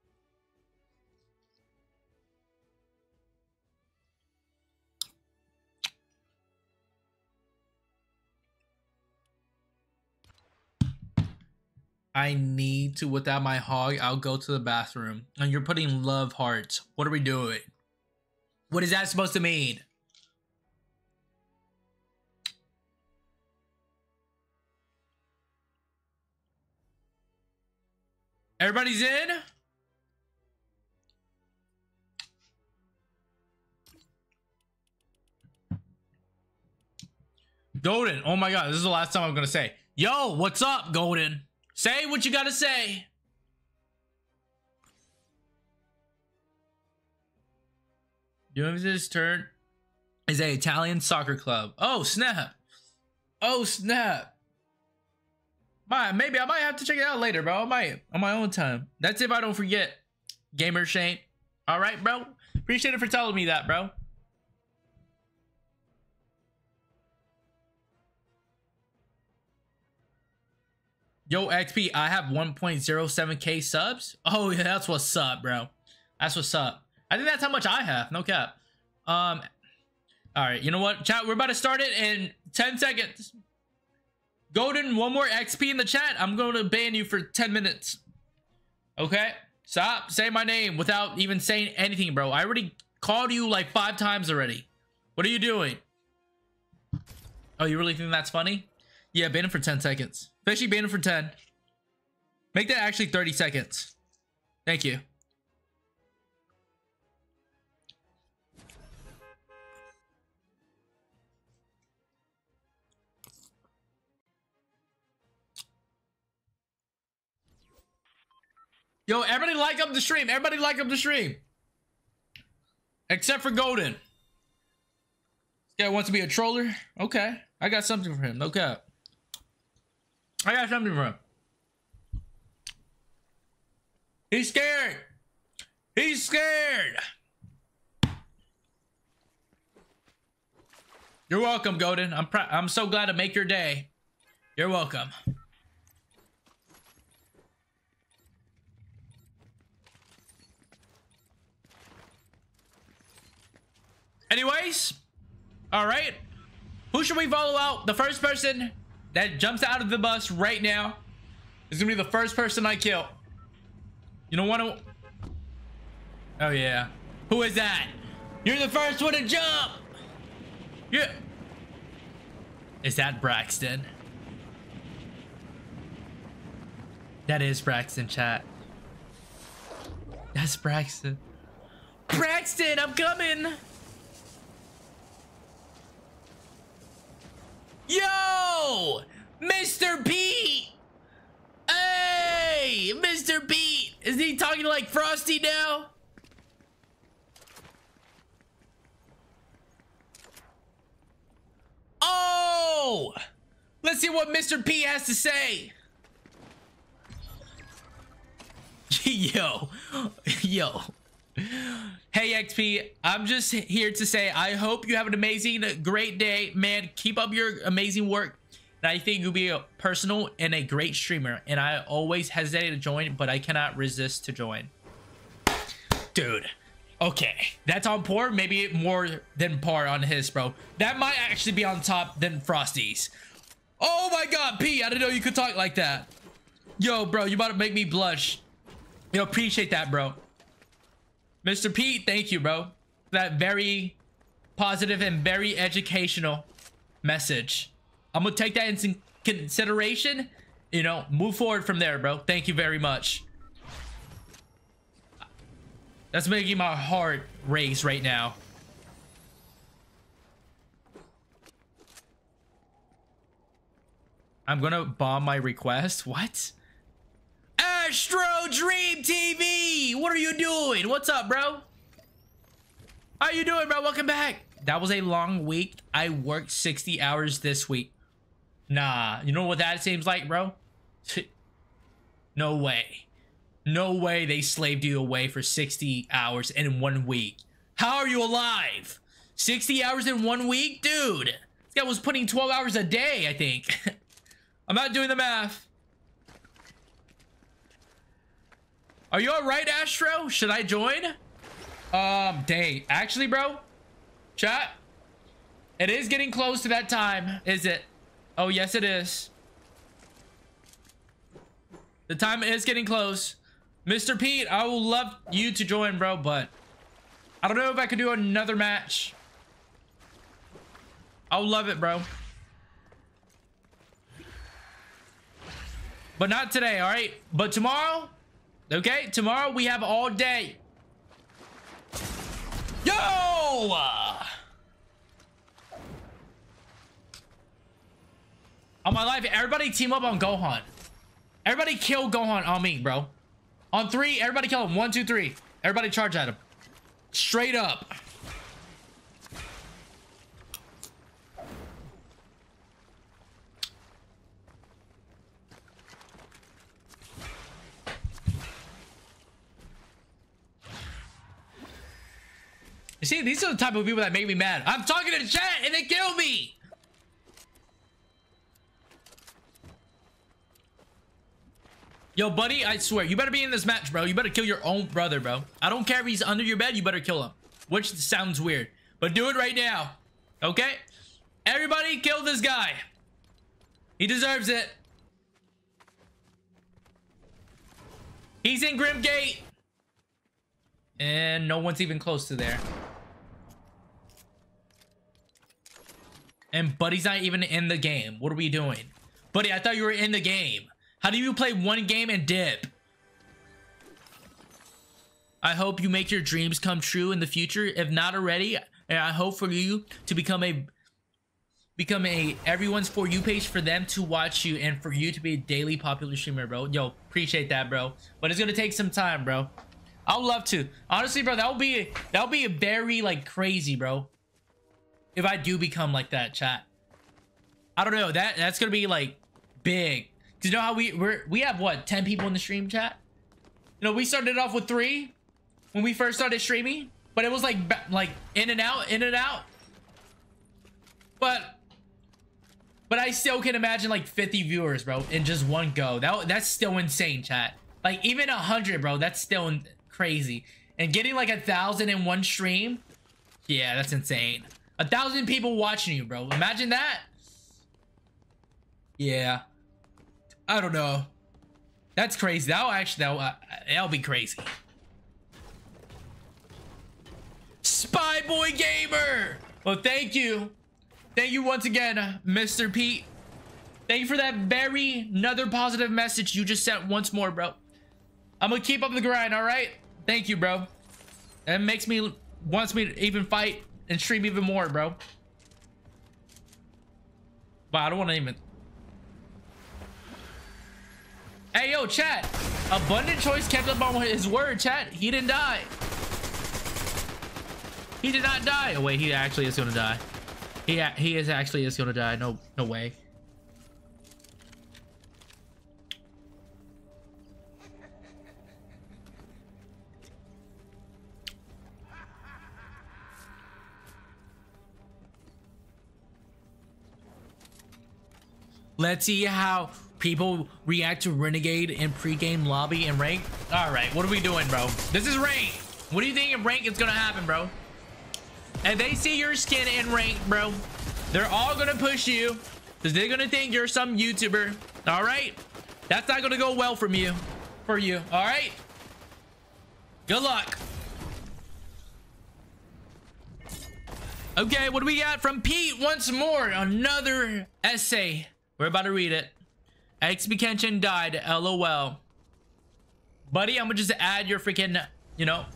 Speaker 1: I need to, without my hog, I'll go to the bathroom. And you're putting love hearts. What are we doing? What is that supposed to mean? Everybody's in? Golden, oh my god, this is the last time I'm gonna say. Yo, what's up, Golden? Say what you gotta say. Juventus turn is an Italian soccer club. Oh, snap. Oh, snap. Maybe I might have to check it out later, bro. I might on my own time. That's if I don't forget. Gamer Shane. All right, bro. Appreciate it for telling me that, bro. Yo, XP, I have 1.07k subs. Oh yeah, that's what's up, bro. That's what's up. I think that's how much I have. No cap. All right, you know what, chat? We're about to start it in 10 seconds. Golden, one more XP in the chat. I'm going to ban you for 10 minutes. Okay? Stop saying my name without even saying anything, bro. I already called you like 5 times already. What are you doing? Oh, you really think that's funny? Yeah, ban him for 10 seconds. Especially ban him for 10. Make that actually 30 seconds. Thank you. Yo, everybody like up the stream. Everybody like up the stream. Except for Golden. This guy wants to be a troller. Okay. I got something for him. No cap. I got something for him. He's scared. He's scared. You're welcome, Golden. I'm so glad to make your day. You're welcome. Anyways, all right. Who should we follow out? The first person that jumps out of the bus right now is gonna be the first person I kill. You don't want to? Oh yeah. Who is that? You're the first one to jump. Yeah. Is that Braxton? That is Braxton, chat. That's Braxton. Braxton, I'm coming. Yo, Mr. Pete. Hey, Mr. Pete. Is he talking like Frosty now? Oh, let's see what Mr. P has to say. Yo. Hey XP, I'm just here to say I hope you have an amazing, great day, man. Keep up your amazing work, and I think you'll be a personal and a great streamer. And I always hesitate to join, but I cannot resist to join. Dude, okay, that's on par, maybe more than par on his, bro. That might actually be on top than Frosty's. Oh my God, P, I didn't know you could talk like that. Yo, bro, you about to make me blush. Yo, appreciate that, bro. Mr. Pete, thank you, bro. That very positive and very educational message. I'm gonna take that into consideration, you know, move forward from there, bro. Thank you very much. That's making my heart race right now. I'm gonna bomb my request. What? Astro Dream TV, what are you doing? What's up, bro? How you doing, bro? Welcome back. That was a long week. I worked 60 hours this week. Nah, you know what that seems like, bro? No way. No way they slaved you away for 60 hours in 1 week. How are you alive? 60 hours in 1 week? Dude, this guy was putting 12 hours a day, I think. I'm not doing the math. Are you all right, Astro? Should I join? Dang. Actually, bro, chat, it is getting close to that time, is it? Oh, yes, it is. The time is getting close. Mr. Pete, I would love you to join, bro, but I don't know if I could do another match. I would love it, bro. But not today, all right? But tomorrow, okay? Tomorrow we have all day. Yo! On my life, everybody team up on Gohan. Everybody kill Gohan on me, bro. On 3, everybody kill him. 1, 2, 3. Everybody charge at him. Straight up. You see, these are the type of people that make me mad. I'm talking to the chat and they kill me. Yo, buddy, I swear, you better be in this match, bro. You better kill your own brother, bro. I don't care if he's under your bed, you better kill him. Which sounds weird, but do it right now. Okay? Everybody kill this guy. He deserves it. He's in Grimgate. And no one's even close to there. And Buddy's not even in the game. What are we doing? Buddy, I thought you were in the game. How do you play one game and dip? I hope you make your dreams come true in the future. If not already, I hope for you to become a everyone's For You page for them to watch you and for you to be a daily popular streamer, bro. Yo, appreciate that, bro. But it's gonna take some time, bro. I would love to. Honestly, bro, that would be a very like crazy, bro. If I do become like that, chat. I don't know. That's gonna be like big. Cause you know how we have what, 10 people in the stream, chat? You know, we started off with 3 when we first started streaming, but it was like in and out, in and out. But I still can imagine like 50 viewers, bro, in just one go. That's still insane, chat. Like even 100, bro, that's still crazy. And getting like 1,000 in one stream, yeah, that's insane. 1,000 people watching you, bro. Imagine that. Yeah, I don't know. That's crazy. That'll be crazy. Spy Boy Gamer. Well, thank you. Thank you once again, Mr. Pete. Thank you for that another positive message you just sent once more, bro. I'm gonna keep up the grind, all right? Thank you, bro. That wants me to even fight and stream even more, bro. But I don't want to even. Hey, yo, chat. Abundant Choice kept up on his word, chat. He didn't die. He did not die. Oh, wait, he actually is gonna die. He actually is gonna die. No way. Let's see how people react to Renegade in pre-game lobby and rank. All right, what are we doing, bro? This is rank. What do you think in rank is gonna happen, bro? And they see your skin in rank, bro, they're all gonna push you because they're gonna think you're some YouTuber. All right, that's not gonna go well for you. All right, good luck. Okay, what do we got from Pete once more? Another essay. We're about to read it. XP Kenshin died, LOL. Buddy, I'm gonna just add your freaking, you know,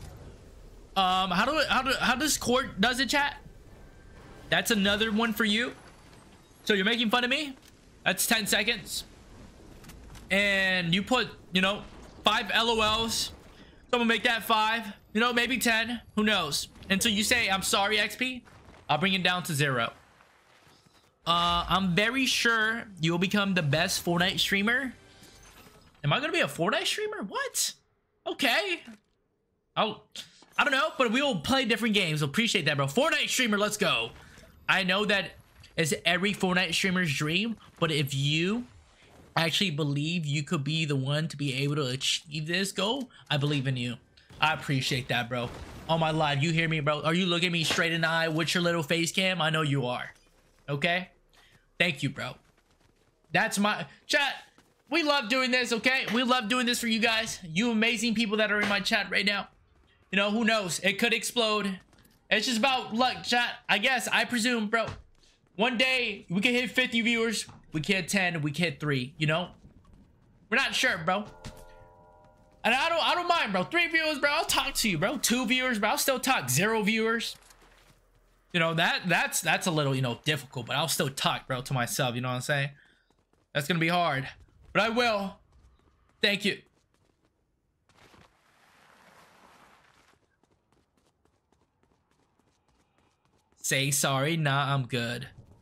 Speaker 1: how does court does it, chat? That's another one for you. So you're making fun of me? That's 10 seconds. And you put, you know, 5 LOLs. So I'm gonna make that 5, you know, maybe 10, who knows? Until you say, I'm sorry, XP, I'll bring it down to 0. I'm very sure you will become the best Fortnite streamer. Am I gonna be a Fortnite streamer? What? Okay. I don't know, but we will play different games. Appreciate that, bro. Fortnite streamer, let's go. I know that is every Fortnite streamer's dream, but if you actually believe you could be the one to be able to achieve this goal, I believe in you. I appreciate that, bro. On my live, you hear me, bro? Are you looking me straight in the eye with your little face cam? I know you are. Okay? Thank you, bro. That's my chat. We love doing this, okay? We love doing this for you guys. You amazing people that are in my chat right now. You know, who knows? It could explode. It's just about luck, chat. I guess, I presume, bro. One day, we could hit 50 viewers. We could hit 10. We could hit 3, you know? We're not sure, bro. And I don't mind, bro. 3 viewers, bro. I'll talk to you, bro. 2 viewers, bro. I'll still talk. 0 viewers. You know, that's a little, you know, difficult, but I'll still talk, bro, to myself. You know what I'm saying? That's gonna be hard. But I will. Thank you. Say sorry. Nah, I'm good.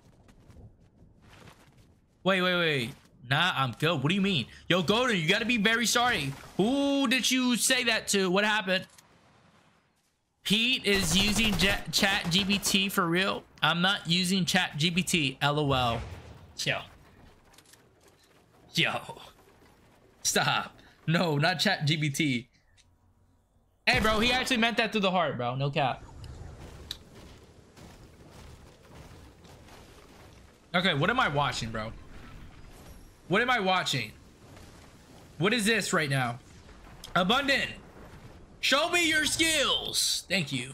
Speaker 1: Wait. Nah, I'm good. What do you mean? Yo, Golden, you gotta be very sorry. Who did you say that to? What happened? Pete is using Chat GPT for real. I'm not using Chat GPT. LOL. Yo. Stop. No, not Chat GPT. Hey, bro, he actually meant that through the heart, bro. No cap. Okay, what am I watching, bro? What am I watching? What is this right now? Abundant. Show me your skills. Thank you.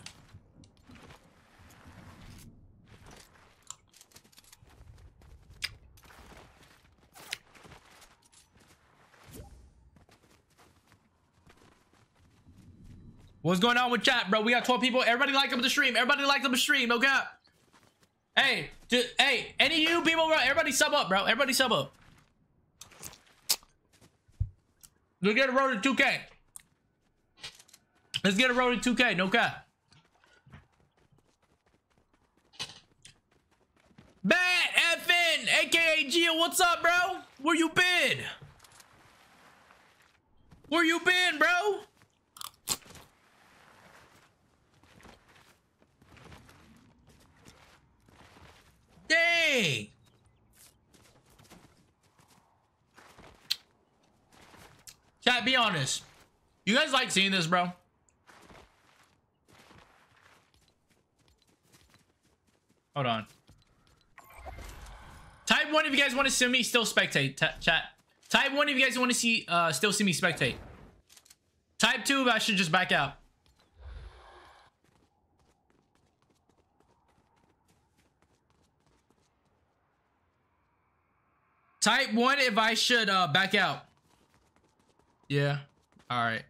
Speaker 1: What's going on with chat, bro? We got 12 people. Everybody like up the stream. Everybody like up the stream. No cap. Hey, hey, any of you people, bro? Everybody sub up, bro. Everybody sub up. Let's get a road to 2K. Let's get a road to 2K. No cap. Bat FN, aka Gio, what's up, bro? Where you been? Where you been, bro? Dang. Chat, be honest. You guys like seeing this, bro? Hold on. Type 1 if you guys want to see me still spectate. Chat. Type 1 if you guys want to see still see me spectate. Type 2 if I should just back out. Type 1 if I should back out. Yeah. All right.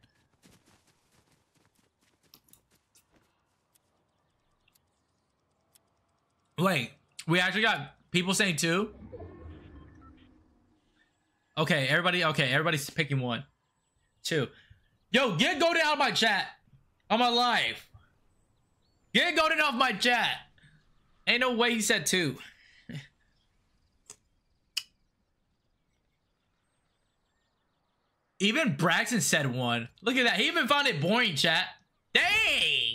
Speaker 1: Wait, we actually got people saying 2. Okay, everybody's picking 1. 2. Yo, get Golden out of my chat. On my live. Get Golden off my chat. Ain't no way he said 2. Even Braxton said 1. Look at that. He even found it boring, chat. Dang.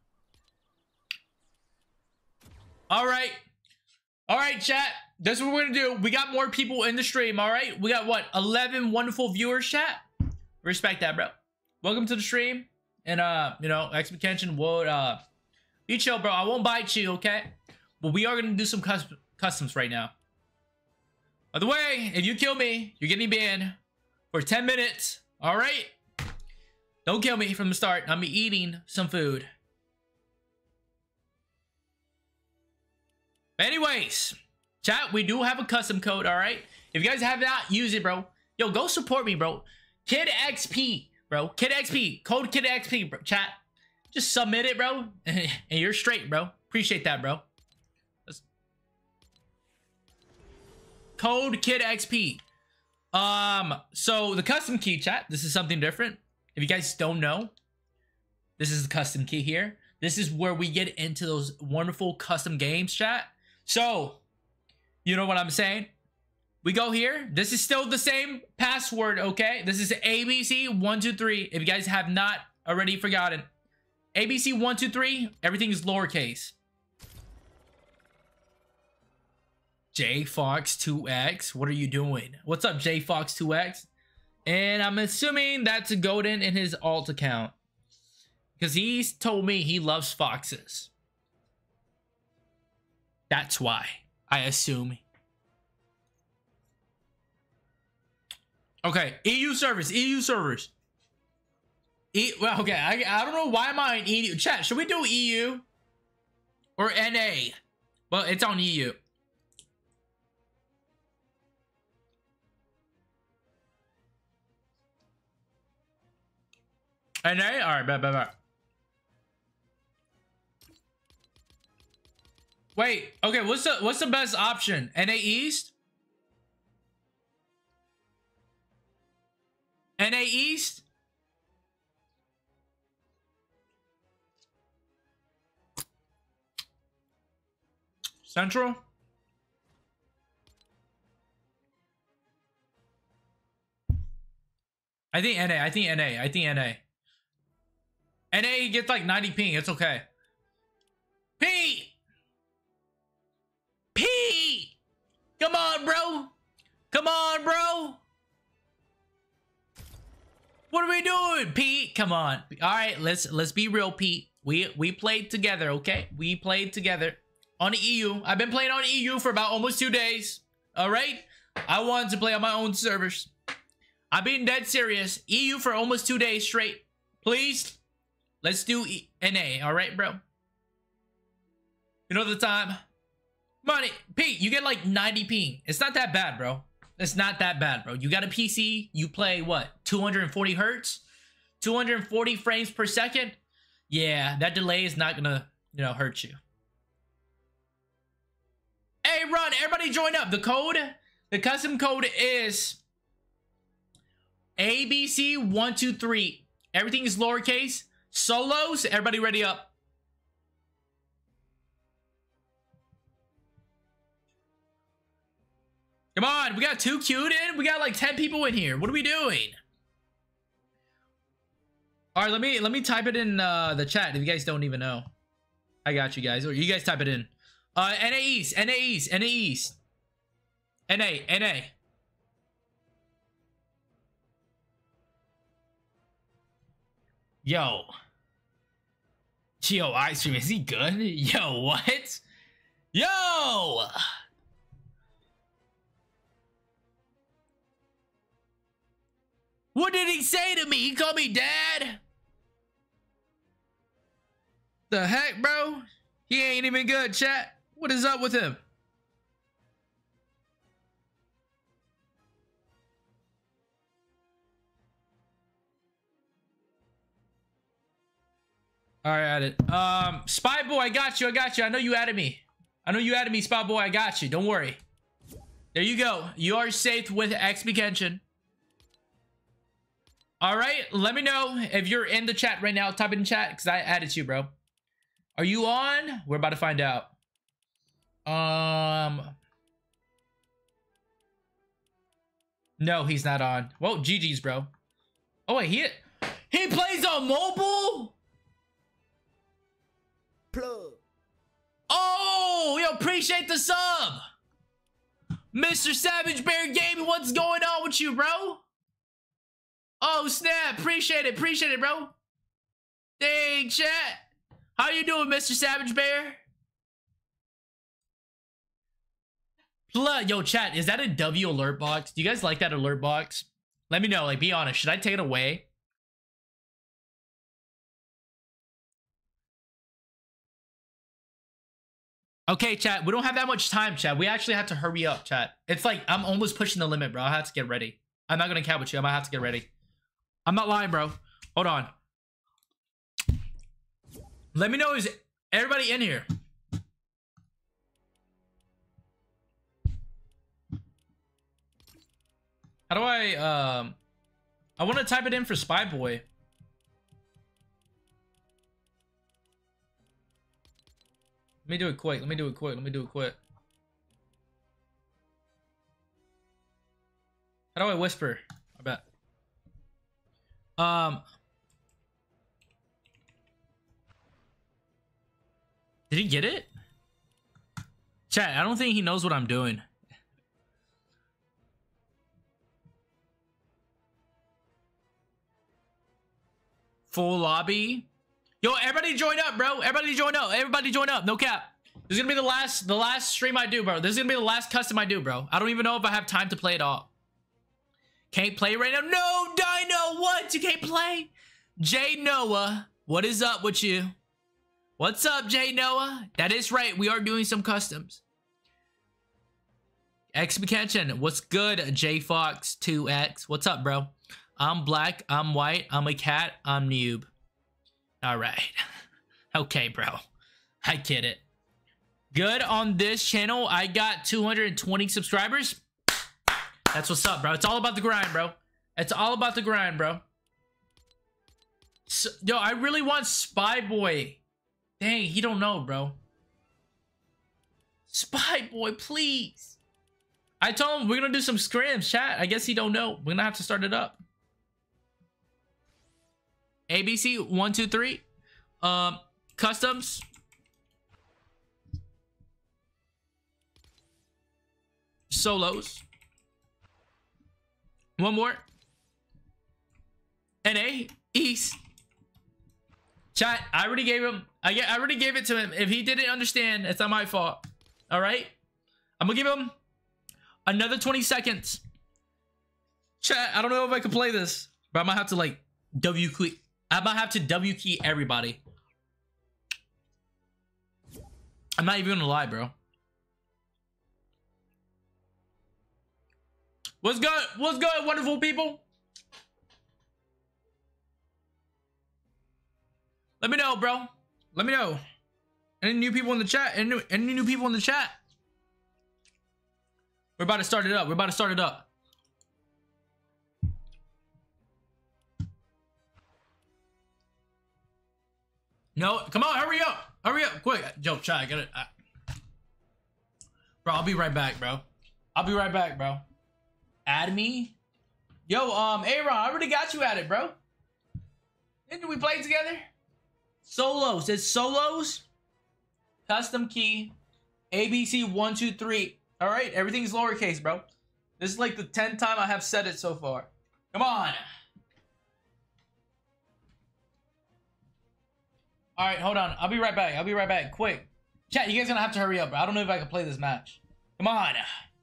Speaker 1: All right. All right, chat. That's what we're going to do. We got more people in the stream, all right? We got, what, 11 wonderful viewers, chat? Respect that, bro. Welcome to the stream. And, you know, X-Kenshin will, be chill, bro. I won't bite you, okay? But we are going to do some customs right now. By the way, if you kill me, you're getting banned for 10 minutes, all right? Don't kill me from the start. I'm eating some food. But anyways, chat, we do have a custom code, all right? If you guys have not, use it, bro. Yo, go support me, bro. Kid XP, bro. Kid XP. Code Kid XP, bro. Chat. Just submit it, bro. And you're straight, bro. Appreciate that, bro. Code Kid XP. So the custom key, chat, this is something different. If you guys don't know, this is the custom key here. This is where we get into those wonderful custom games, chat. So, you know what I'm saying? We go here. This is still the same password, okay? This is ABC123. If you guys have not already forgotten. ABC123, everything is lowercase. JFox2X, what are you doing? What's up, JFox2X? And I'm assuming that's Golden in his alt account. Because he's told me he loves foxes. That's why, I assume. Okay, EU servers, EU servers. Well, okay, I don't know why am I in EU. Chat, should we do EU? Or NA? Well, it's on EU. NA? Alright, bet. Wait, okay, what's the best option? NA East? NA East? Central? I think NA. NA gets like 90 ping. It's okay. Pete! Pete! Come on, bro. Come on, bro. What are we doing, Pete? Come on. All right, let's be real, Pete. We played together, okay? We played together on EU. I've been playing on EU for about almost 2 days. All right? I wanted to play on my own servers. I'm being dead serious. EU for almost 2 days straight. Please, let's do NA. All right, bro? You know the time? Money, Pete, you get like 90 ping. It's not that bad, bro. It's not that bad, bro. You got a PC, you play what? 240 hertz? 240 frames per second? Yeah, that delay is not gonna, hurt you. Hey, run, everybody join up. The custom code is ABC123. Everything is lowercase. Solos, everybody ready up. Come on, we got 2 queued in. We got like 10 people in here. What are we doing? All right, let me type it in the chat if you guys don't even know. I got you guys. Or you guys type it in. NA East, NA East, NA East. NA, NA. Yo. Yo, Ice Cream, is he good? Yo, what? Yo! What did he say to me? He called me dad? The heck, bro? He ain't even good, chat. What is up with him? All right, added. Spy Boy, I got you. I know you added me. Spy Boy. I got you. Don't worry. There you go. You are safe with XP Kenshin. All right, let me know if you're in the chat right now. Type it in chat because I added you, bro. Are you on? We're about to find out. No, he's not on. Well, GG's, bro. Oh wait, he plays on mobile?
Speaker 3: Plug.
Speaker 1: Oh, yo, appreciate the sub. Mr. Savage Bear Gaming, what's going on with you, bro? Oh, snap. Appreciate it, bro. Dang, chat. How you doing, Mr. Savage Bear? Yo, chat, is that a W alert box? Do you guys like that alert box? Let me know, like, be honest. Should I take it away? Okay, chat, we don't have that much time, chat. We actually have to hurry up, chat. It's like, I'm almost pushing the limit, bro. I have to get ready. I'm not gonna cap with you. I might have to get ready. I'm not lying, bro. Hold on. Let me know, is everybody in here? How do I want to type it in for Spy Boy. Let me do it quick. How do I whisper? I bet. Did he get it? Chat, I don't think he knows what I'm doing. Full lobby. Yo, everybody join up, bro. Everybody join up. No cap. This is gonna be the last stream I do, bro. This is gonna be the last custom I do, bro. I don't even know if I have time to play it all. Can't play right now. No, Dino, what? You can't play? Jay Noah, what is up with you? What's up, Jay Noah? That is right. We are doing some customs. XP Kenshin, what's good? J Fox 2X, what's up, bro? I'm black, I'm white, I'm a cat, I'm noob. All right. Okay, bro. I get it. Good on this channel. I got 220 subscribers. That's what's up, bro. It's all about the grind, bro. It's all about the grind, bro. So, yo, I really want Spy Boy. Dang, he don't know, bro. Spy Boy, please. I told him we're gonna do some scrims, chat. I guess he don't know. We're gonna have to start it up. ABC 123. Customs. Solos. One more. NA East. Chat, I already gave him. I already gave it to him. If he didn't understand, it's not my fault. All right. I'm gonna give him another 20 seconds. Chat, I don't know if I can play this, but I might have to like W key. I might have to W key everybody. I'm not even gonna lie, bro. What's good? What's good, wonderful people? Let me know, bro. Let me know. Any new people in the chat? Any new people in the chat? We're about to start it up. We're about to start it up. No, come on, hurry up. Hurry up, quick. Yo, chat, I got it. Bro, I'll be right back, bro. I'll be right back, bro. Add me. Yo, Aaron, I already got you at it, bro. Didn't we play together? Solos. It's solos. Custom key. ABC 1, 2, 3. All right, everything's lowercase, bro. This is like the 10th time I have said it so far. Come on. All right, hold on. I'll be right back. I'll be right back. Quick. Chat, you guys gonna have to hurry up, bro. I don't know if I can play this match. Come on.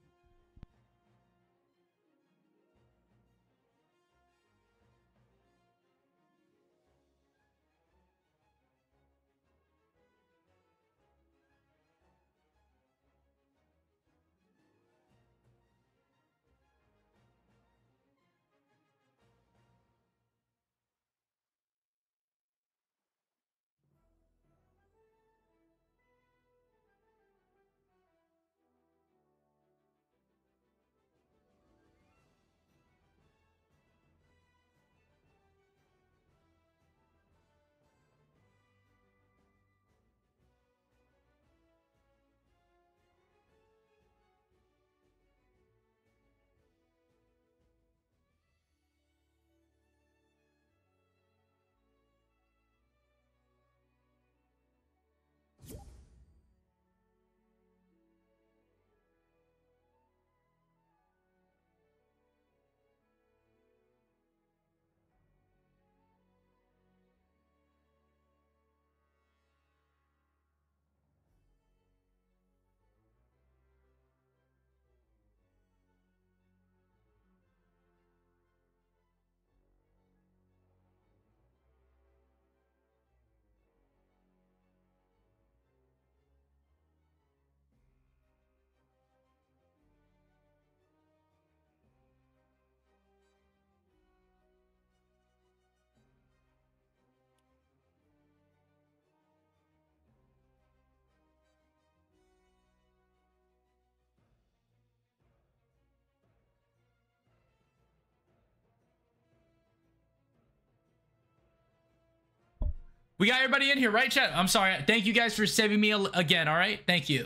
Speaker 1: We got everybody in here, right, chat? I'm sorry. Thank you guys for saving me again, all right? Thank you.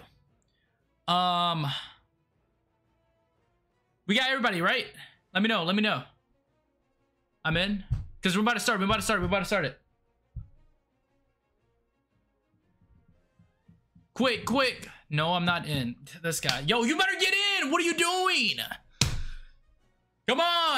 Speaker 1: We got everybody, right? Let me know. Let me know. I'm in. Because we're about to start. We're about to start. We're about to start it. Quick, quick. No, I'm not in. This guy. Yo, you better get in. What are you doing? Come on.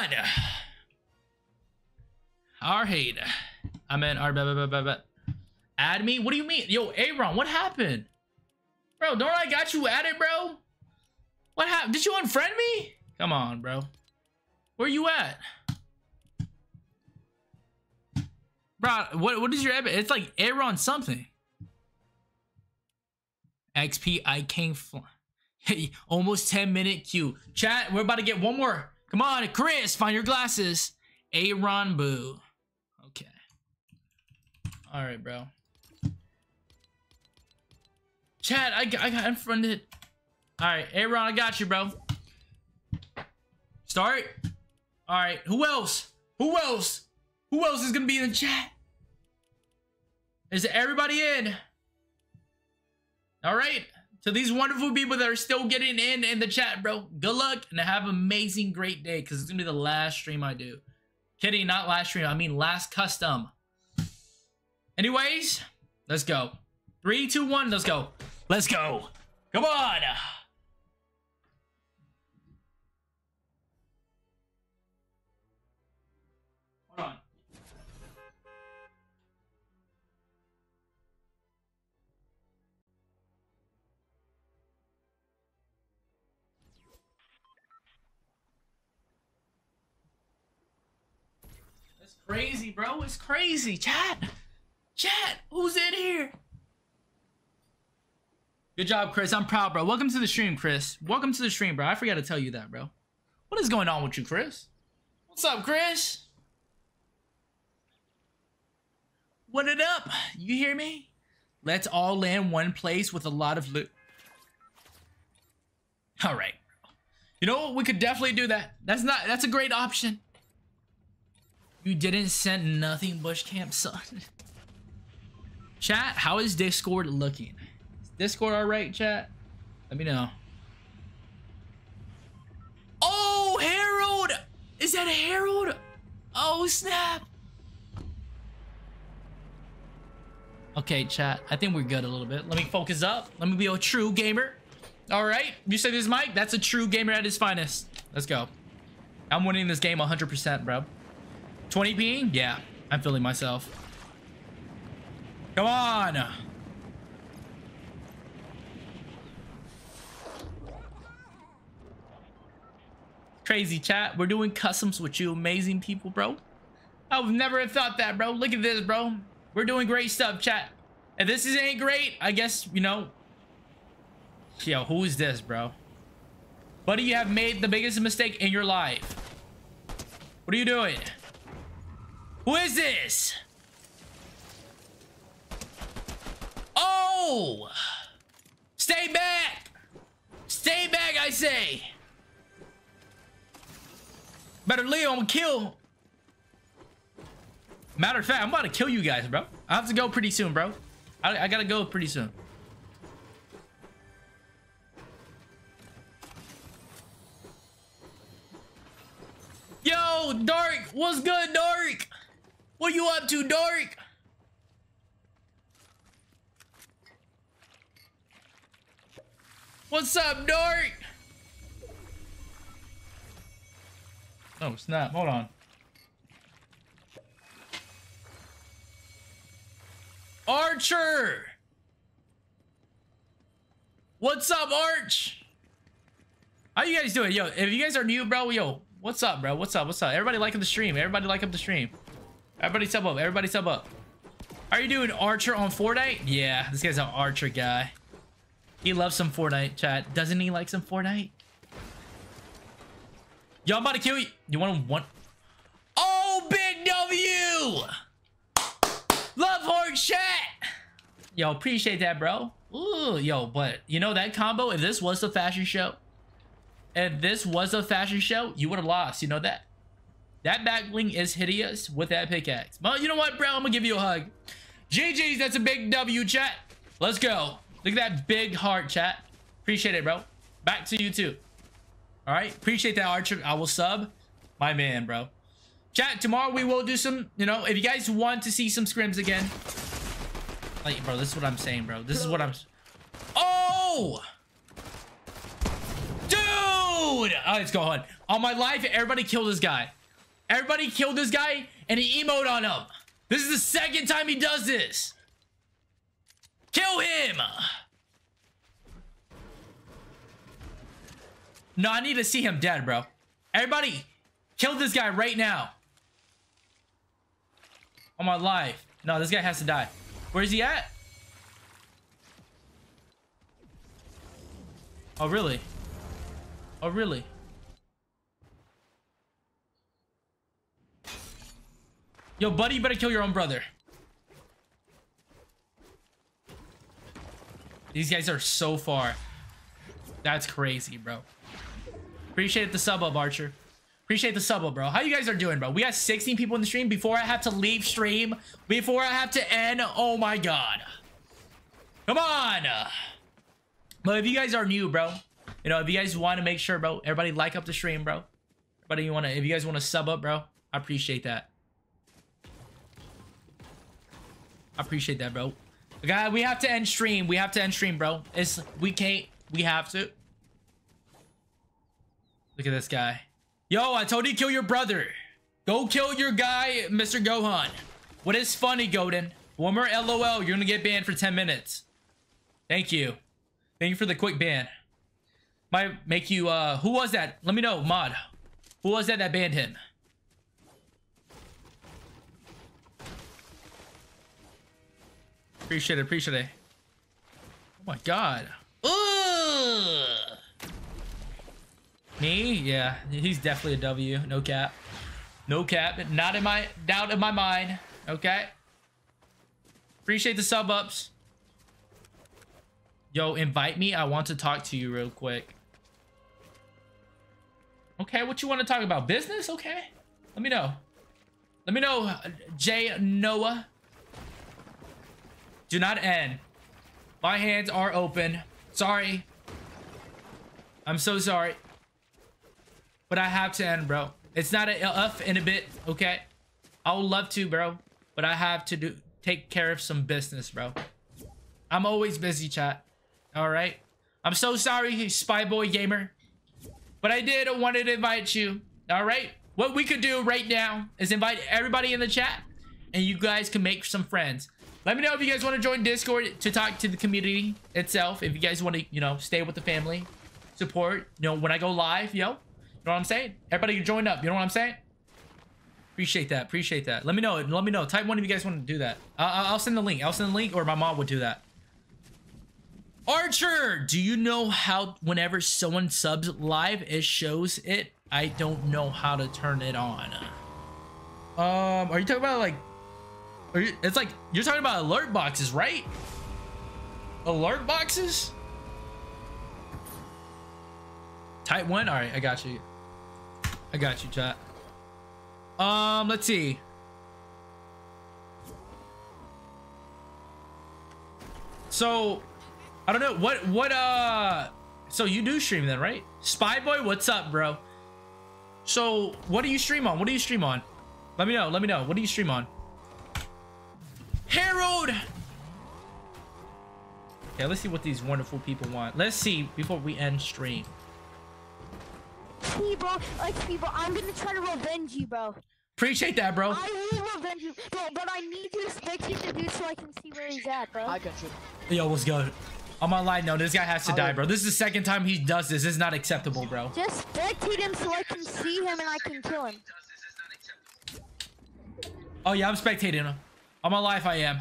Speaker 1: Alright. I'm in. Alright, add me? What do you mean? Yo, Aaron, what happened? Bro, don't I got you at it, bro? What happened? Did you unfriend me? Come on, bro. Where you at? Bro, what is your... It's like Aaron something. XP, I can't fly. Hey, almost 10-minute queue. Chat, we're about to get one more. Come on, Chris, find your glasses. Aaron Boo. Okay. All right, bro. Chat, I got unfriended. All right, Aaron, I got you, bro. Start. All right, who else? Who else? Who else is gonna be in the chat? Is everybody in? All right. To these wonderful people that are still getting in the chat, bro. Good luck and have an amazing, great day, because it's gonna be the last stream I do. Kidding, not last stream. I mean last custom. Anyways, let's go. 3, 2, 1, let's go. Let's go. Come on. Hold on. It's crazy, bro. It's crazy. Chat. Chat. Who's in here? Good job, Chris. I'm proud, bro. Welcome to the stream, Chris. Welcome to the stream, bro. I forgot to tell you that, bro. What is going on with you, Chris? What's up, Chris? What it up? You hear me? Let's all land one place with a lot of loot. All right. You know what? We could definitely do that. That's a great option. You didn't send nothing, Bush Camp, son. Chat, how is Discord looking? Is Discord all right, chat? Let me know. Oh, Harold! Is that a Harold? Oh, snap. Okay, chat, I think we're good a little bit. Let me focus up. Let me be a true gamer. All right, you say this, Mike? That's a true gamer at his finest. Let's go. I'm winning this game 100%, bro. 20 ping? Yeah, I'm feeling myself. Come on. Crazy, chat. We're doing customs with you amazing people, bro. I would never have thought that, bro. Look at this, bro. We're doing great stuff, chat. If this ain't great, I guess, you know. Yo, who is this, bro? Buddy, you have made the biggest mistake in your life. What are you doing? Who is this? Oh! Stay back! Stay back, I say! Better Leo, I'm gonna kill. Matter of fact, I'm about to kill you guys, bro. I have to go pretty soon, bro. I gotta go pretty soon. Yo, Dark, what's good, Dark? What you up to, Dark? What's up, Dark? Oh, snap. Hold on. Archer! What's up, Arch? How you guys doing? Yo, if you guys are new, bro, yo, what's up, bro? What's up? What's up? Everybody like up the stream. Everybody like up the stream. Everybody sub up. Everybody sub up. Are you doing Archer on Fortnite? Yeah, this guy's an Archer guy. He loves some Fortnite, chat. Doesn't he like some Fortnite? Yo, I'm about to kill you. You want to one? Oh, Big W! Love Horde chat! Yo, appreciate that, bro. Ooh, yo, but you know that combo, if this was the fashion show, if this was a fashion show, you would have lost. You know that? That backbling is hideous with that pickaxe. But you know what, bro? I'm gonna give you a hug. GG's, that's a big W, chat. Let's go. Look at that big heart, chat. Appreciate it, bro. Back to you too. All right, appreciate that, Archer. I will sub. My man, bro. Chat, tomorrow we will do some, you know, if you guys want to see some scrims again. Like, bro, this is what I'm saying, bro. This is what I'm... Oh! Dude! All right, let's go on. On my life, everybody kill this guy. Everybody kill this guy and he emote on him. This is the second time he does this. Kill him! No, I need to see him dead, bro. Everybody, kill this guy right now. On my life. No, this guy has to die. Where is he at? Oh, really? Oh, really? Yo, buddy, you better kill your own brother. These guys are so far. That's crazy, bro. Appreciate the sub up, Archer. Appreciate the sub up, bro. How you guys are doing, bro? We got 16 people in the stream before I have to leave stream. Before I have to end. Oh my god. Come on. But if you guys are new, bro, you know, if you guys want to make sure, bro, everybody like up the stream, bro. Everybody if you guys want to sub up, bro, I appreciate that. I appreciate that, bro. God, we have to end stream. We have to end stream, bro. We can't. We have to. Look at this guy. Yo, I told you to kill your brother. Go kill your guy, Mr. Gohan. What is funny, Godin? One more LOL, you're gonna get banned for 10 minutes. Thank you. Thank you for the quick ban. Might make you, who was that? Let me know, mod. Who was that banned him? Appreciate it, appreciate it. Oh my god. Ugh. Me? Yeah, he's definitely a W. No cap. No cap. Not in my doubt in my mind. Okay. Appreciate the sub ups. Yo, invite me. I want to talk to you real quick. Okay, what you want to talk about? Business? Okay. Let me know. Let me know, Jay Noah. Do not end. My hands are open. Sorry. I'm so sorry. But I have to end, bro. It's not a up in a bit, okay? I would love to, bro. But I have to take care of some business, bro. I'm always busy, chat. All right? I'm so sorry, Spy Boy Gamer. But I did wanted to invite you. All right? What we could do right now is invite everybody in the chat. And you guys can make some friends. Let me know if you guys want to join Discord to talk to the community itself. If you guys want to, you know, stay with the family. Support, you know, when I go live, yo. You know what I'm saying? Everybody can join up. You know what I'm saying? Appreciate that. Appreciate that. Let me know. Let me know. Type one if you guys want to do that. I'll send the link. I'll send the link, or my mom would do that. Archer, do you know how whenever someone subs live, it shows it? I don't know how to turn it on. Are you talking about like? It's like you're talking about alert boxes, right? Alert boxes? Type one. All right, I got you. I got you, chat. Let's see. So, I don't know what so you do stream then, right? Spy Boy, what's up, bro? So, what do you stream on? What do you stream on? Let me know. Let me know. What do you stream on? Harold. Okay, let's see what these wonderful people want. Let's see before we end stream.
Speaker 3: Bro, bro, I'm gonna try to revenge you, bro.
Speaker 1: Appreciate that, bro.
Speaker 3: I will revenge you, bro, but I need you to spectate the dude so I can see where he's at, bro.
Speaker 2: I got you.
Speaker 1: Yo, what's good? I'm online. No, this guy has to die, bro. This is the second time he does this. This is not acceptable, bro.
Speaker 3: Just spectate him so I can see him and I can kill him.
Speaker 1: Oh yeah, I'm spectating him. On my life, I am.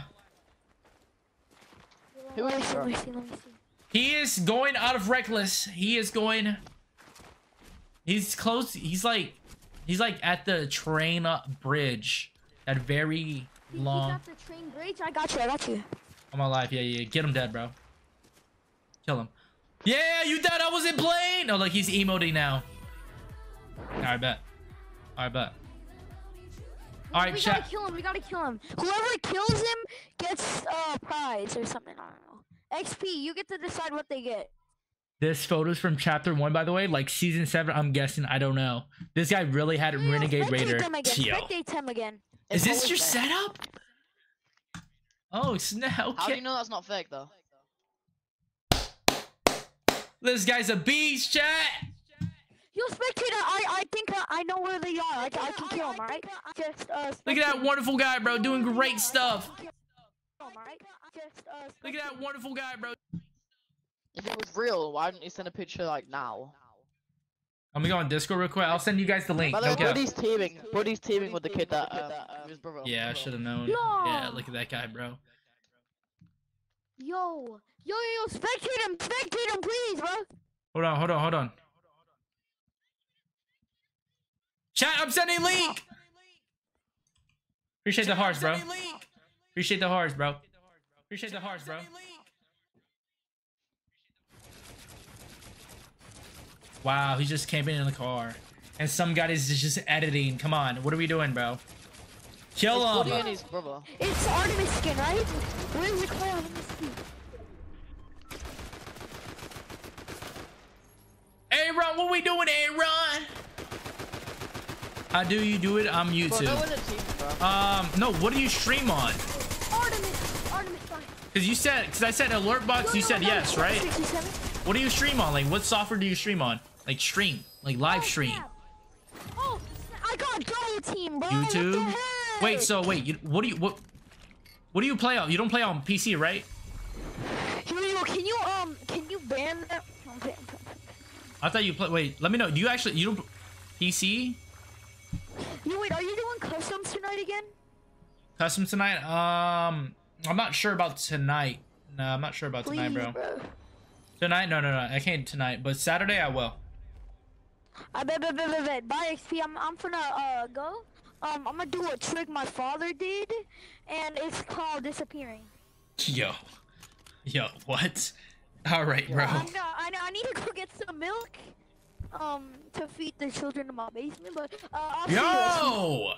Speaker 3: Let me see, let me see.
Speaker 1: He is going out of reckless. He is going. He's close. He's like at the train bridge. That very long.
Speaker 3: He's at the train bridge. I got you. I got you.
Speaker 1: On my life, yeah, yeah. Get him dead, bro. Kill him. Yeah, you thought I wasn't playing? Oh, look, he's emoting now. Alright, bet. Alright, bet. Alright,
Speaker 3: we
Speaker 1: chat.
Speaker 3: gotta kill him. We gotta kill him. Whoever kills him gets a prize or something. I don't know. XP. You get to decide what they get.
Speaker 1: This photo's from chapter 1, by the way. Like season 7, I'm guessing. I don't know. This guy really had a Renegade Raider.
Speaker 3: Spectate him again.
Speaker 1: Is this your setup? Oh, snap. Okay.
Speaker 4: How do you know that's not fake, though?
Speaker 1: This guy's a beast, chat.
Speaker 3: Yo, spectator, I think I know where they are. I can kill them, alright? Just
Speaker 1: Look at that wonderful guy, bro, doing great stuff. Look at that wonderful guy, bro.
Speaker 4: If it was real, why didn't you send a picture like now?
Speaker 1: I'm gonna go on Discord real quick. I'll send you guys the link.
Speaker 4: By the way,
Speaker 1: Okay.
Speaker 4: Buddy's teaming with the kid that his brother.
Speaker 1: Yeah, I should have known.
Speaker 3: No.
Speaker 1: Yeah, look at that guy, bro.
Speaker 3: Yo, spectate him, please, bro.
Speaker 1: Hold on. Chat, I'm sending link. Appreciate the hearts, bro. Appreciate the hearts, bro. Appreciate the hearts, bro. Wow, he's just camping in the car. And some guy is just editing. Come on, what are we doing, bro? Kill him!
Speaker 4: Buddy and his brother.
Speaker 3: It's Artemis skin, right? Where's the car? Let me see.
Speaker 1: Aaron, what we doing, Aaron? How do you do it? I'm YouTube.
Speaker 4: Bro, no one in the team, bro.
Speaker 1: No, what do you stream on?
Speaker 3: Artemis
Speaker 1: Cause I said alert box. You said yes, right?
Speaker 3: 67.
Speaker 1: What do you stream on? Like, what software do you stream on? Like like live stream.
Speaker 3: Snap. Oh, I got double team, bro. What the
Speaker 1: YouTube.
Speaker 3: heck?
Speaker 1: Wait, so wait, what do you play on? You don't play on PC, right?
Speaker 3: Yo, can you ban that?
Speaker 1: I thought you play. Wait, let me know. Do you actually don't PC
Speaker 3: Yo, wait, are you doing customs tonight again?
Speaker 1: custom tonight? I'm not sure about tonight. No, I'm not sure about tonight,
Speaker 3: Please,
Speaker 1: bro. Tonight? No, I can't tonight. But Saturday, I will.
Speaker 3: I bet. Bye, XP. I'm finna go. I'm gonna do a trick my father did, and it's called disappearing.
Speaker 1: Yo, what? All right, bro.
Speaker 3: I need to go get some milk. To feed the children in my basement, but I'll see you guys.
Speaker 1: Yo.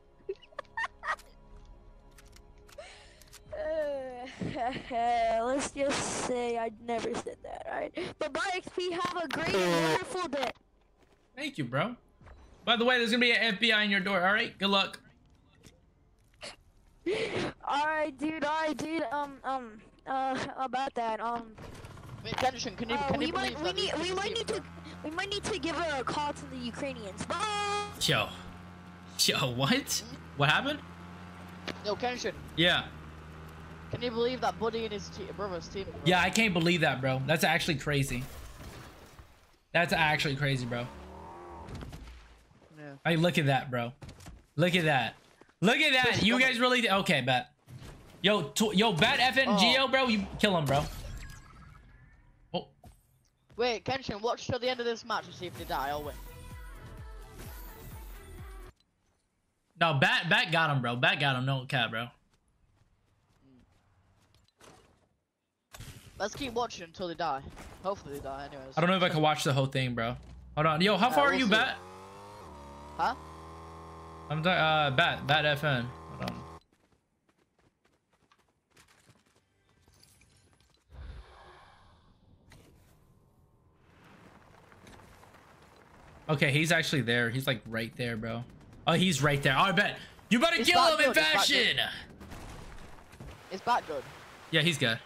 Speaker 3: Let's just say I never said that, alright? But bye, XP. Have a great and wonderful day.
Speaker 1: Thank you, bro. By the way, there's gonna be an FBI in your door. All right, good luck.
Speaker 3: Alright, dude. About that.
Speaker 4: Wait, Kenshin, can you
Speaker 3: we
Speaker 4: believe that
Speaker 3: we might need to give a call to the Ukrainians. Bye.
Speaker 1: Yo, what? What happened?
Speaker 4: Yo, Kenshin,
Speaker 1: Yeah.
Speaker 4: can you believe that Buddy and his brother's team?
Speaker 1: Yeah, I can't believe that, bro. That's actually crazy. That's actually crazy, bro.
Speaker 4: Yeah.
Speaker 1: Hey, look at that, bro. Look at that. Look at that. You guys really... Okay, bet. Yo, Bat FNGO, bro. You kill him, bro. Oh.
Speaker 4: Wait, Kenshin, watch till the end of this match and see if they die. I'll win.
Speaker 1: No, Bat got him, bro. Bat got him. No cap, bro.
Speaker 4: Let's keep watching until they die. Hopefully they die, anyways.
Speaker 1: I don't know if I can watch the whole thing, bro. Hold on. Yo, how far are
Speaker 4: we'll
Speaker 1: you,
Speaker 4: see.
Speaker 1: Bat?
Speaker 4: Huh?
Speaker 1: I'm Bat FN. Hold on. Okay, he's actually there. He's like right there, bro. Oh, he's right there. Oh, I bet. You better
Speaker 4: It's
Speaker 1: kill
Speaker 4: Bat
Speaker 1: him in
Speaker 4: good, it's Bat
Speaker 1: fashion.
Speaker 4: Is Bat good?
Speaker 1: Yeah, he's good.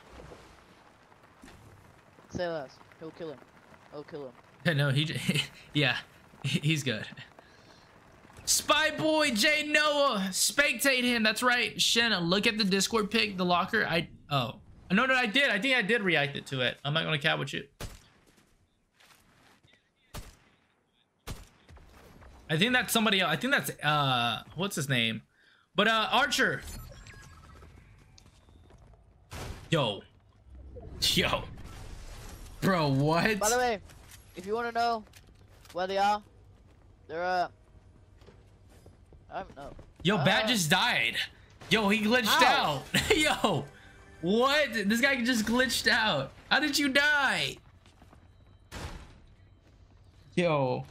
Speaker 4: Say less. He'll kill him. I'll kill him.
Speaker 1: No, yeah, he's good. Spy boy J Noah, spectate him. That's right. Shenna, look at the Discord pic, the locker. No, I did. I think I did react it to it. I'm not gonna cap with you. I think that's somebody else. I think that's what's his name? But Archer. Yo. Bro, what?
Speaker 4: By the way, if you want to know where they are, they're I don't know.
Speaker 1: Yo, Bat just died. Yo, he glitched
Speaker 4: How?
Speaker 1: out. Yo, what? This guy just glitched out. How did you die? Yo.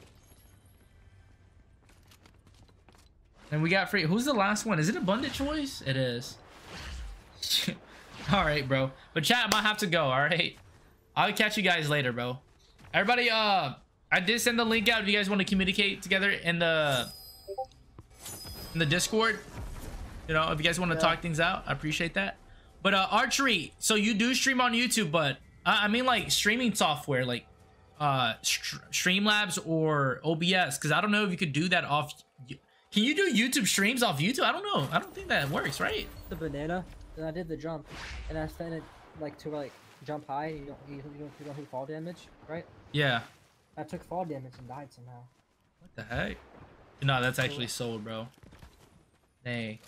Speaker 1: And we got free. Who's the last one? Is it Abundant Choice? It is. All right, bro. But chat, I might have to go. All right. I'll catch you guys later, bro. Everybody, I did send the link out if you guys want to communicate together in the Discord. You know, if you guys want to talk things out, I appreciate that. But Archery, so you do stream on YouTube, but I mean like streaming software like Streamlabs or OBS, because I don't know if you could do that off. Can you do YouTube streams off YouTube? I don't know. I don't think that works, right?
Speaker 5: The banana, and I did the jump, and I sent it like to like jump high. You don't hit fall damage, right?
Speaker 1: Yeah.
Speaker 5: I took fall damage and died somehow.
Speaker 1: What the heck? No, that's actually sold, bro. Hey.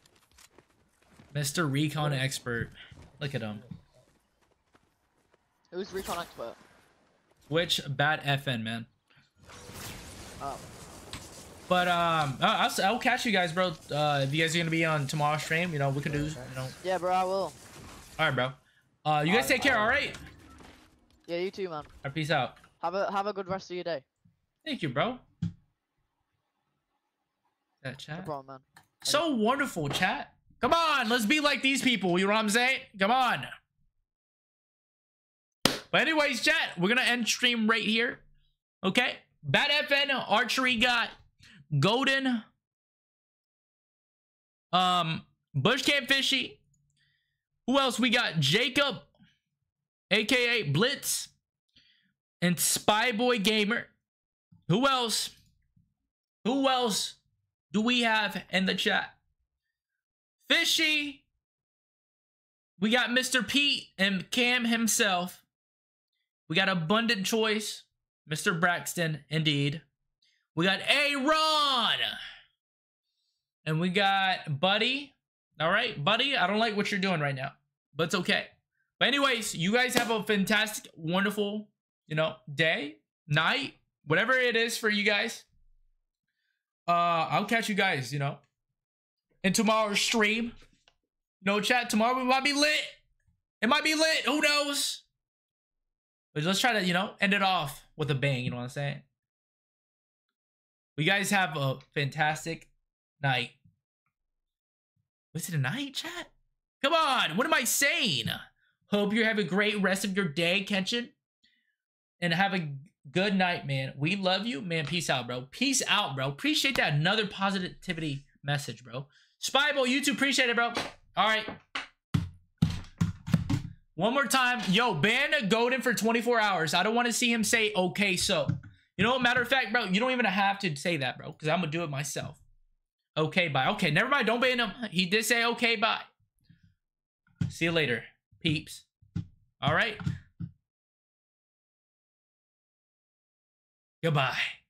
Speaker 1: Mr. Recon Expert. Look at him.
Speaker 4: Who's Recon Expert?
Speaker 1: Which Bat FN, man.
Speaker 4: Oh.
Speaker 1: But I'll catch you guys, bro. If you guys are gonna be on tomorrow's stream, you know, we can do, you know.
Speaker 4: Yeah, bro, I will.
Speaker 1: All right, bro. You guys take care, all right?
Speaker 4: Yeah, you too, man.
Speaker 1: All right, peace out.
Speaker 4: Have a good rest of your day.
Speaker 1: Thank you, bro. That
Speaker 4: No
Speaker 1: chat.
Speaker 4: problem, man.
Speaker 1: So wonderful, chat. Come on, let's be like these people. You know what I'm saying? Come on. But anyways, chat, we're gonna end stream right here. Okay. Bat FN Archery got Golden. Bush Camp Fishy. Who else? We got Jacob, aka Blitz, and Spyboy Gamer. Who else? Who else do we have in the chat? Fishy. We got Mr. Pete and Cam himself. We got Abundant Choice, Mr. Braxton, indeed. We got Aaron. And we got Buddy. All right, Buddy, I don't like what you're doing right now, but it's okay. But anyways, you guys have a fantastic, wonderful, day, night, whatever it is for you guys. I'll catch you guys, in tomorrow's stream. Chat, tomorrow we might be lit. It might be lit, who knows? But let's try to, end it off with a bang, you know what I'm saying? You guys have a fantastic night. Was it a night, chat? Come on, what am I saying? Hope you have a great rest of your day, Kenshin. And have a good night, man. We love you, man. Peace out, bro. Peace out, bro. Appreciate that. Another positivity message, bro. Spybo, you too. Appreciate it, bro. All right. One more time. Yo, ban Godin for 24 hours. I don't want to see him say, okay, so. Matter of fact, bro, you don't even have to say that, bro, because I'm going to do it myself. Okay, bye. Okay, never mind. Don't ban him. He did say, okay, bye. See you later, peeps. All right. Goodbye.